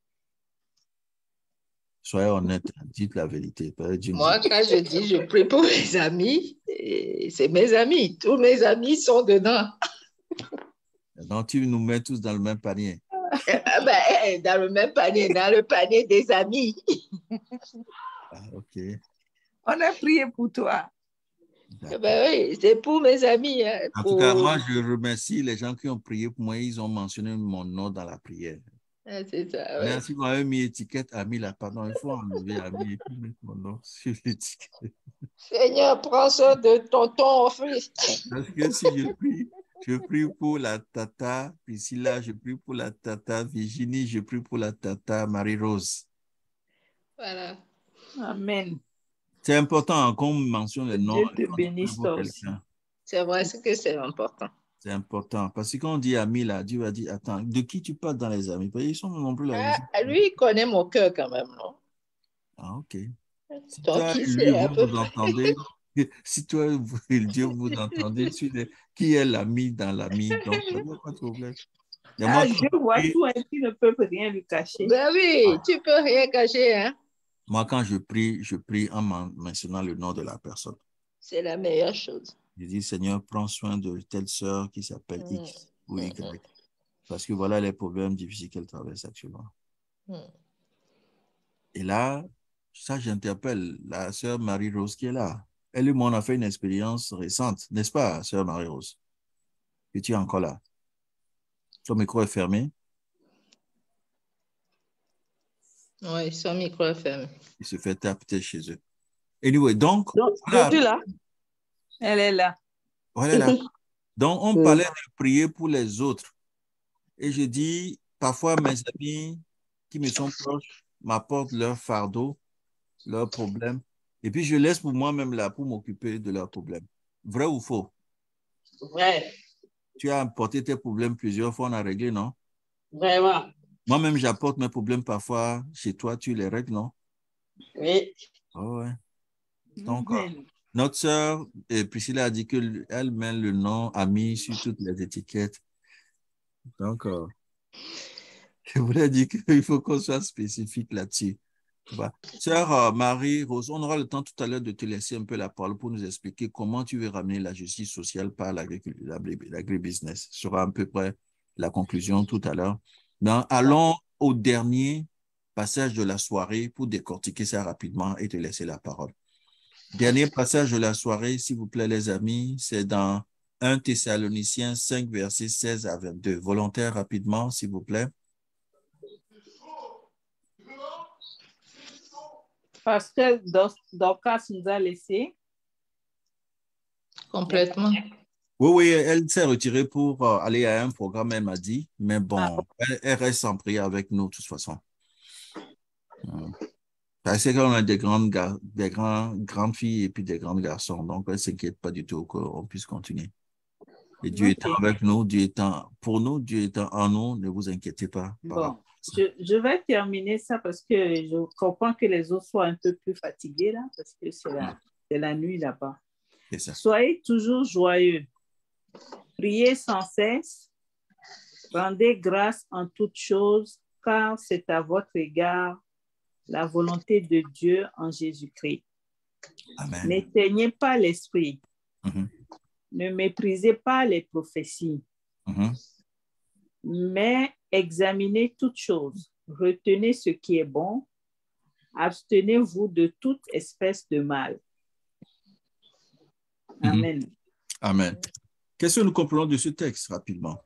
Soyez honnête, dites la vérité. Moi, quand je dis je prie pour mes amis, c'est mes amis. Tous mes amis sont dedans. Donc, tu nous mets tous dans le même panier. Dans le même panier, dans le panier des amis. OK. On a prié pour toi. Oui, c'est pour mes amis. Hein, en tout cas, moi, je remercie les gens qui ont prié pour moi. Ils ont mentionné mon nom dans la prière. C'est ça, mais si vous avez mis étiquette ami là, pardon, il faut enlever ami et puis mettre mon nom sur l'étiquette. Seigneur, prends soin de tonton fils. Parce que si je prie pour la tata Priscilla, je prie pour la tata Virginie, je prie pour la tata Marie-Rose. Voilà. Amen. C'est important qu'on mentionne le nom. Dieu te bénisse toi aussi. C'est vrai que c'est important. C'est important. Parce que quand on dit ami, là, Dieu va dire, attends, de qui tu parles dans les amis? Parce qu'ils sont non plus là. Lui, il connaît mon cœur quand même, non? Ah, OK. Si donc, toi et lui, vous entendez, si toi et Dieu vous entendez, qui est l'ami dans l'ami? Donc, il n'y a pas de problème. Dieu voit tout et tu ne peux rien lui cacher. Ben oui, tu ne peux rien cacher. Hein? Moi, quand je prie en mentionnant le nom de la personne. C'est la meilleure chose. Je dis, Seigneur, prends soin de telle sœur qui s'appelle X ou Y. Parce que voilà les problèmes difficiles qu'elle traverse actuellement. Et là, ça, j'interpelle la sœur Marie-Rose qui est là. Elle et moi, on a fait une expérience récente, n'est-ce pas, sœur Marie-Rose? Et tu es encore là. Ton micro est fermé. Oui, son micro est fermé. Il se fait taper chez eux. Anyway, donc voilà. Je suis là. Elle est là. Voilà. Donc, on parlait de prier pour les autres. Et je dis, parfois, mes amis qui me sont proches m'apportent leur fardeau, leurs problèmes. Et puis, je laisse pour moi-même là pour m'occuper de leurs problèmes. Vrai ou faux? Vrai. Tu as apporté tes problèmes plusieurs fois, on a réglé, non? Vraiment. Moi-même, j'apporte mes problèmes parfois chez toi, tu les règles, non? Oui. Oh, ouais. Donc, notre sœur Priscilla a dit qu'elle met le nom ami sur toutes les étiquettes. Donc, je voulais dire qu'il faut qu'on soit spécifique là-dessus. Sœur Marie-Rose, on aura le temps tout à l'heure de te laisser un peu la parole pour nous expliquer comment tu veux ramener la justice sociale par l'agribusiness. Ce sera à peu près la conclusion tout à l'heure. Allons au dernier passage de la soirée pour décortiquer ça rapidement et te laisser la parole. Dernier passage de la soirée, s'il vous plaît, les amis, c'est dans 1 Thessaloniciens 5, versets 16 à 22. Volontaire rapidement, s'il vous plaît. Parce que Dorcas nous a laissé. Complètement. Oui, elle s'est retirée pour aller à un programme, elle m'a dit. Mais bon, elle reste en prière avec nous de toute façon. Parce qu'on a des grandes filles et puis des grands garçons. Donc, elle ne s'inquiète pas du tout qu'on puisse continuer. Et Dieu étant avec nous, Dieu étant pour nous, Dieu étant en nous, ne vous inquiétez pas. Bon, je vais terminer ça parce que je comprends que les autres soient un peu plus fatigués là, parce que c'est la nuit là-bas. Soyez toujours joyeux. Priez sans cesse. Rendez grâce en toutes choses, car c'est à votre égard la volonté de Dieu en Jésus-Christ. N'éteignez pas l'esprit. Ne méprisez pas les prophéties, mais examinez toutes choses. Retenez ce qui est bon. Abstenez-vous de toute espèce de mal. Amen. Amen. Qu'est-ce que nous comprenons de ce texte rapidement?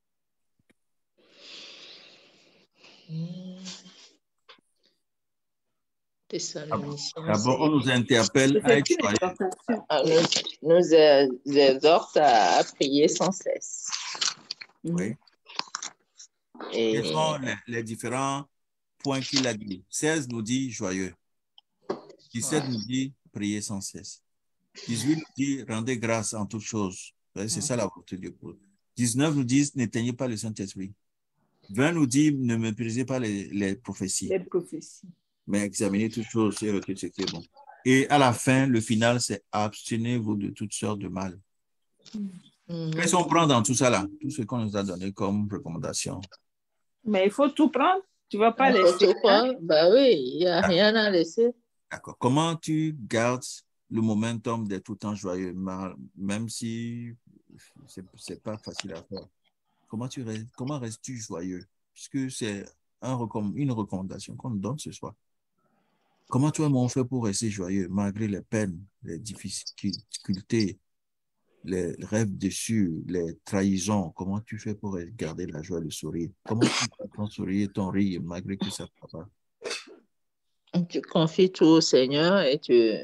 D'abord, on nous interpelle à être joyeux. Nous exhorte à prier sans cesse. Oui. Quels sont les différents points qu'il a dit. 16 nous dit joyeux. 17 nous dit priez sans cesse. 18 nous dit rendez grâce en toutes choses. C'est ça la volonté de Dieu. 19 nous dit n'éteignez pas le Saint-Esprit. 20 nous dit ne méprisez pas les prophéties. Les prophéties. Mais examinez toutes choses et retenez ce qui est bon. Et à la fin, le final, c'est abstenez-vous de toutes sortes de mal. Qu'est-ce qu'on prend dans tout ça là? Tout ce qu'on nous a donné comme recommandation. Mais il faut tout prendre. Tu ne vas pas laisser. Il faut tout prendre. Ben oui, il n'y a rien à laisser. D'accord. Comment tu gardes le momentum d'être tout le temps joyeux, même si ce n'est pas facile à faire? Comment restes-tu joyeux? Puisque c'est une recommandation qu'on nous donne ce soir. Comment toi, mon frère, pour rester joyeux, malgré les peines, les difficultés, les rêves déçus, les trahisons? Comment tu fais pour garder la joie, le sourire? Comment tu fais ton sourire, ton rire, malgré que ça ne va pas? Tu confies tout au Seigneur et tu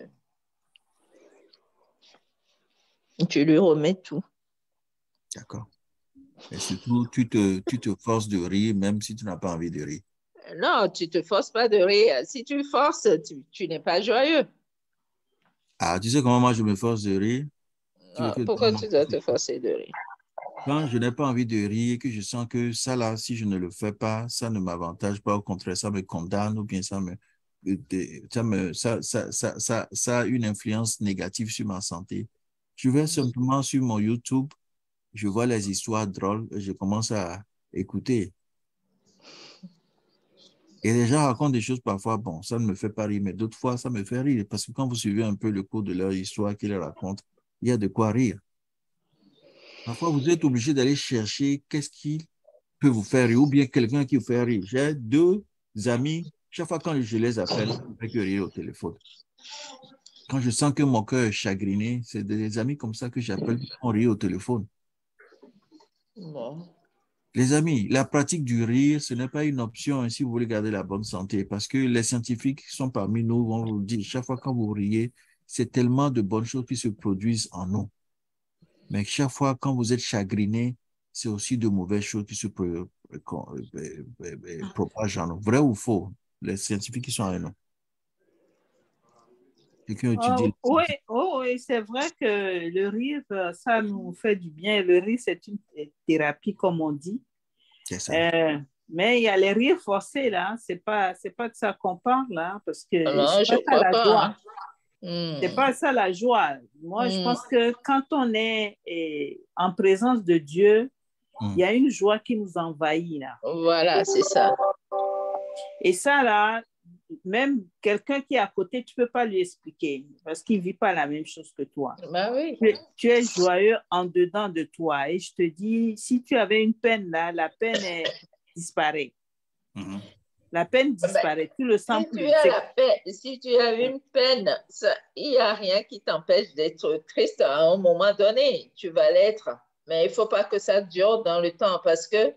lui remets tout. D'accord. Et surtout, tu te forces de rire, même si tu n'as pas envie de rire. Non, tu ne te forces pas de rire. Si tu forces, tu n'es pas joyeux. Ah, tu sais comment moi je me force de rire? Pourquoi tu dois te forcer de rire? Quand je n'ai pas envie de rire, que je sens que ça là, si je ne le fais pas, ça ne m'avantage pas, au contraire, ça me condamne ou bien ça a une influence négative sur ma santé. Je vais simplement sur mon YouTube, je vois les histoires drôles et je commence à écouter. Et les gens racontent des choses parfois, bon, ça ne me fait pas rire, mais d'autres fois, ça me fait rire. Parce que quand vous suivez un peu le cours de leur histoire qu'ils racontent, il y a de quoi rire. Parfois, vous êtes obligé d'aller chercher qu'est-ce qui peut vous faire rire ou bien quelqu'un qui vous fait rire. J'ai 2 amis, chaque fois quand je les appelle, je ne fais que rire au téléphone. Quand je sens que mon cœur est chagriné, c'est des amis comme ça que j'appelle pour rire au téléphone. Bon. Les amis, la pratique du rire, ce n'est pas une option si vous voulez garder la bonne santé, parce que les scientifiques qui sont parmi nous vont vous dire, chaque fois quand vous riez, c'est tellement de bonnes choses qui se produisent en nous. Mais chaque fois quand vous êtes chagriné, c'est aussi de mauvaises choses qui se propagent en nous. Vrai ou faux? Les scientifiques qui sont en nous. Oui, c'est vrai que le rire, ça nous fait du bien. Le rire, c'est une thérapie, comme on dit. C'est ça. Mais il y a les rires forcés, là. C'est pas de ça qu'on parle, là, parce que c'est pas ça la joie. C'est pas ça la joie. Moi, je pense que quand on est en présence de Dieu, il y a une joie qui nous envahit, là. Voilà, c'est ça. Et ça, là, même quelqu'un qui est à côté, tu ne peux pas lui expliquer parce qu'il ne vit pas la même chose que toi. Ben oui. Tu es joyeux en dedans de toi. Et je te dis, si tu avais une peine là, la peine disparaît. La peine disparaît. Tu le sens plus. Si tu as une peine, il n'y a rien qui t'empêche d'être triste à un moment donné. Tu vas l'être. Mais il ne faut pas que ça dure dans le temps parce que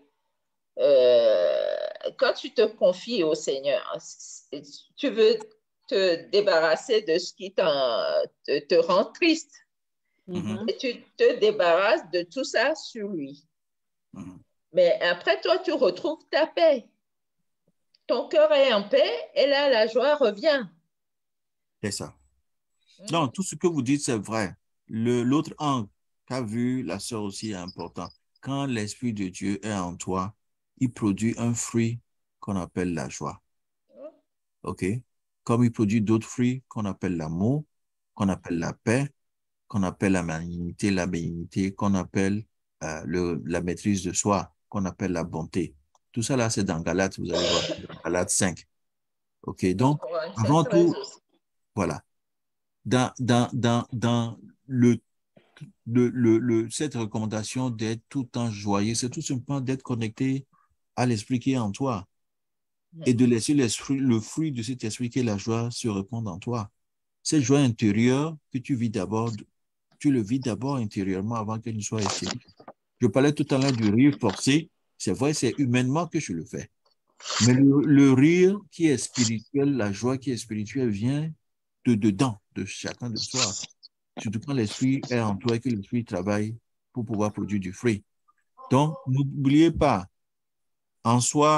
quand tu te confies au Seigneur, tu veux te débarrasser de ce qui te rend triste. Et tu te débarrasses de tout ça sur lui. Mais après, toi, tu retrouves ta paix. Ton cœur est en paix et là, la joie revient. C'est ça. Non, tout ce que vous dites, c'est vrai. L'autre angle qu'a vu la sœur aussi est important. Quand l'Esprit de Dieu est en toi, il produit un fruit qu'on appelle la joie. OK? Comme il produit d'autres fruits qu'on appelle l'amour, qu'on appelle la paix, qu'on appelle la malignité, la bénignité, qu'on appelle la maîtrise de soi, qu'on appelle la bonté. Tout ça là, c'est dans Galates, vous allez voir, dans Galates 5. OK? Donc, avant tout, voilà. Dans cette recommandation d'être tout le temps joyeux, c'est tout simplement d'être connecté à l'esprit qui est en toi et de laisser le fruit de cet esprit qui est la joie se répandre en toi. Cette joie intérieure que tu vis d'abord, tu le vis d'abord intérieurement avant qu'elle ne soit extérieure. Je parlais tout à l'heure du rire forcé. C'est vrai, c'est humainement que je le fais. Mais le rire qui est spirituel, la joie qui est spirituelle vient de dedans, de chacun de soi. Surtout quand l'esprit est en toi et que l'esprit travaille pour pouvoir produire du fruit. Donc, n'oubliez pas, en soi,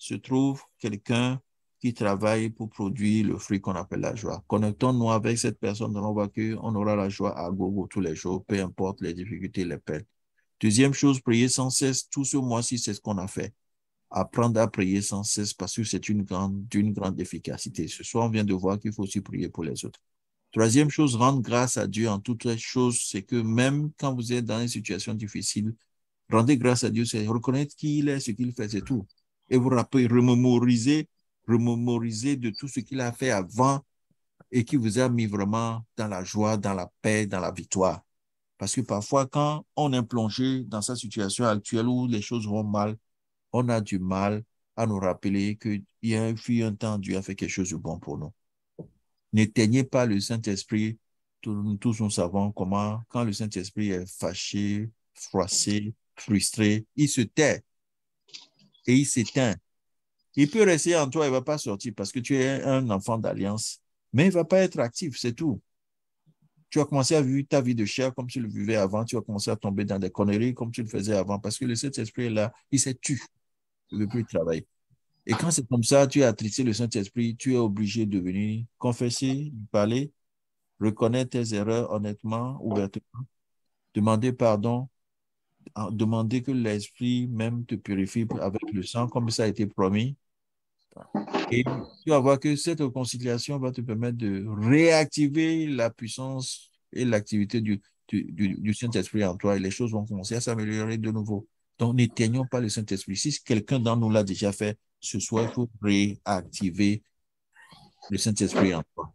se trouve quelqu'un qui travaille pour produire le fruit qu'on appelle la joie. Connectons-nous avec cette personne, on voit qu'on aura la joie à gogo tous les jours, peu importe les difficultés, les peines. Deuxième chose, prier sans cesse. Tout ce mois-ci, c'est ce qu'on a fait. Apprendre à prier sans cesse parce que c'est d'une grande efficacité. Ce soir, on vient de voir qu'il faut aussi prier pour les autres. Troisième chose, rendre grâce à Dieu en toutes les choses, c'est que même quand vous êtes dans une situation difficile, rendez grâce à Dieu, c'est reconnaître qui il est, ce qu'il fait, c'est tout. Et vous rappelez, remémoriser de tout ce qu'il a fait avant et qui vous a mis vraiment dans la joie, dans la paix, dans la victoire. Parce que parfois, quand on est plongé dans sa situation actuelle où les choses vont mal, on a du mal à nous rappeler qu'il y a eu un temps, Dieu a fait quelque chose de bon pour nous. N'éteignez pas le Saint-Esprit. Tous nous savons comment, quand le Saint-Esprit est fâché, froissé, frustré, il se tait et il s'éteint. Il peut rester en toi, il ne va pas sortir parce que tu es un enfant d'alliance, mais il ne va pas être actif, c'est tout. Tu vas commencer à vivre ta vie de chair comme tu le vivais avant, tu vas commencer à tomber dans des conneries comme tu le faisais avant parce que le Saint-Esprit est là, il s'est tué, il ne veut plus travailler. Et quand c'est comme ça, tu as attristé le Saint-Esprit, tu es obligé de venir confesser, parler, reconnaître tes erreurs honnêtement, ouvertement, demander pardon, demander que l'Esprit même te purifie avec le sang comme ça a été promis. Et tu vas voir que cette réconciliation va te permettre de réactiver la puissance et l'activité du Saint-Esprit en toi et les choses vont commencer à s'améliorer de nouveau. Donc, n'éteignons pas le Saint-Esprit. Si quelqu'un d'entre nous l'a déjà fait, ce soir, il faut réactiver le Saint-Esprit en toi.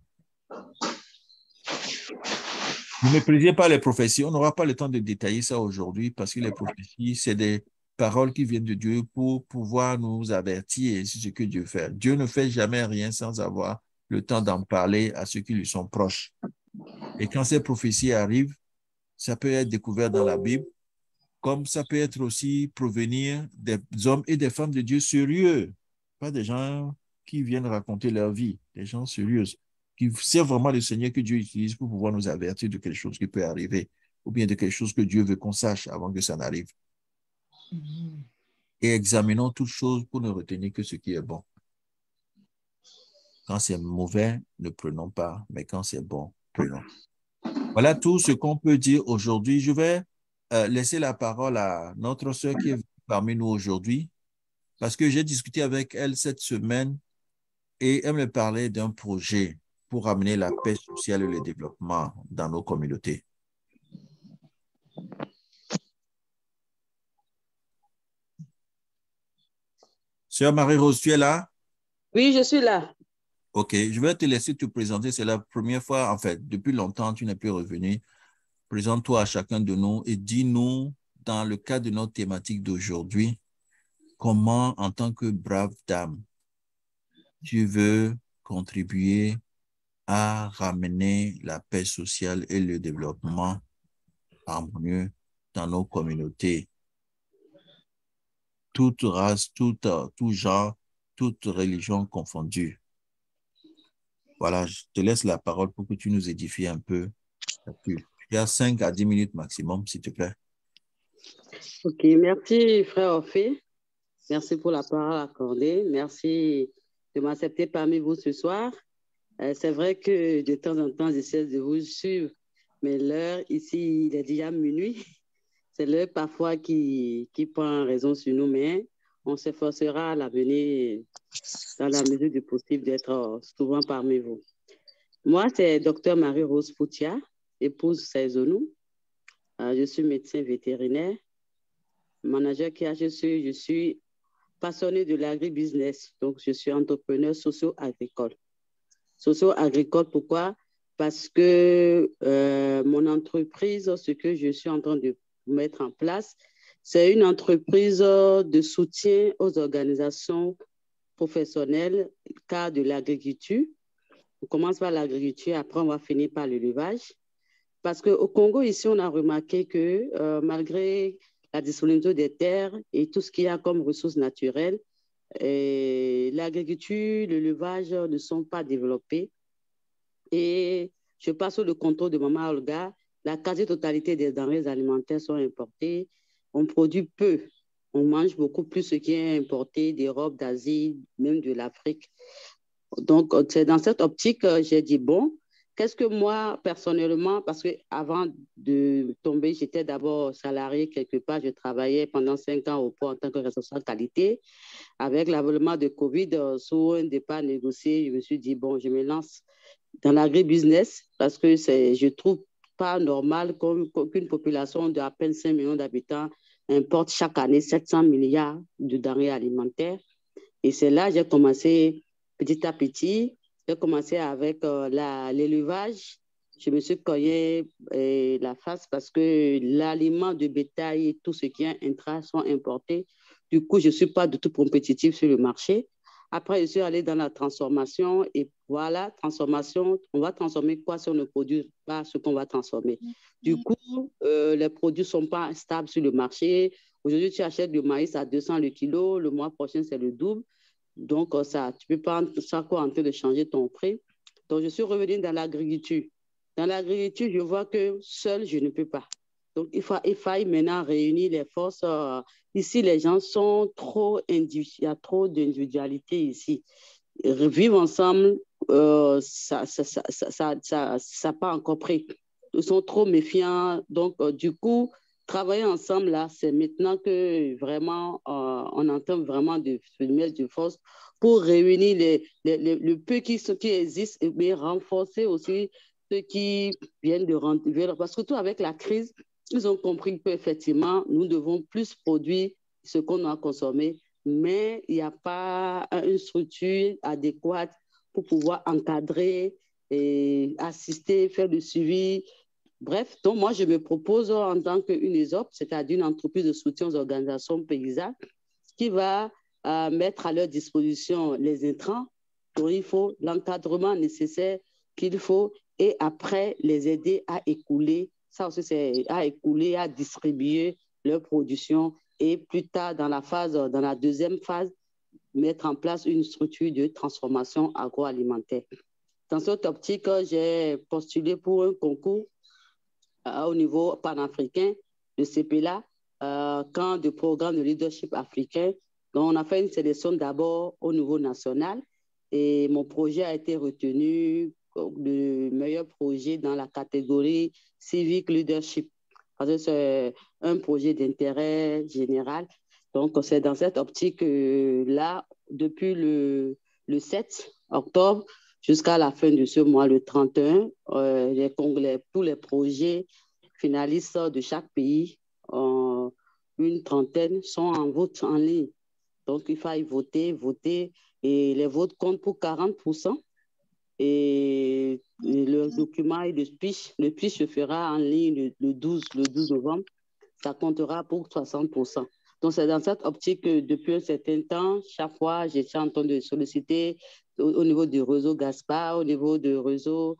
Ne méprisez pas les prophéties. On n'aura pas le temps de détailler ça aujourd'hui parce que les prophéties, c'est des paroles qui viennent de Dieu pour pouvoir nous avertir sur ce que Dieu fait. Dieu ne fait jamais rien sans avoir le temps d'en parler à ceux qui lui sont proches. Et quand ces prophéties arrivent, ça peut être découvert dans la Bible, comme ça peut être aussi provenir des hommes et des femmes de Dieu sérieux, pas des gens qui viennent raconter leur vie, des gens sérieux, qui servent vraiment le Seigneur que Dieu utilise pour pouvoir nous avertir de quelque chose qui peut arriver, ou bien de quelque chose que Dieu veut qu'on sache avant que ça n'arrive. Et examinons toutes choses pour ne retenir que ce qui est bon. Quand c'est mauvais, ne prenons pas, mais quand c'est bon, prenons. Voilà tout ce qu'on peut dire aujourd'hui. Je vais laisser la parole à notre sœur qui est parmi nous aujourd'hui, parce que j'ai discuté avec elle cette semaine et elle me parlait d'un projet pour amener la paix sociale et le développement dans nos communautés. Sœur Marie-Rose, tu es là? Oui, je suis là. OK, je vais te laisser te présenter. C'est la première fois, en fait, depuis longtemps, tu n'es plus revenu. Présente-toi à chacun de nous et dis-nous, dans le cadre de notre thématique d'aujourd'hui, comment, en tant que brave dame, tu veux contribuer à ramener la paix sociale et le développement harmonieux dans nos communautés. Toute race, tout genre, toute religion confondue. Voilà, je te laisse la parole pour que tu nous édifies un peu. Il y a 5 à 10 minutes maximum, s'il te plaît. OK, merci frère Orphée. Merci pour la parole accordée. Merci de m'accepter parmi vous ce soir. C'est vrai que de temps en temps, j'essaie de vous suivre, mais l'heure ici, il est déjà minuit. C'est l'heure parfois qui prend raison sur nous, mais on s'efforcera à l'avenir, dans la mesure du possible, d'être souvent parmi vous. Moi, c'est Dr Marie-Rose Poutia, épouse Saizonou. Je suis médecin vétérinaire, manager je suis passionnée de l'agribusiness, donc je suis entrepreneur socio-agricole. Socio-agricole, pourquoi? Parce que mon entreprise, ce que je suis en train de mettre en place, c'est une entreprise de soutien aux organisations professionnelles car de l'agriculture. On commence par l'agriculture, après on va finir par l'élevage. Parce qu'au Congo, ici, on a remarqué que malgré la disponibilité des terres et tout ce qu'il y a comme ressources naturelles, l'agriculture, l'élevage ne sont pas développés. Et je passe sous le contrôle de Maman Olga, la quasi-totalité des denrées alimentaires sont importées. On produit peu On mange beaucoup plus ce qui est importé d'Europe, d'Asie, même de l'Afrique. Donc, c'est dans cette optique que j'ai dit, bon, qu'est-ce que moi, personnellement, parce qu'avant de tomber, j'étais d'abord salarié quelque part, je travaillais pendant 5 ans au port en tant que responsable qualité. Avec l'avènement de Covid, sous un départ négocié, je me suis dit, bon, je me lance dans l'agribusiness parce que je ne trouve pas normal qu'une population d'à peine 5 millions d'habitants importe chaque année 700 milliards de denrées alimentaires. Et c'est là que j'ai commencé petit à petit. J'ai commencé avec l'élevage. Je me suis cogné la face parce que l'aliment de bétail et tout ce qui est intra sont importés. Du coup, je ne suis pas du tout compétitive sur le marché. Après, je suis allée dans la transformation et voilà, transformation, on va transformer quoi si on ne produit pas ce qu'on va transformer. Du coup, les produits ne sont pas stables sur le marché. Aujourd'hui, tu achètes du maïs à 200 le kilo, le mois prochain, c'est le double. Donc, ça, tu ne peux pas chaque fois en train de changer ton prix. Donc, je suis revenue dans l'agriculture. Dans l'agriculture, je vois que seul, je ne peux pas. Donc, il faut maintenant réunir les forces. Ici, les gens sont trop individuels. Il y a trop d'individualité ici. Vivre ensemble, ça n'a pas encore pris. Ils sont trop méfiants. Donc, du coup, travailler ensemble, là, c'est maintenant que vraiment, on entend vraiment de mettre de force pour réunir le peu qui existe, mais renforcer aussi ceux qui viennent de rentrer. Parce que tout avec la crise, ils ont compris qu'effectivement, nous devons plus produire ce qu'on a consommé, mais il n'y a pas une structure adéquate pour pouvoir encadrer et assister, faire le suivi. Bref, donc moi, je me propose en tant qu'une ESOP, c'est-à-dire une entreprise de soutien aux organisations paysannes, qui va mettre à leur disposition les intrants dont il faut, l'encadrement nécessaire qu'il faut, et après les aider à écouler, ça aussi c'est à écouler, à distribuer leur production, et plus tard dans la deuxième phase, mettre en place une structure de transformation agroalimentaire. Dans cette optique, j'ai postulé pour un concours au niveau panafricain de CEPELA, camp de programme de leadership africain. Donc, on a fait une sélection d'abord au niveau national et mon projet a été retenu le meilleur projet dans la catégorie civic leadership, parce que c'est un projet d'intérêt général. Donc, c'est dans cette optique-là, depuis le 7 octobre jusqu'à la fin de ce mois, le 31, tous les projets finalistes de chaque pays, une trentaine, sont en vote en ligne. Donc, il faut y voter, et les votes comptent pour 40%. Et le document et le pitch se fera en ligne le 12 novembre. Ça comptera pour 60%. Donc, c'est dans cette optique que depuis un certain temps, chaque fois, j'étais en train de solliciter au niveau du réseau Gaspard, au niveau du réseau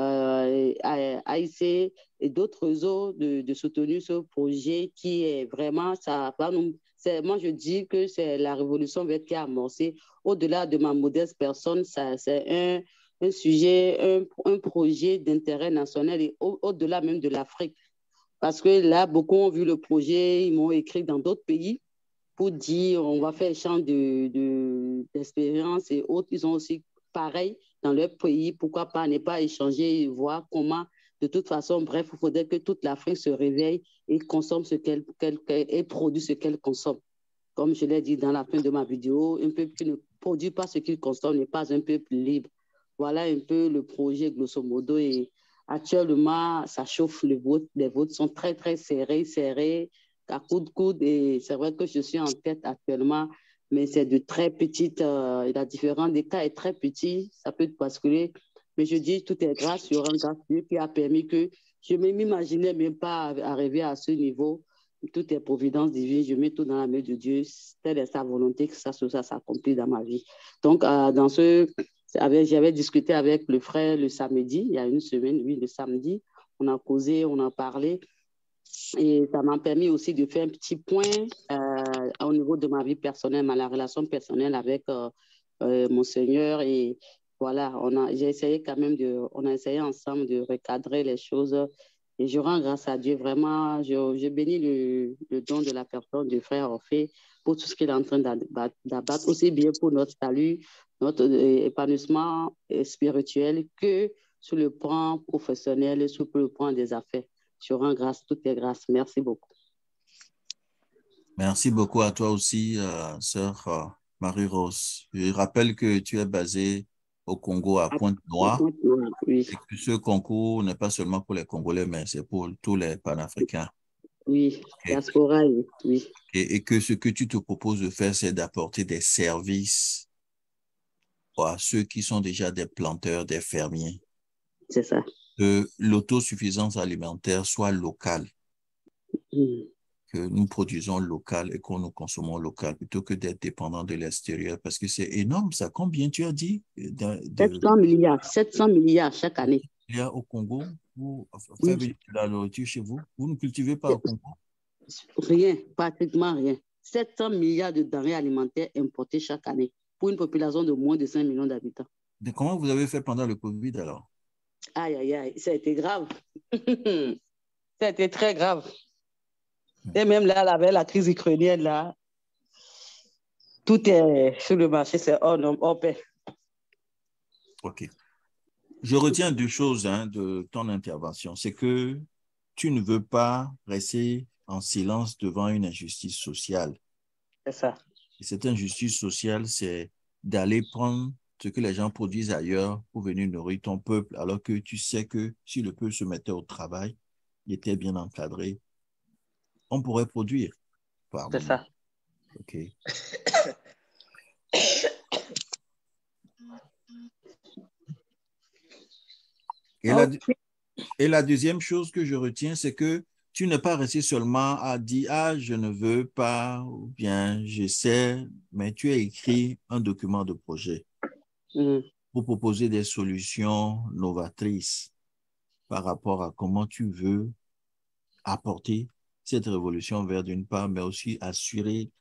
AIC et d'autres réseaux de soutenir ce projet qui est vraiment, moi je dis que c'est la révolution verte qui a amorcé. Au-delà de ma modeste personne, c'est un sujet, un projet d'intérêt national et au-delà même de l'Afrique. Parce que là, beaucoup ont vu le projet, ils m'ont écrit dans d'autres pays pour dire on va faire échange d'expériences et autres. Ils ont aussi pareil dans leur pays. Pourquoi pas ne pas échanger et voir comment, de toute façon, bref, il faudrait que toute l'Afrique se réveille et consomme et produit ce qu'elle consomme. Comme je l'ai dit dans la fin de ma vidéo, un peuple qui ne produit pas ce qu'il consomme n'est pas un peuple libre. Voilà un peu le projet, grosso modo. Et actuellement, ça chauffe les votes sont très, très serrés, à coups de coude. Et c'est vrai que je suis en tête actuellement, mais c'est de très petites, la différence des cas est très petit, ça peut basculer. Mais je dis, tout est grâce sur un grâce Dieu qui a permis que je ne m'imaginais même pas arriver à ce niveau. Tout est providence divine, je mets tout dans la main de Dieu. Telle est sa volonté que ça s'accomplit dans ma vie. Donc, j'avais discuté avec le frère le samedi, il y a une semaine, oui, le samedi. On a causé, on a parlé. Et ça m'a permis aussi de faire un petit point au niveau de ma vie personnelle, la relation personnelle avec mon Seigneur. Et voilà, on a essayé ensemble de recadrer les choses Et je rends grâce à Dieu, vraiment, je bénis le don de la personne du frère Orphée pour tout ce qu'il est en train d'abattre, aussi bien pour notre salut, notre épanouissement spirituel que sur le plan professionnel et sur le plan des affaires. Je rends grâce, toutes les grâces. Merci beaucoup. Merci beaucoup à toi aussi, sœur Marie-Rose. Je rappelle que tu es basée au Congo, à Pointe-Noire. Oui. Et que ce concours n'est pas seulement pour les Congolais, mais c'est pour tous les Panafricains. Oui, diaspora, oui. Et que ce que tu te proposes de faire, c'est d'apporter des services à ceux qui sont déjà des planteurs, des fermiers. C'est ça. Que l'autosuffisance alimentaire soit locale. Que nous produisons local et que nous consommons local plutôt que d'être dépendants de l'extérieur. Parce que c'est énorme, ça. Combien tu as dit? 700 milliards chaque année. Il y a au Congo pour faire venir de la nourriture chez vous? Vous ne cultivez pas au Congo? Rien, pratiquement rien. 700 milliards de denrées alimentaires importées chaque année pour une population de moins de 5 millions d'habitants. Comment vous avez fait pendant le Covid alors? Aïe, aïe, aïe, ça a été grave. Ça a été très grave. Et même là, avec la crise ukrainienne, là, tout est sur le marché, c'est hors paix. OK. Je retiens deux choses de ton intervention. C'est que tu ne veux pas rester en silence devant une injustice sociale. C'est ça. Et cette injustice sociale, c'est d'aller prendre ce que les gens produisent ailleurs pour venir nourrir ton peuple, alors que tu sais que si le peuple se mettait au travail, il était bien encadré, on pourrait produire. C'est ça. OK. Et la deuxième chose que je retiens, c'est que tu n'es pas resté seulement à dire « Ah, je ne veux pas » ou bien « j'essaie », mais tu as écrit un document de projet pour proposer des solutions novatrices par rapport à comment tu veux apporter cette révolution vers d'une part, mais aussi assurer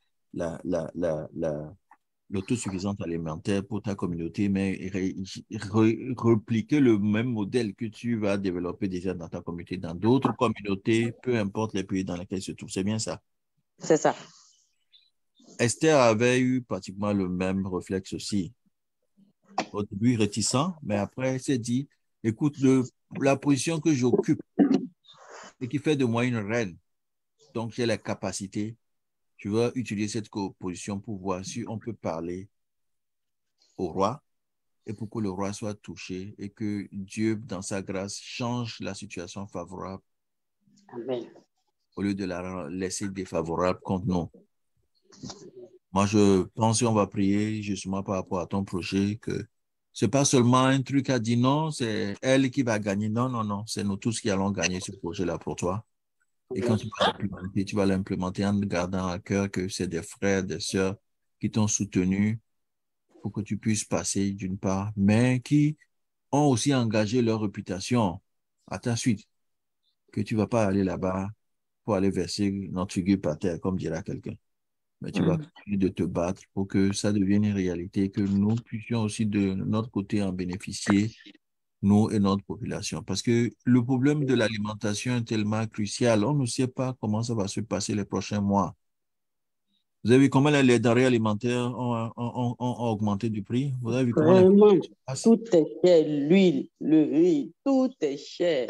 l'autosuffisance alimentaire pour ta communauté, mais répliquer le même modèle que tu vas développer déjà dans ta communauté, dans d'autres communautés, peu importe les pays dans lesquels se trouvent. C'est bien ça? C'est ça. Esther avait eu pratiquement le même réflexe aussi. Au début, réticent, mais après, elle s'est dit, écoute, la position que j'occupe et qui fait de moi une reine, donc j'ai la capacité, je vais utiliser cette position pour voir si on peut parler au roi et pour que le roi soit touché et que Dieu, dans sa grâce, change la situation favorable. Amen. Au lieu de la laisser défavorable contre nous. Moi, je pense qu'on va prier justement par rapport à ton projet, que ce n'est pas seulement un truc à dire non, c'est elle qui va gagner. Non, non, non, c'est nous tous qui allons gagner ce projet-là pour toi. Et quand tu vas l'implémenter en gardant à cœur que c'est des frères, des sœurs qui t'ont soutenu pour que tu puisses passer d'une part, mais qui ont aussi engagé leur réputation à ta suite, que tu ne vas pas aller là-bas pour aller verser notre figure par terre, comme dira quelqu'un. Mais tu vas continuer de te battre pour que ça devienne une réalité, que nous puissions aussi de notre côté en bénéficier, nous et notre population. Parce que le problème de l'alimentation est tellement crucial. On ne sait pas comment ça va se passer les prochains mois. Vous avez vu comment les denrées alimentaires ont augmenté du prix? Vous avez vu comment vraiment, tout est cher, l'huile, le riz, tout est cher.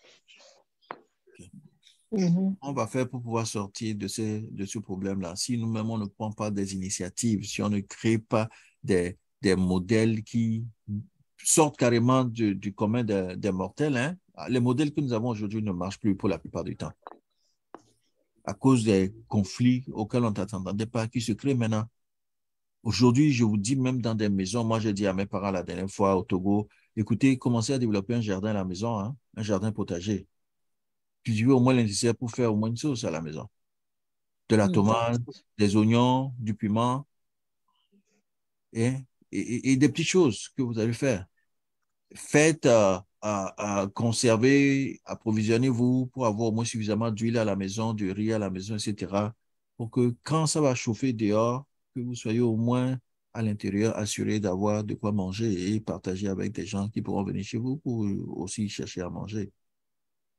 On va faire pour pouvoir sortir de ce problème-là? Si nous-mêmes, on ne prend pas des initiatives, si on ne crée pas des modèles qui sortent carrément du commun des mortels, hein? Les modèles que nous avons aujourd'hui ne marchent plus pour la plupart du temps. À cause des conflits auxquels on ne s'attendait pas, qui se créent maintenant. Aujourd'hui, je vous dis, même dans des maisons, moi, j'ai dit à mes parents la dernière fois au Togo, écoutez, commencez à développer un jardin à la maison, hein, un jardin potager. Cultiver au moins nécessaire pour faire au moins une sauce à la maison. De la tomate, des oignons, du piment et des petites choses que vous allez faire. Faites conserver, approvisionnez-vous pour avoir au moins suffisamment d'huile à la maison, du riz à la maison, etc. Pour que quand ça va chauffer dehors, que vous soyez au moins à l'intérieur assuré d'avoir de quoi manger et partager avec des gens qui pourront venir chez vous pour aussi chercher à manger.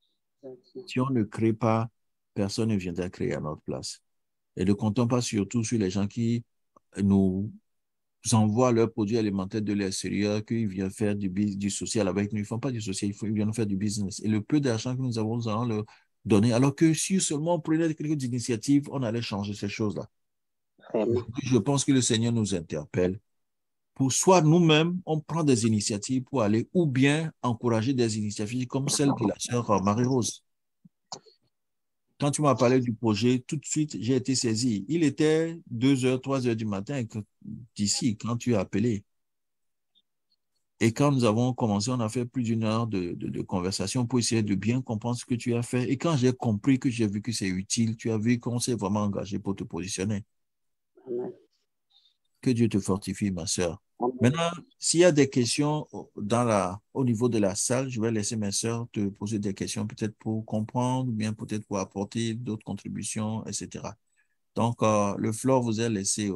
Si on ne crée pas, personne ne viendra créer à notre place. Et ne comptons pas surtout sur les gens qui nous envoient leurs produits alimentaires de l'extérieur, qu'ils viennent faire du social avec nous. Ils ne font pas du social, ils viennent faire du business. Et le peu d'argent que nous avons, nous allons leur donner. Alors que si seulement on prenait quelques initiatives, on allait changer ces choses-là. Je pense que le Seigneur nous interpelle pour soit nous-mêmes, on prend des initiatives pour aller, ou bien encourager des initiatives comme celle de la sœur Marie-Rose. Quand tu m'as parlé du projet, tout de suite, j'ai été saisi. Il était 2h, 3h du matin d'ici, quand tu as appelé. Et quand nous avons commencé, on a fait plus d'une heure de conversation pour essayer de bien comprendre ce que tu as fait. Et quand j'ai compris, que j'ai vu que c'est utile, tu as vu qu'on s'est vraiment engagé pour te positionner. Amen. Que Dieu te fortifie, ma sœur. Maintenant, s'il y a des questions au niveau de la salle, je vais laisser mes sœurs te poser des questions, peut-être pour comprendre, ou bien peut-être pour apporter d'autres contributions, etc. Donc, le floor vous est laissé.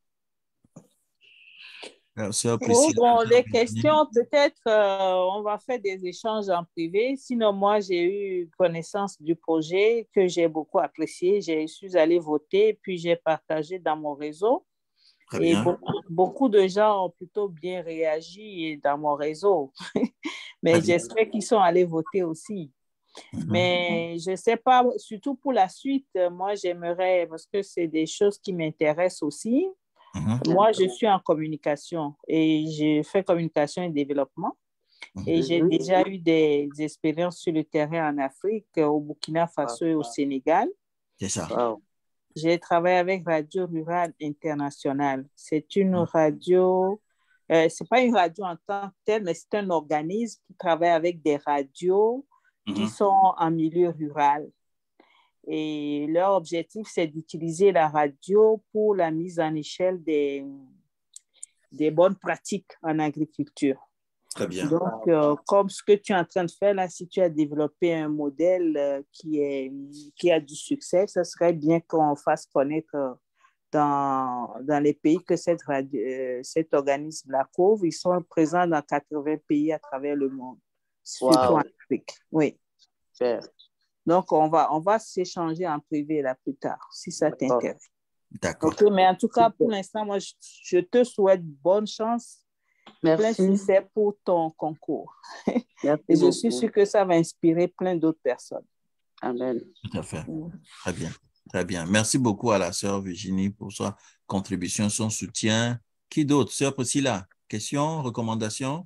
Sœur Priscilla, bon, les questions, peut-être on va faire des échanges en privé. Sinon, moi, j'ai eu connaissance du projet que j'ai beaucoup apprécié. Je suis allée voter, puis j'ai partagé dans mon réseau. Très et bien. beaucoup de gens ont plutôt bien réagi dans mon réseau. Mais j'espère qu'ils sont allés voter aussi. Mais je ne sais pas, surtout pour la suite, moi, j'aimerais, parce que c'est des choses qui m'intéressent aussi. Moi, je suis en communication et j'ai fait communication et développement. Et j'ai déjà eu des expériences sur le terrain en Afrique, au Burkina Faso et au Sénégal. C'est ça. Wow. J'ai travaillé avec Radio Rurale Internationale. C'est une radio, c'est pas une radio en tant que telle, mais c'est un organisme qui travaille avec des radios qui sont en milieu rural. Et leur objectif, c'est d'utiliser la radio pour la mise en échelle des bonnes pratiques en agriculture. Très bien. Donc, comme ce que tu es en train de faire là, si tu as développé un modèle qui a du succès, ce serait bien qu'on fasse connaître dans les pays que cet organisme-là couvre. Ils sont présents dans 80 pays à travers le monde, surtout en Afrique. Oui. Super. Donc, on va s'échanger en privé là plus tard, si ça t'intéresse. D'accord. Okay, mais en tout cas, pour l'instant, moi, je te souhaite bonne chance. Merci. Plein succès pour ton concours. Merci et je suis sûre que ça va inspirer plein d'autres personnes. Amen. Tout à fait. Très bien. Très bien. Merci beaucoup à la sœur Virginie pour sa contribution, son soutien. Qui d'autre? Sœur Priscilla, questions, recommandations?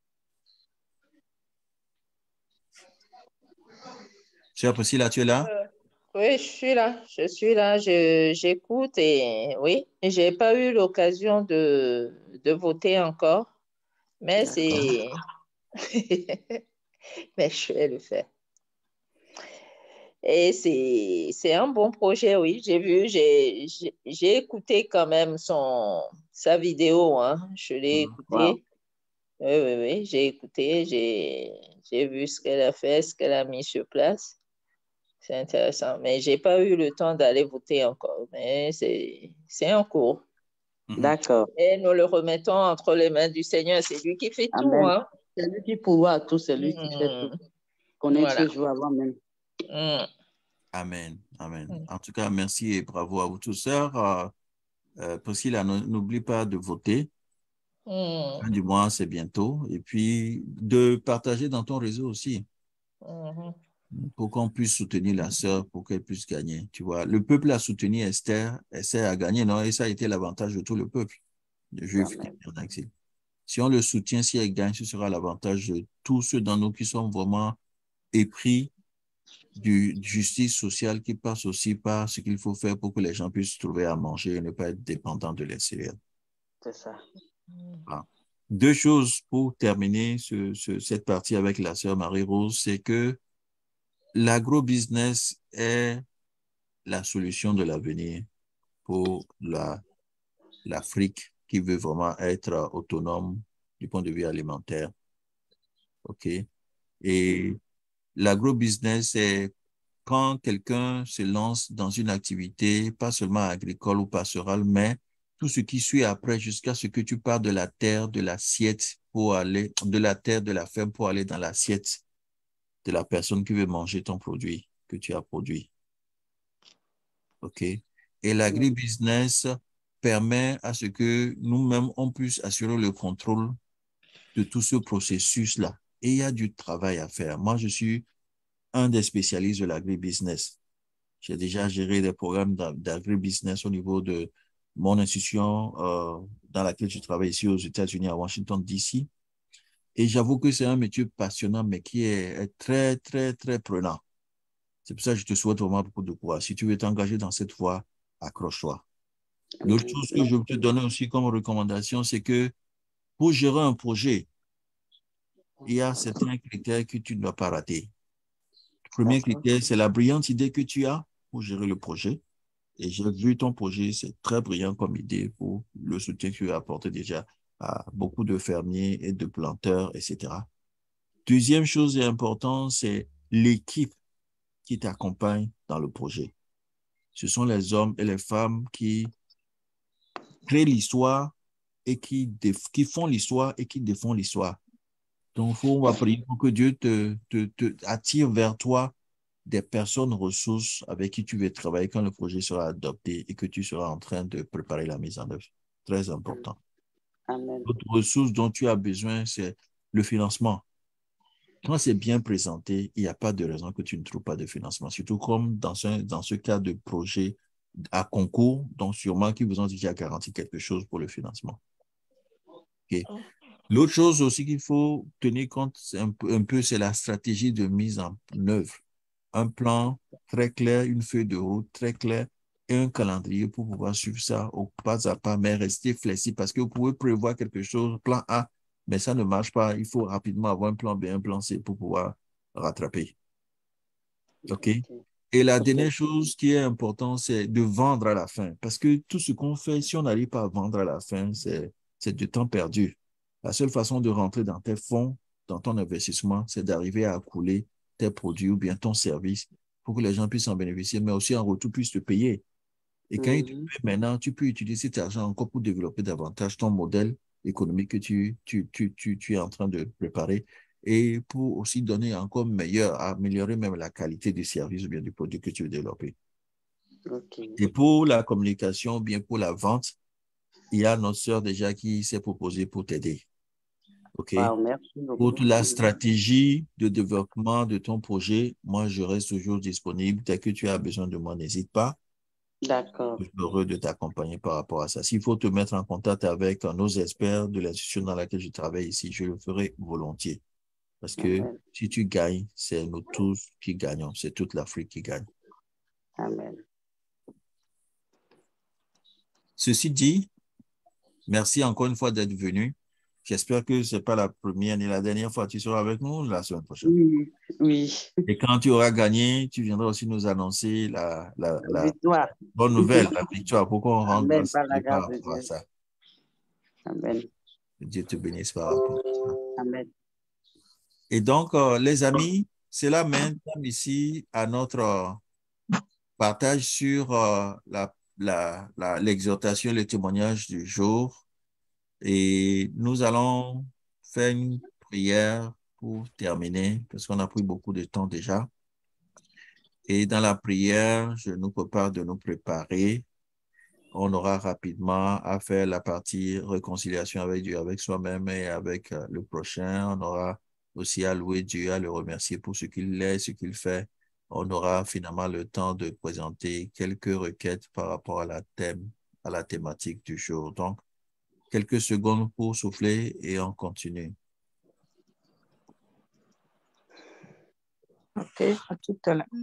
Sœur Priscilla, tu es là? Oui, je suis là, j'écoute et oui, j'ai pas eu l'occasion de voter encore, mais mais je vais le faire. Et c'est un bon projet, oui, j'ai écouté quand même sa vidéo, hein, je l'ai écouté. Wow. Oui, j'ai écouté, j'ai vu ce qu'elle a fait, ce qu'elle a mis sur place. C'est intéressant, mais je n'ai pas eu le temps d'aller voter encore, mais c'est en cours. D'accord. Et nous le remettons entre les mains du Seigneur. C'est lui qui fait tout. Hein? C'est lui qui pourvoit tout, c'est lui qui fait tout. Connaître ce jour avant même. Amen. Amen. En tout cas, merci et bravo à vous tous, sœurs. Priscilla, n'oublie pas de voter. Fin du mois, c'est bientôt. Et puis, de partager dans ton réseau aussi. Pour qu'on puisse soutenir la sœur, pour qu'elle puisse gagner. Tu vois, le peuple a soutenu Esther a gagné, non? Et ça a été l'avantage de tout le peuple, de Juifs qui étaient en exil. Si on le soutient, si elle gagne, ce sera l'avantage de tous ceux dans nous qui sont vraiment épris de justice sociale, qui passe aussi par ce qu'il faut faire pour que les gens puissent trouver à manger et ne pas être dépendants de l'extérieur. C'est ça. Voilà. Deux choses pour terminer cette partie avec la sœur Marie-Rose, c'est que l'agrobusiness est la solution de l'avenir pour l'Afrique qui veut vraiment être autonome du point de vue alimentaire. OK? Et l'agrobusiness, c'est quand quelqu'un se lance dans une activité, pas seulement agricole ou pastorale, mais tout ce qui suit après jusqu'à ce que tu pars de la terre, de l'assiette pour aller, de la terre, de la ferme pour aller dans l'assiette. de la personne qui veut manger ton produit que tu as produit. OK? Et l'agribusiness permet à ce que nous-mêmes, on puisse assurer le contrôle de tout ce processus-là. Et il y a du travail à faire. Moi, je suis un des spécialistes de l'agribusiness. J'ai déjà géré des programmes d'agribusiness au niveau de mon institution dans laquelle je travaille ici aux États-Unis, à Washington, D.C. Et j'avoue que c'est un métier passionnant, mais qui est très, très, très prenant. C'est pour ça que je te souhaite vraiment beaucoup de courage. Si tu veux t'engager dans cette voie, accroche-toi. L'autre chose que je veux te donner aussi comme recommandation, c'est que pour gérer un projet, il y a certains critères que tu ne dois pas rater. Le premier critère, c'est la brillante idée que tu as pour gérer le projet. Et j'ai vu ton projet, c'est très brillant comme idée pour le soutien que tu as apporté déjà à beaucoup de fermiers et de planteurs, etc. Deuxième chose importante, c'est l'équipe qui t'accompagne dans le projet. Ce sont les hommes et les femmes qui créent l'histoire et qui font l'histoire et qui défendent l'histoire. Donc, on va prier pour que Dieu te attire vers toi des personnes ressources avec qui tu veux travailler quand le projet sera adopté et que tu seras en train de préparer la mise en œuvre. Très important. Amen. L'autre ressource dont tu as besoin, c'est le financement. Quand c'est bien présenté, il n'y a pas de raison que tu ne trouves pas de financement, surtout comme dans ce cas de projet à concours, donc sûrement qu'ils vous ont déjà garanti quelque chose pour le financement. Okay. L'autre chose aussi qu'il faut tenir compte un peu, c'est la stratégie de mise en œuvre. Un plan très clair, une feuille de route très claire et un calendrier pour pouvoir suivre ça au pas à pas, mais rester flexible parce que vous pouvez prévoir quelque chose, plan A, mais ça ne marche pas. Il faut rapidement avoir un plan B, un plan C pour pouvoir rattraper. OK? Et la dernière chose qui est importante, c'est de vendre à la fin. Parce que tout ce qu'on fait, si on n'arrive pas à vendre à la fin, c'est du temps perdu. La seule façon de rentrer dans tes fonds, dans ton investissement, c'est d'arriver à accouler tes produits ou bien ton service pour que les gens puissent en bénéficier, mais aussi en retour puissent te payer. Et quand ils te payent maintenant, tu peux utiliser cet argent encore pour développer davantage ton modèle économique que tu es en train de préparer et pour aussi donner encore meilleur, améliorer même la qualité du service ou bien du produit que tu veux développer. Et pour la communication, bien pour la vente, il y a notre sœur déjà qui s'est proposée pour t'aider. OK? Wow, merci beaucoup. Pour la stratégie de développement de ton projet, moi, je reste toujours disponible. Dès que tu as besoin de moi, n'hésite pas. D'accord. Je suis heureux de t'accompagner par rapport à ça. S'il faut te mettre en contact avec nos experts de l'institution dans laquelle je travaille ici, je le ferai volontiers. Parce que si tu gagnes, c'est nous tous qui gagnons. C'est toute l'Afrique qui gagne. Amen. Ceci dit, merci encore une fois d'être venu. J'espère que ce n'est pas la première ni la dernière fois que tu seras avec nous la semaine prochaine. Oui, oui. Et quand tu auras gagné, tu viendras aussi nous annoncer la victoire. Bonne nouvelle, la victoire. Pourquoi on rentre par rapport à ça? Amen. Que Dieu te bénisse par rapport à ça. Amen. Et donc, les amis, cela mène ici à notre partage sur l'exhortation, le témoignage du jour. Et nous allons faire une prière pour terminer, parce qu'on a pris beaucoup de temps déjà. Et dans la prière, je nous prépare de nous préparer. On aura rapidement à faire la partie réconciliation avec Dieu, avec soi-même et avec le prochain. On aura aussi à louer Dieu, à le remercier pour ce qu'il est, ce qu'il fait. On aura finalement le temps de présenter quelques requêtes par rapport à la thématique du jour. Donc, quelques secondes pour souffler et on continue. OK, à tout à l'heure.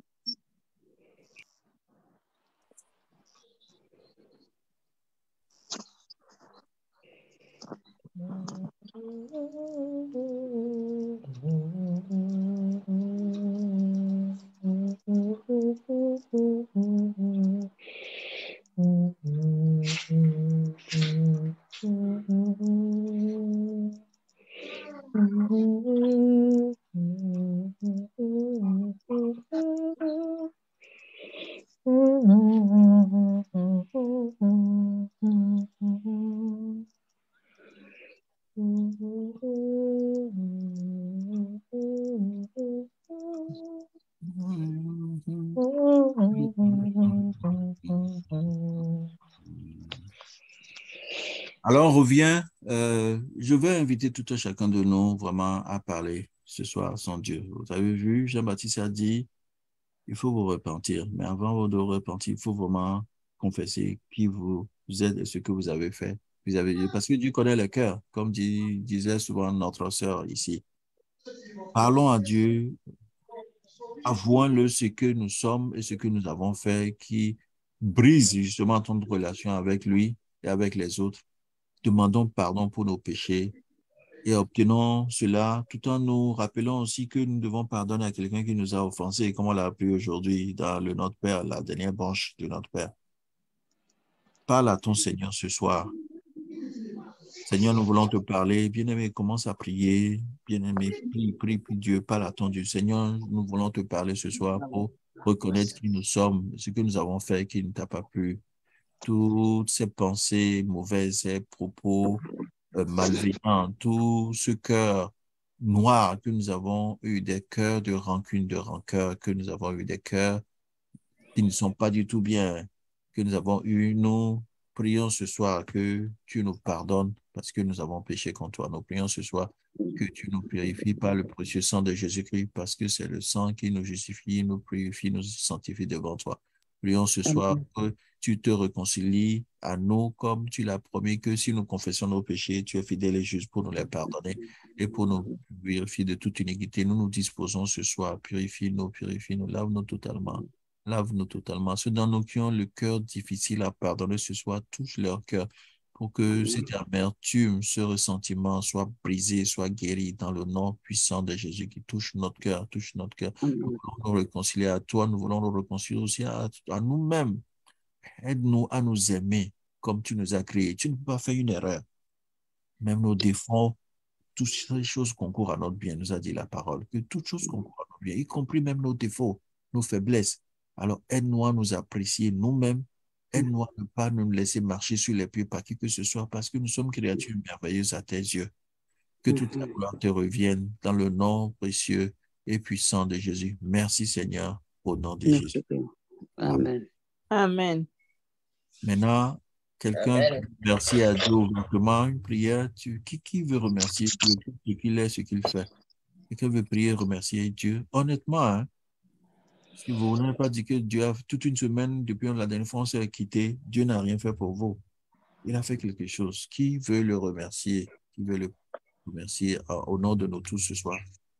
Alors, on revient. Je vais inviter tout un chacun de nous vraiment à parler ce soir sans Dieu. Vous avez vu, Jean-Baptiste a dit, il faut vous repentir. Mais avant de vous repentir, il faut vraiment confesser qui vous êtes et ce que vous avez fait. Parce que Dieu connaît le cœur, comme disait souvent notre sœur ici. Parlons à Dieu, avouons-le ce que nous sommes et ce que nous avons fait qui brise justement notre relation avec lui et avec les autres. Demandons pardon pour nos péchés et obtenons cela tout en nous rappelant aussi que nous devons pardonner à quelqu'un qui nous a offensés, comme on l'a appris aujourd'hui dans le Notre Père, la dernière branche de Notre Père. Parle à ton Seigneur ce soir. Seigneur, nous voulons te parler. Bien-aimé, commence à prier. Bien-aimé, prie Dieu, parle à ton Dieu. Seigneur, nous voulons te parler ce soir pour reconnaître qui nous sommes, ce que nous avons fait qui ne t'a pas plu. Toutes ces pensées mauvaises, ces propos malveillants, tout ce cœur noir que nous avons eu, des cœurs de rancune, de rancœur, que nous avons eu des cœurs qui ne sont pas du tout bien, que nous avons eu, nous prions ce soir que tu nous pardonnes parce que nous avons péché contre toi. Nous prions ce soir que tu nous purifies par le précieux sang de Jésus-Christ parce que c'est le sang qui nous justifie, nous purifie, nous sanctifie devant toi. Prions ce soir que tu te réconcilies à nous comme tu l'as promis que si nous confessons nos péchés, tu es fidèle et juste pour nous les pardonner et pour nous purifier de toute iniquité. Nous nous disposons ce soir, purifie-nous, lave-nous totalement. Lave-nous totalement. Ceux d'entre nous qui ont le cœur difficile à pardonner ce soir, touche leur cœur pour que cette amertume, ce ressentiment soit brisé, soit guéri dans le nom puissant de Jésus qui touche notre cœur, touche notre cœur. Nous voulons nous réconcilier à toi, nous voulons nous réconcilier aussi à nous-mêmes. Aide-nous à nous aimer comme tu nous as créés. Tu ne peux pas faire une erreur. Même nos défauts, toutes ces choses concourent à notre bien, nous a dit la parole, que toutes choses concourent à notre bien, y compris même nos défauts, nos faiblesses. Alors, aide-nous à nous apprécier nous-mêmes, aide-nous à ne pas nous laisser marcher sur les pieds par qui que ce soit, parce que nous sommes créatures merveilleuses à tes yeux. Que toute la gloire te revienne dans le nom précieux et puissant de Jésus. Merci Seigneur, au nom de Jésus. Amen. Amen. Maintenant, quelqu'un remercie à Dieu ouvertement, une prière. Qui veut remercier Dieu pour ce qu'il est, ce qu'il fait? Quelqu'un veut prier, remercier Dieu. Honnêtement, hein, parce que vous n'avez pas dit que Dieu a toute une semaine, depuis la dernière fois, on s'est quitté, Dieu n'a rien fait pour vous. Il a fait quelque chose. Qui veut le remercier? Qui veut le remercier au nom de nous tous ce soir?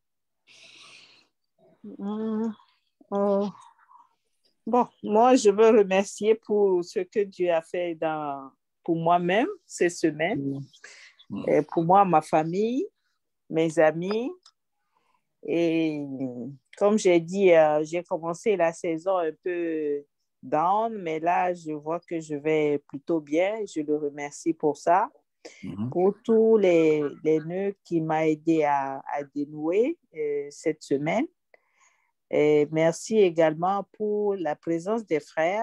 Bon, moi, je veux remercier pour ce que Dieu a fait pour moi-même ces semaines, et pour moi, ma famille, mes amis. Et comme j'ai dit, j'ai commencé la saison un peu down, mais là, je vois que je vais plutôt bien. Je le remercie pour ça, pour tous les nœuds qu'il m'a aidé à dénouer cette semaine. Et merci également pour la présence des frères.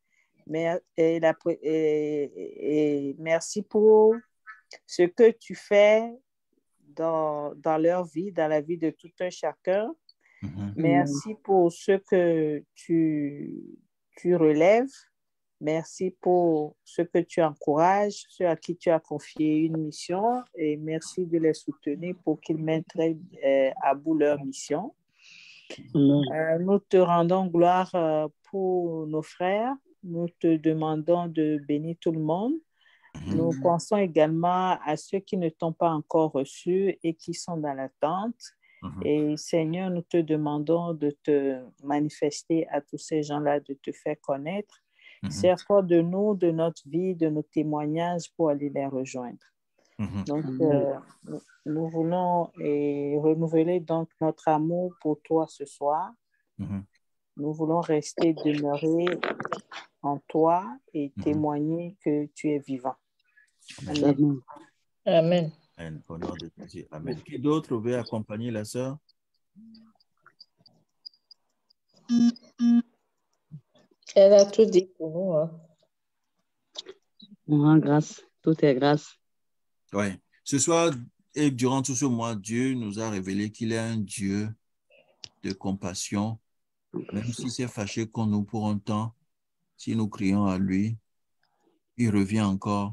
Et merci pour ce que tu fais dans leur vie, dans la vie de tout un chacun. Merci pour ce que tu relèves. Merci pour ce que tu encourages, ceux à qui tu as confié une mission. Et merci de les soutenir pour qu'ils mènent à bout leur mission. Nous te rendons gloire pour nos frères. Nous te demandons de bénir tout le monde. Nous pensons également à ceux qui ne t'ont pas encore reçu et qui sont dans l'attente. Et Seigneur, nous te demandons de te manifester à tous ces gens-là, de te faire connaître. Sers-toi de nous, de notre vie, de nos témoignages pour aller les rejoindre. Donc, nous voulons renouveler donc notre amour pour toi ce soir. Nous voulons rester demeurés en toi et témoigner que tu es vivant. Amen. Amen. Amen. Au nom de Jésus. Amen. Qui d'autre veut accompagner la sœur? Elle a tout dit pour nous. Hein. On rend grâce. Tout est grâce. Oui. Ce soir et durant tout ce mois, Dieu nous a révélé qu'il est un Dieu de compassion. Même s'il s'est fâché contre nous pour un temps, si nous crions à lui, il revient encore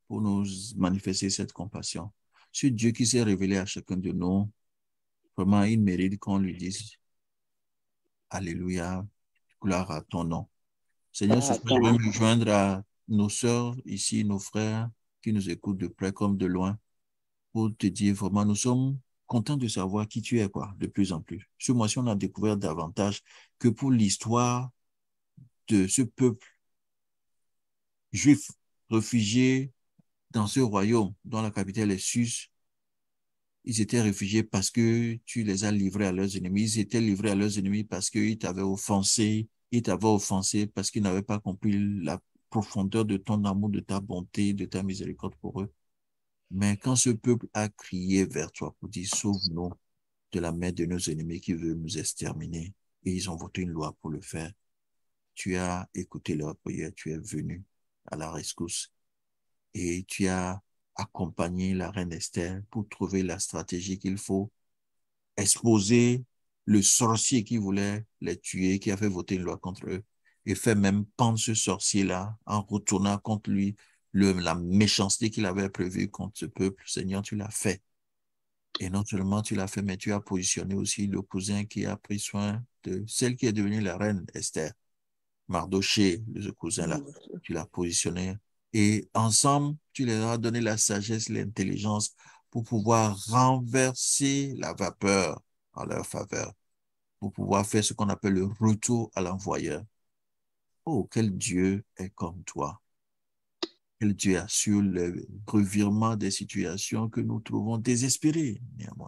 pour nous manifester cette compassion. Ce Dieu qui s'est révélé à chacun de nous, vraiment, il mérite qu'on lui dise Alléluia, gloire à ton nom. Seigneur, ce soir, je vais me joindre à nos sœurs ici, nos frères qui nous écoutent de près comme de loin, pour te dire vraiment, nous sommes contents de savoir qui tu es, quoi, de plus en plus. Ce mois-ci, on a découvert davantage que pour l'histoire de ce peuple juif réfugié dans ce royaume dont la capitale est Suse, ils étaient réfugiés parce que tu les as livrés à leurs ennemis. Ils étaient livrés à leurs ennemis parce qu'ils t'avaient offensé. Ils t'avaient offensé parce qu'ils n'avaient pas compris la profondeur de ton amour, de ta bonté, de ta miséricorde pour eux. Mais quand ce peuple a crié vers toi pour dire « Sauve-nous de la main de nos ennemis qui veulent nous exterminer », et ils ont voté une loi pour le faire, tu as écouté leur prière, tu es venu à la rescousse et tu as accompagné la reine Esther pour trouver la stratégie qu'il faut, exposer le sorcier qui voulait les tuer, qui a fait voter une loi contre eux, et fait même pendre ce sorcier-là en retournant contre lui la méchanceté qu'il avait prévue contre ce peuple. Seigneur, tu l'as fait. Et non seulement tu l'as fait, mais tu as positionné aussi le cousin qui a pris soin de celle qui est devenue la reine Esther. Mardoché, ce cousin-là, tu l'as positionné. Et ensemble, tu leur as donné la sagesse, l'intelligence pour pouvoir renverser la vapeur en leur faveur, pour pouvoir faire ce qu'on appelle le retour à l'envoyeur. Oh, quel Dieu est comme toi. Quel Dieu assure le revirement des situations que nous trouvons désespérées, néanmoins.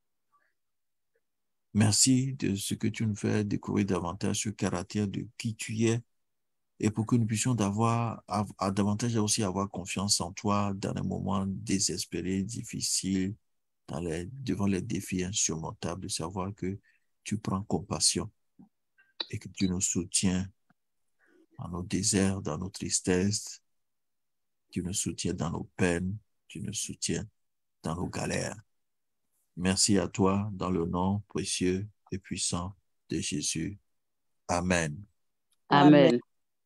Merci de ce que tu nous fais découvrir davantage ce caractère de qui tu es et pour que nous puissions davantage aussi avoir confiance en toi dans les moments désespérés, difficiles, devant les défis insurmontables, de savoir que tu prends compassion et que tu nous soutiens dans nos déserts, dans nos tristesses, tu nous soutiens dans nos peines, tu nous soutiens dans nos galères. Merci à toi dans le nom précieux et puissant de Jésus. Amen. Amen.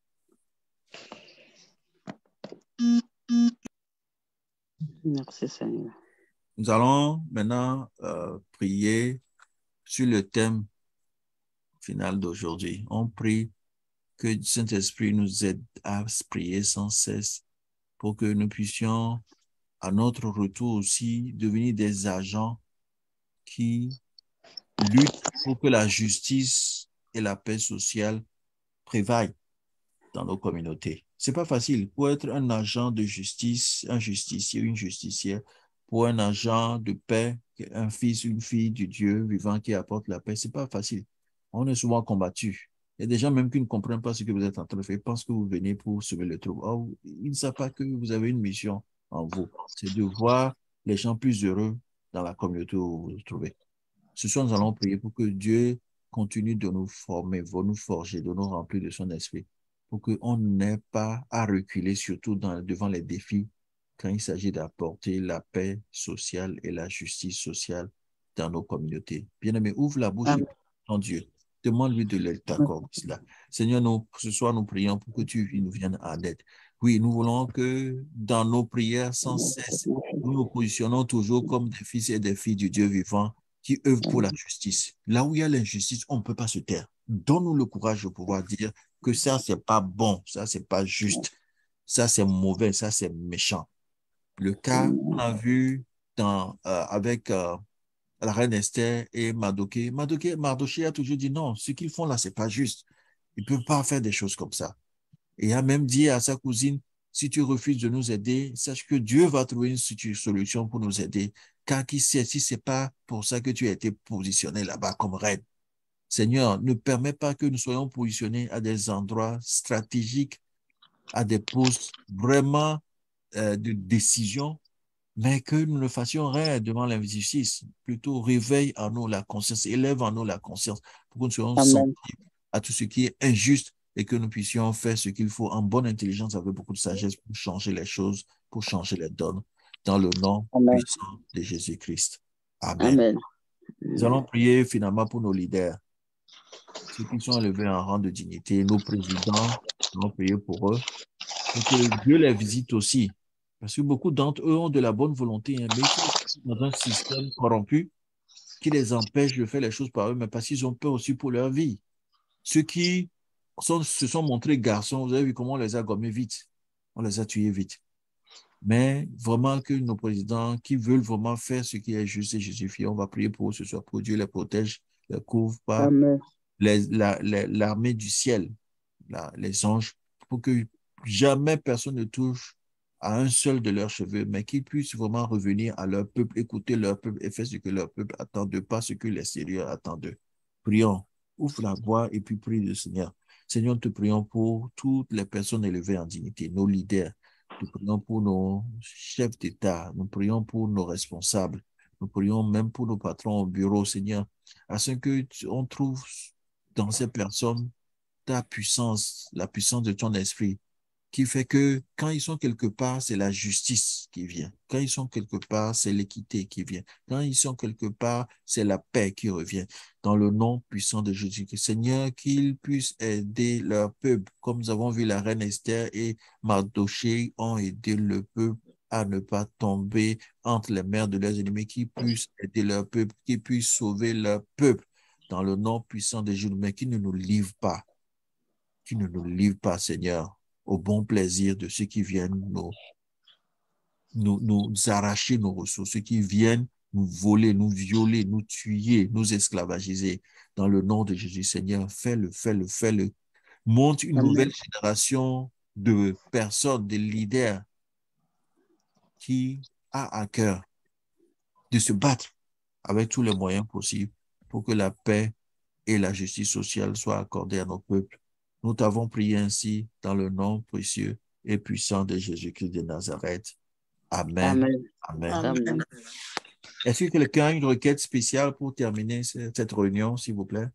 Merci Seigneur. Nous allons maintenant prier sur le thème final d'aujourd'hui. On prie que le Saint-Esprit nous aide à prier sans cesse pour que nous puissions, à notre retour aussi, devenir des agents qui luttent pour que la justice et la paix sociale prévaillent dans nos communautés. C'est pas facile. Pour être un agent de justice, un justicier, une justicière, pour un agent de paix, un fils, une fille du Dieu vivant qui apporte la paix, c'est pas facile. On est souvent combattu. Il y a des gens même qui ne comprennent pas ce que vous êtes en train de faire. Ils pensent que vous venez pour sauver le trouble. Oh, ils ne savent pas que vous avez une mission en vous. C'est de voir les gens plus heureux dans la communauté où vous vous trouvez. Ce soir, nous allons prier pour que Dieu continue de nous former, de nous forger, de nous remplir de son esprit, pour qu'on n'ait pas à reculer, surtout devant les défis, quand il s'agit d'apporter la paix sociale et la justice sociale dans nos communautés. Bien-aimé, ouvre la bouche en Dieu. Demande-lui de t'accorder cela. Seigneur, ce soir, nous prions pour que tu nous viennes en aide. Oui, nous voulons que dans nos prières sans cesse, nous nous positionnons toujours comme des fils et des filles du Dieu vivant qui œuvrent pour la justice. Là où il y a l'injustice, on ne peut pas se taire. Donne-nous le courage de pouvoir dire que ça, c'est pas bon, ça, c'est pas juste, ça, c'est mauvais, ça, c'est méchant. Le cas qu'on a vu avec la reine Esther et Mardoché. Mardoché a toujours dit non, ce qu'ils font là, c'est pas juste. Ils ne peuvent pas faire des choses comme ça. Et il a même dit à sa cousine, si tu refuses de nous aider, sache que Dieu va trouver une solution pour nous aider. Car qui sait si ce n'est pas pour ça que tu as été positionné là-bas comme reine. Seigneur, ne permets pas que nous soyons positionnés à des endroits stratégiques, à des postes vraiment de décision, mais que nous ne fassions rien devant l'injustice. Plutôt, réveille en nous la conscience, élève en nous la conscience pour que nous soyons sensibles à tout ce qui est injuste et que nous puissions faire ce qu'il faut en bonne intelligence avec beaucoup de sagesse pour changer les choses, pour changer les donnes, dans le nom puissant de Jésus-Christ. Amen. Amen. Nous allons prier finalement pour nos leaders, ceux qui sont élevés en rang de dignité, nos présidents, nous allons prier pour eux, pour que Dieu les visite aussi Parce que beaucoup d'entre eux ont de la bonne volonté, hein, mais ils sont dans un système corrompu qui les empêche de faire les choses par eux-mêmes parce qu'ils ont peur aussi pour leur vie. Ceux qui se sont montrés garçons, vous avez vu comment on les a gommés vite. On les a tués vite. Mais vraiment que nos présidents qui veulent vraiment faire ce qui est juste et justifié, on va prier pour eux ce soir, pour Dieu les protège, les couvre par l'armée du ciel, les anges, pour que jamais personne ne touche à un seul de leurs cheveux, mais qu'ils puissent vraiment revenir à leur peuple, écouter leur peuple et faire ce que leur peuple attend d'eux, pas ce que l'extérieur attend d'eux. Prions, ouvre la voie et puis prie le Seigneur. Seigneur, nous te prions pour toutes les personnes élevées en dignité, nos leaders. Nous prions pour nos chefs d'État, nous prions pour nos responsables, nous prions même pour nos patrons au bureau, Seigneur, afin qu'on trouve dans ces personnes ta puissance, la puissance de ton esprit, qui fait que quand ils sont quelque part, c'est la justice qui vient. Quand ils sont quelque part, c'est l'équité qui vient. Quand ils sont quelque part, c'est la paix qui revient. Dans le nom puissant de Jésus-Christ, Seigneur, qu'ils puissent aider leur peuple, comme nous avons vu la reine Esther et Mardochée ont aidé le peuple à ne pas tomber entre les mains de leurs ennemis, qui puissent aider leur peuple, qui puissent sauver leur peuple. Dans le nom puissant de Jésus, mais qui ne nous livre pas, Seigneur, au bon plaisir de ceux qui viennent nous arracher nos ressources, ceux qui viennent nous voler, nous violer, nous tuer, nous esclavagiser. Dans le nom de Jésus, Seigneur, fais-le. Monte une nouvelle génération de personnes, de leaders qui a à cœur de se battre avec tous les moyens possibles pour que la paix et la justice sociale soient accordées à nos peuples. Nous t'avons prié ainsi dans le nom précieux et puissant de Jésus-Christ de Nazareth. Amen. Amen. Amen. Est-ce que quelqu'un a une requête spéciale pour terminer cette réunion, s'il vous plaît?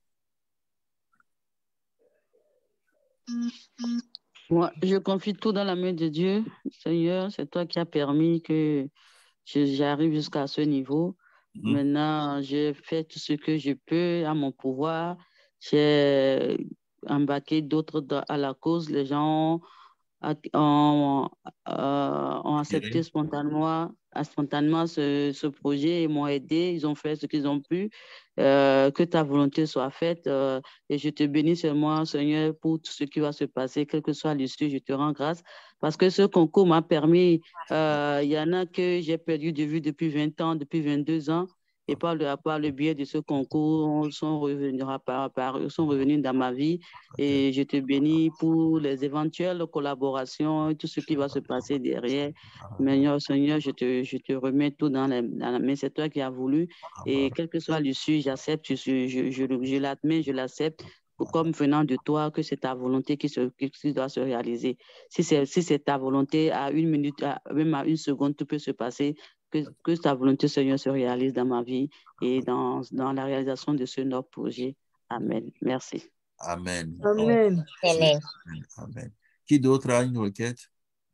Moi, je confie tout dans la main de Dieu. Seigneur, c'est toi qui as permis que j'arrive jusqu'à ce niveau. Maintenant, j'ai fait tout ce que je peux à mon pouvoir. J'ai embarqué d'autres à la cause. Les gens ont accepté spontanément ce projet et m'ont aidé. Ils ont fait ce qu'ils ont pu. Que ta volonté soit faite. Et je te bénis seulement, Seigneur, pour tout ce qui va se passer, quelle que soit l'issue. Je te rends grâce parce que ce concours m'a permis. Il y en a que j'ai perdu de vue depuis 20 ans, depuis 22 ans. Et par le biais de ce concours, sont revenus dans ma vie. Et je te bénis pour les éventuelles collaborations et tout ce qui va se passer derrière. Seigneur, je te remets tout dans la main. C'est toi qui as voulu. Et quelle que soit l'issue, j'accepte, je l'admets, je l'accepte. Comme venant de toi, que c'est ta volonté qui doit se réaliser. Si c'est ta volonté, à une minute, même à une seconde, tout peut se passer. Que ta volonté, Seigneur, se réalise dans ma vie et dans la réalisation de ce noble projet. Amen. Merci. Amen. Amen. Amen. Amen. Qui d'autre a une requête?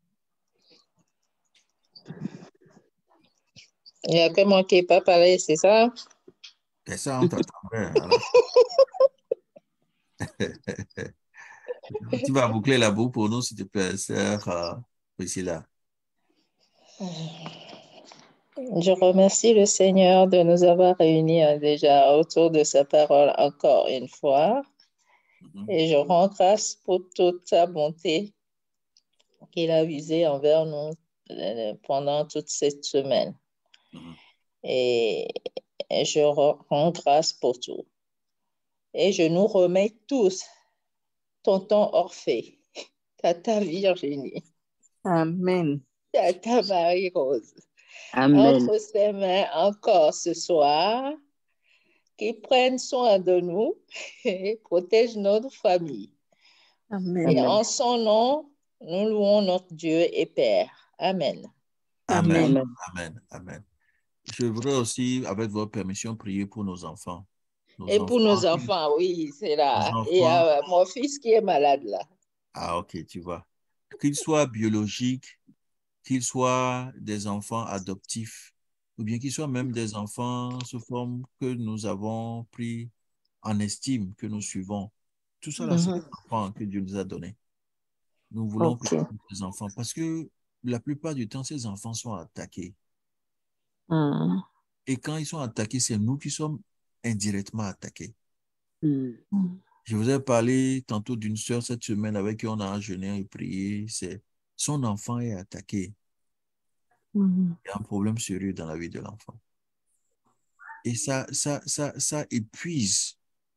Il n'y a que moi qui n'ai pas parlé, c'est ça? C'est ça, on t'attendait. Tu vas boucler la boucle pour nous, s'il te plaît, sœur Priscilla. Je remercie le Seigneur de nous avoir réunis déjà autour de sa parole encore une fois. Et je rends grâce pour toute sa bonté qu'il a visée envers nous pendant toute cette semaine. Et je rends grâce pour tout. Et je nous remets tous, tonton Orphée, tata Virginie. Amen. Tata Marie-Rose. Amen. Entre ses mains encore ce soir, qui prennent soin de nous et protègent notre famille. Amen. Et en son nom, nous louons notre Dieu et Père. Amen. Amen. Amen. Amen. Je voudrais aussi, avec votre permission, prier pour nos enfants. Pour nos enfants, oui, c'est là. Et mon fils qui est malade là. Ah, ok, tu vois. Qu'ils soient biologiques, qu'ils soient des enfants adoptifs, ou bien qu'ils soient même des enfants sous forme que nous avons pris en estime, que nous suivons. Tout ça, là, c'est des enfants que Dieu nous a donnés. Nous voulons prier pour les enfants parce que la plupart du temps, ces enfants sont attaqués. Et quand ils sont attaqués, c'est nous qui sommes indirectement attaqués. Je vous ai parlé tantôt d'une sœur cette semaine avec qui on a jeûné et prié. Son enfant est attaqué. Il y a un problème sérieux dans la vie de l'enfant. Et ça épuise.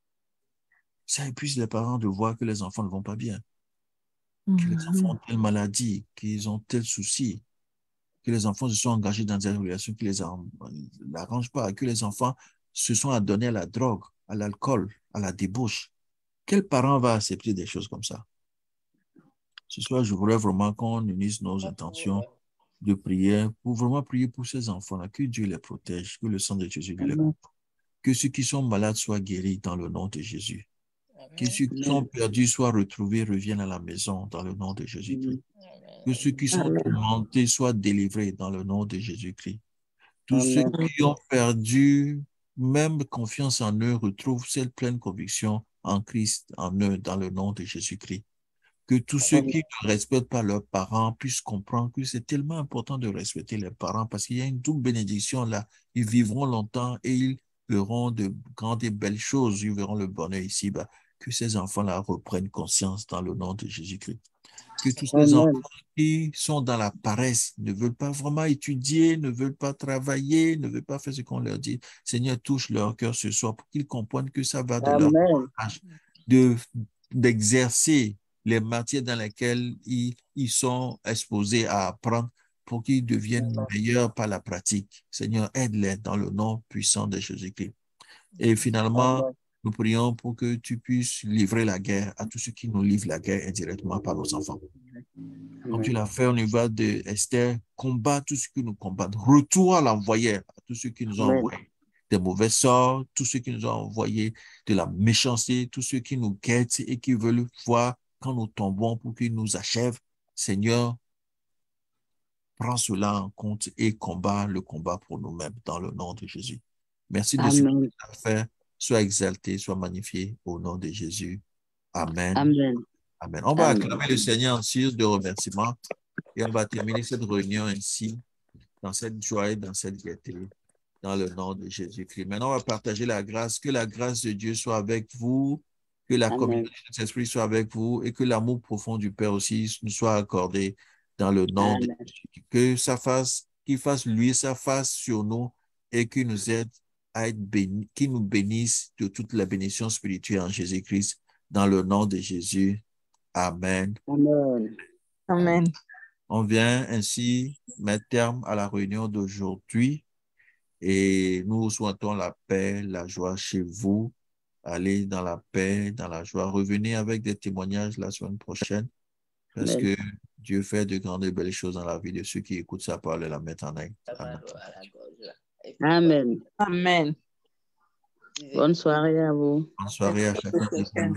Ça épuise les parents de voir que les enfants ne vont pas bien. Que les enfants ont telle maladie, qu'ils ont tel souci, que les enfants se sont engagés dans des relations qui ne les arrangent pas, que les enfants se sont adonnés à la drogue, à l'alcool, à la débauche. Quel parent va accepter des choses comme ça? Ce soir, je voudrais vraiment qu'on unisse nos intentions de prière pour vraiment prier pour ces enfants-là, que Dieu les protège, que le sang de Jésus les couvre, que ceux qui sont malades soient guéris dans le nom de Jésus. Que ceux qui sont perdus soient retrouvés, reviennent à la maison dans le nom de Jésus-Christ. Que ceux qui sont tourmentés soient délivrés dans le nom de Jésus-Christ. Tous ceux qui ont perdu même confiance en eux retrouvent cette pleine conviction en Christ, en eux, dans le nom de Jésus-Christ. Que tous ceux qui ne respectent pas leurs parents puissent comprendre que c'est tellement important de respecter les parents parce qu'il y a une double bénédiction là. Ils vivront longtemps et ils verront de grandes et belles choses. Ils verront le bonheur ici-bas. Que ces enfants-là reprennent conscience dans le nom de Jésus-Christ. Que tous ces enfants qui sont dans la paresse, ne veulent pas vraiment étudier, ne veulent pas travailler, ne veulent pas faire ce qu'on leur dit. Seigneur, touche leur cœur ce soir pour qu'ils comprennent que ça va de leur âge d'exercer les matières dans lesquelles ils sont exposés à apprendre pour qu'ils deviennent meilleurs par la pratique. Seigneur, aide-les dans le nom puissant de Jésus-Christ. Et finalement, nous prions pour que tu puisses livrer la guerre à tous ceux qui nous livrent la guerre indirectement par nos enfants. Comme tu l'as fait au niveau d'Esther, combat tout ce qui nous combat. Retour à l'envoyé à tous ceux qui nous ont envoyé des mauvais sorts, tous ceux qui nous ont envoyé de la méchanceté, tous ceux qui nous guettent et qui veulent voir quand nous tombons pour qu'ils nous achèvent. Seigneur, prends cela en compte et combat le combat pour nous-mêmes dans le nom de Jésus. Merci de ce que tu as fait. Sois exalté, sois magnifié au nom de Jésus. Amen. Amen. Amen. On va acclamer le Seigneur en signe de remerciement et on va terminer cette réunion ainsi, dans cette joie et dans cette gaieté, dans le nom de Jésus-Christ. Maintenant, on va partager la grâce. Que la grâce de Dieu soit avec vous, que la communion de l'Esprit soit avec vous et que l'amour profond du Père aussi nous soit accordé dans le nom de Jésus. Que ça fasse, qu'il fasse luire sa face sur nous et qu'il nous aide à être bénis, qu'il nous bénisse de toutes les bénédictions spirituelles en Jésus-Christ, dans le nom de Jésus. Amen. Amen. Amen. On vient ainsi mettre terme à la réunion d'aujourd'hui et nous vous souhaitons la paix, la joie chez vous. Allez dans la paix, dans la joie. Revenez avec des témoignages la semaine prochaine parce que Dieu fait de grandes et belles choses dans la vie de ceux qui écoutent sa parole et la mettent en œuvre. Amen. Amen. Amen. Bonne soirée à vous. Bonne soirée à chacun.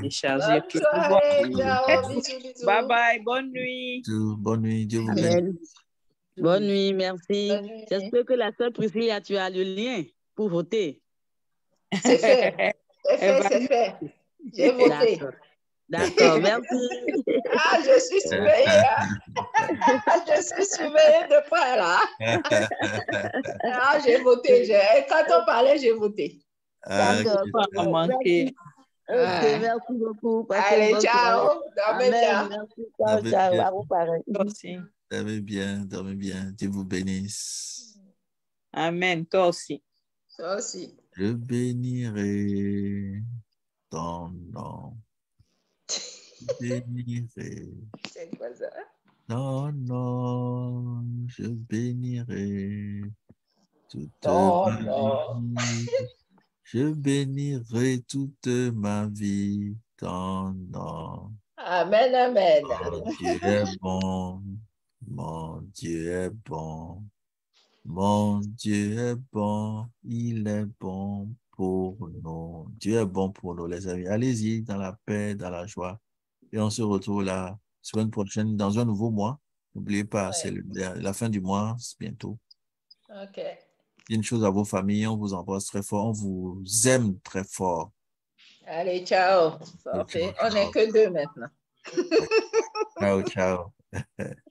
Bye bye. Bonne nuit. Bonne nuit. Dieu vous bénisse. Bonne nuit, merci. J'espère que la sœur Priscilla, tu as le lien pour voter. C'est fait. C'est fait. J'ai voté. D'accord, merci. Ah, je suis surveillée. Je suis surveillée de près, là. Ah, j'ai voté. Quand on parlait, j'ai voté. D'accord. Manqué. Merci beaucoup. Allez, ciao. Dormez bien. Merci, ciao. À vous pareil. Dormez bien, dormez bien. Dieu vous bénisse. Amen. Toi aussi. Toi aussi. Je bénirai ton nom. Je bénirai. C'est quoi ça? Ton nom. Je bénirai toute ma vie. Je bénirai toute ma vie ton nom. Amen, amen. Mon Dieu est bon. Mon Dieu est bon. Mon Dieu est bon. Il est bon pour nous. Dieu est bon pour nous, les amis. Allez-y dans la paix, dans la joie. Et on se retrouve la semaine prochaine dans un nouveau mois. N'oubliez pas, c'est la fin du mois, c'est bientôt. OK. Une chose à vos familles, on vous embrasse très fort, on vous aime très fort. Allez, ciao. On n'est que deux maintenant. Ciao, ciao.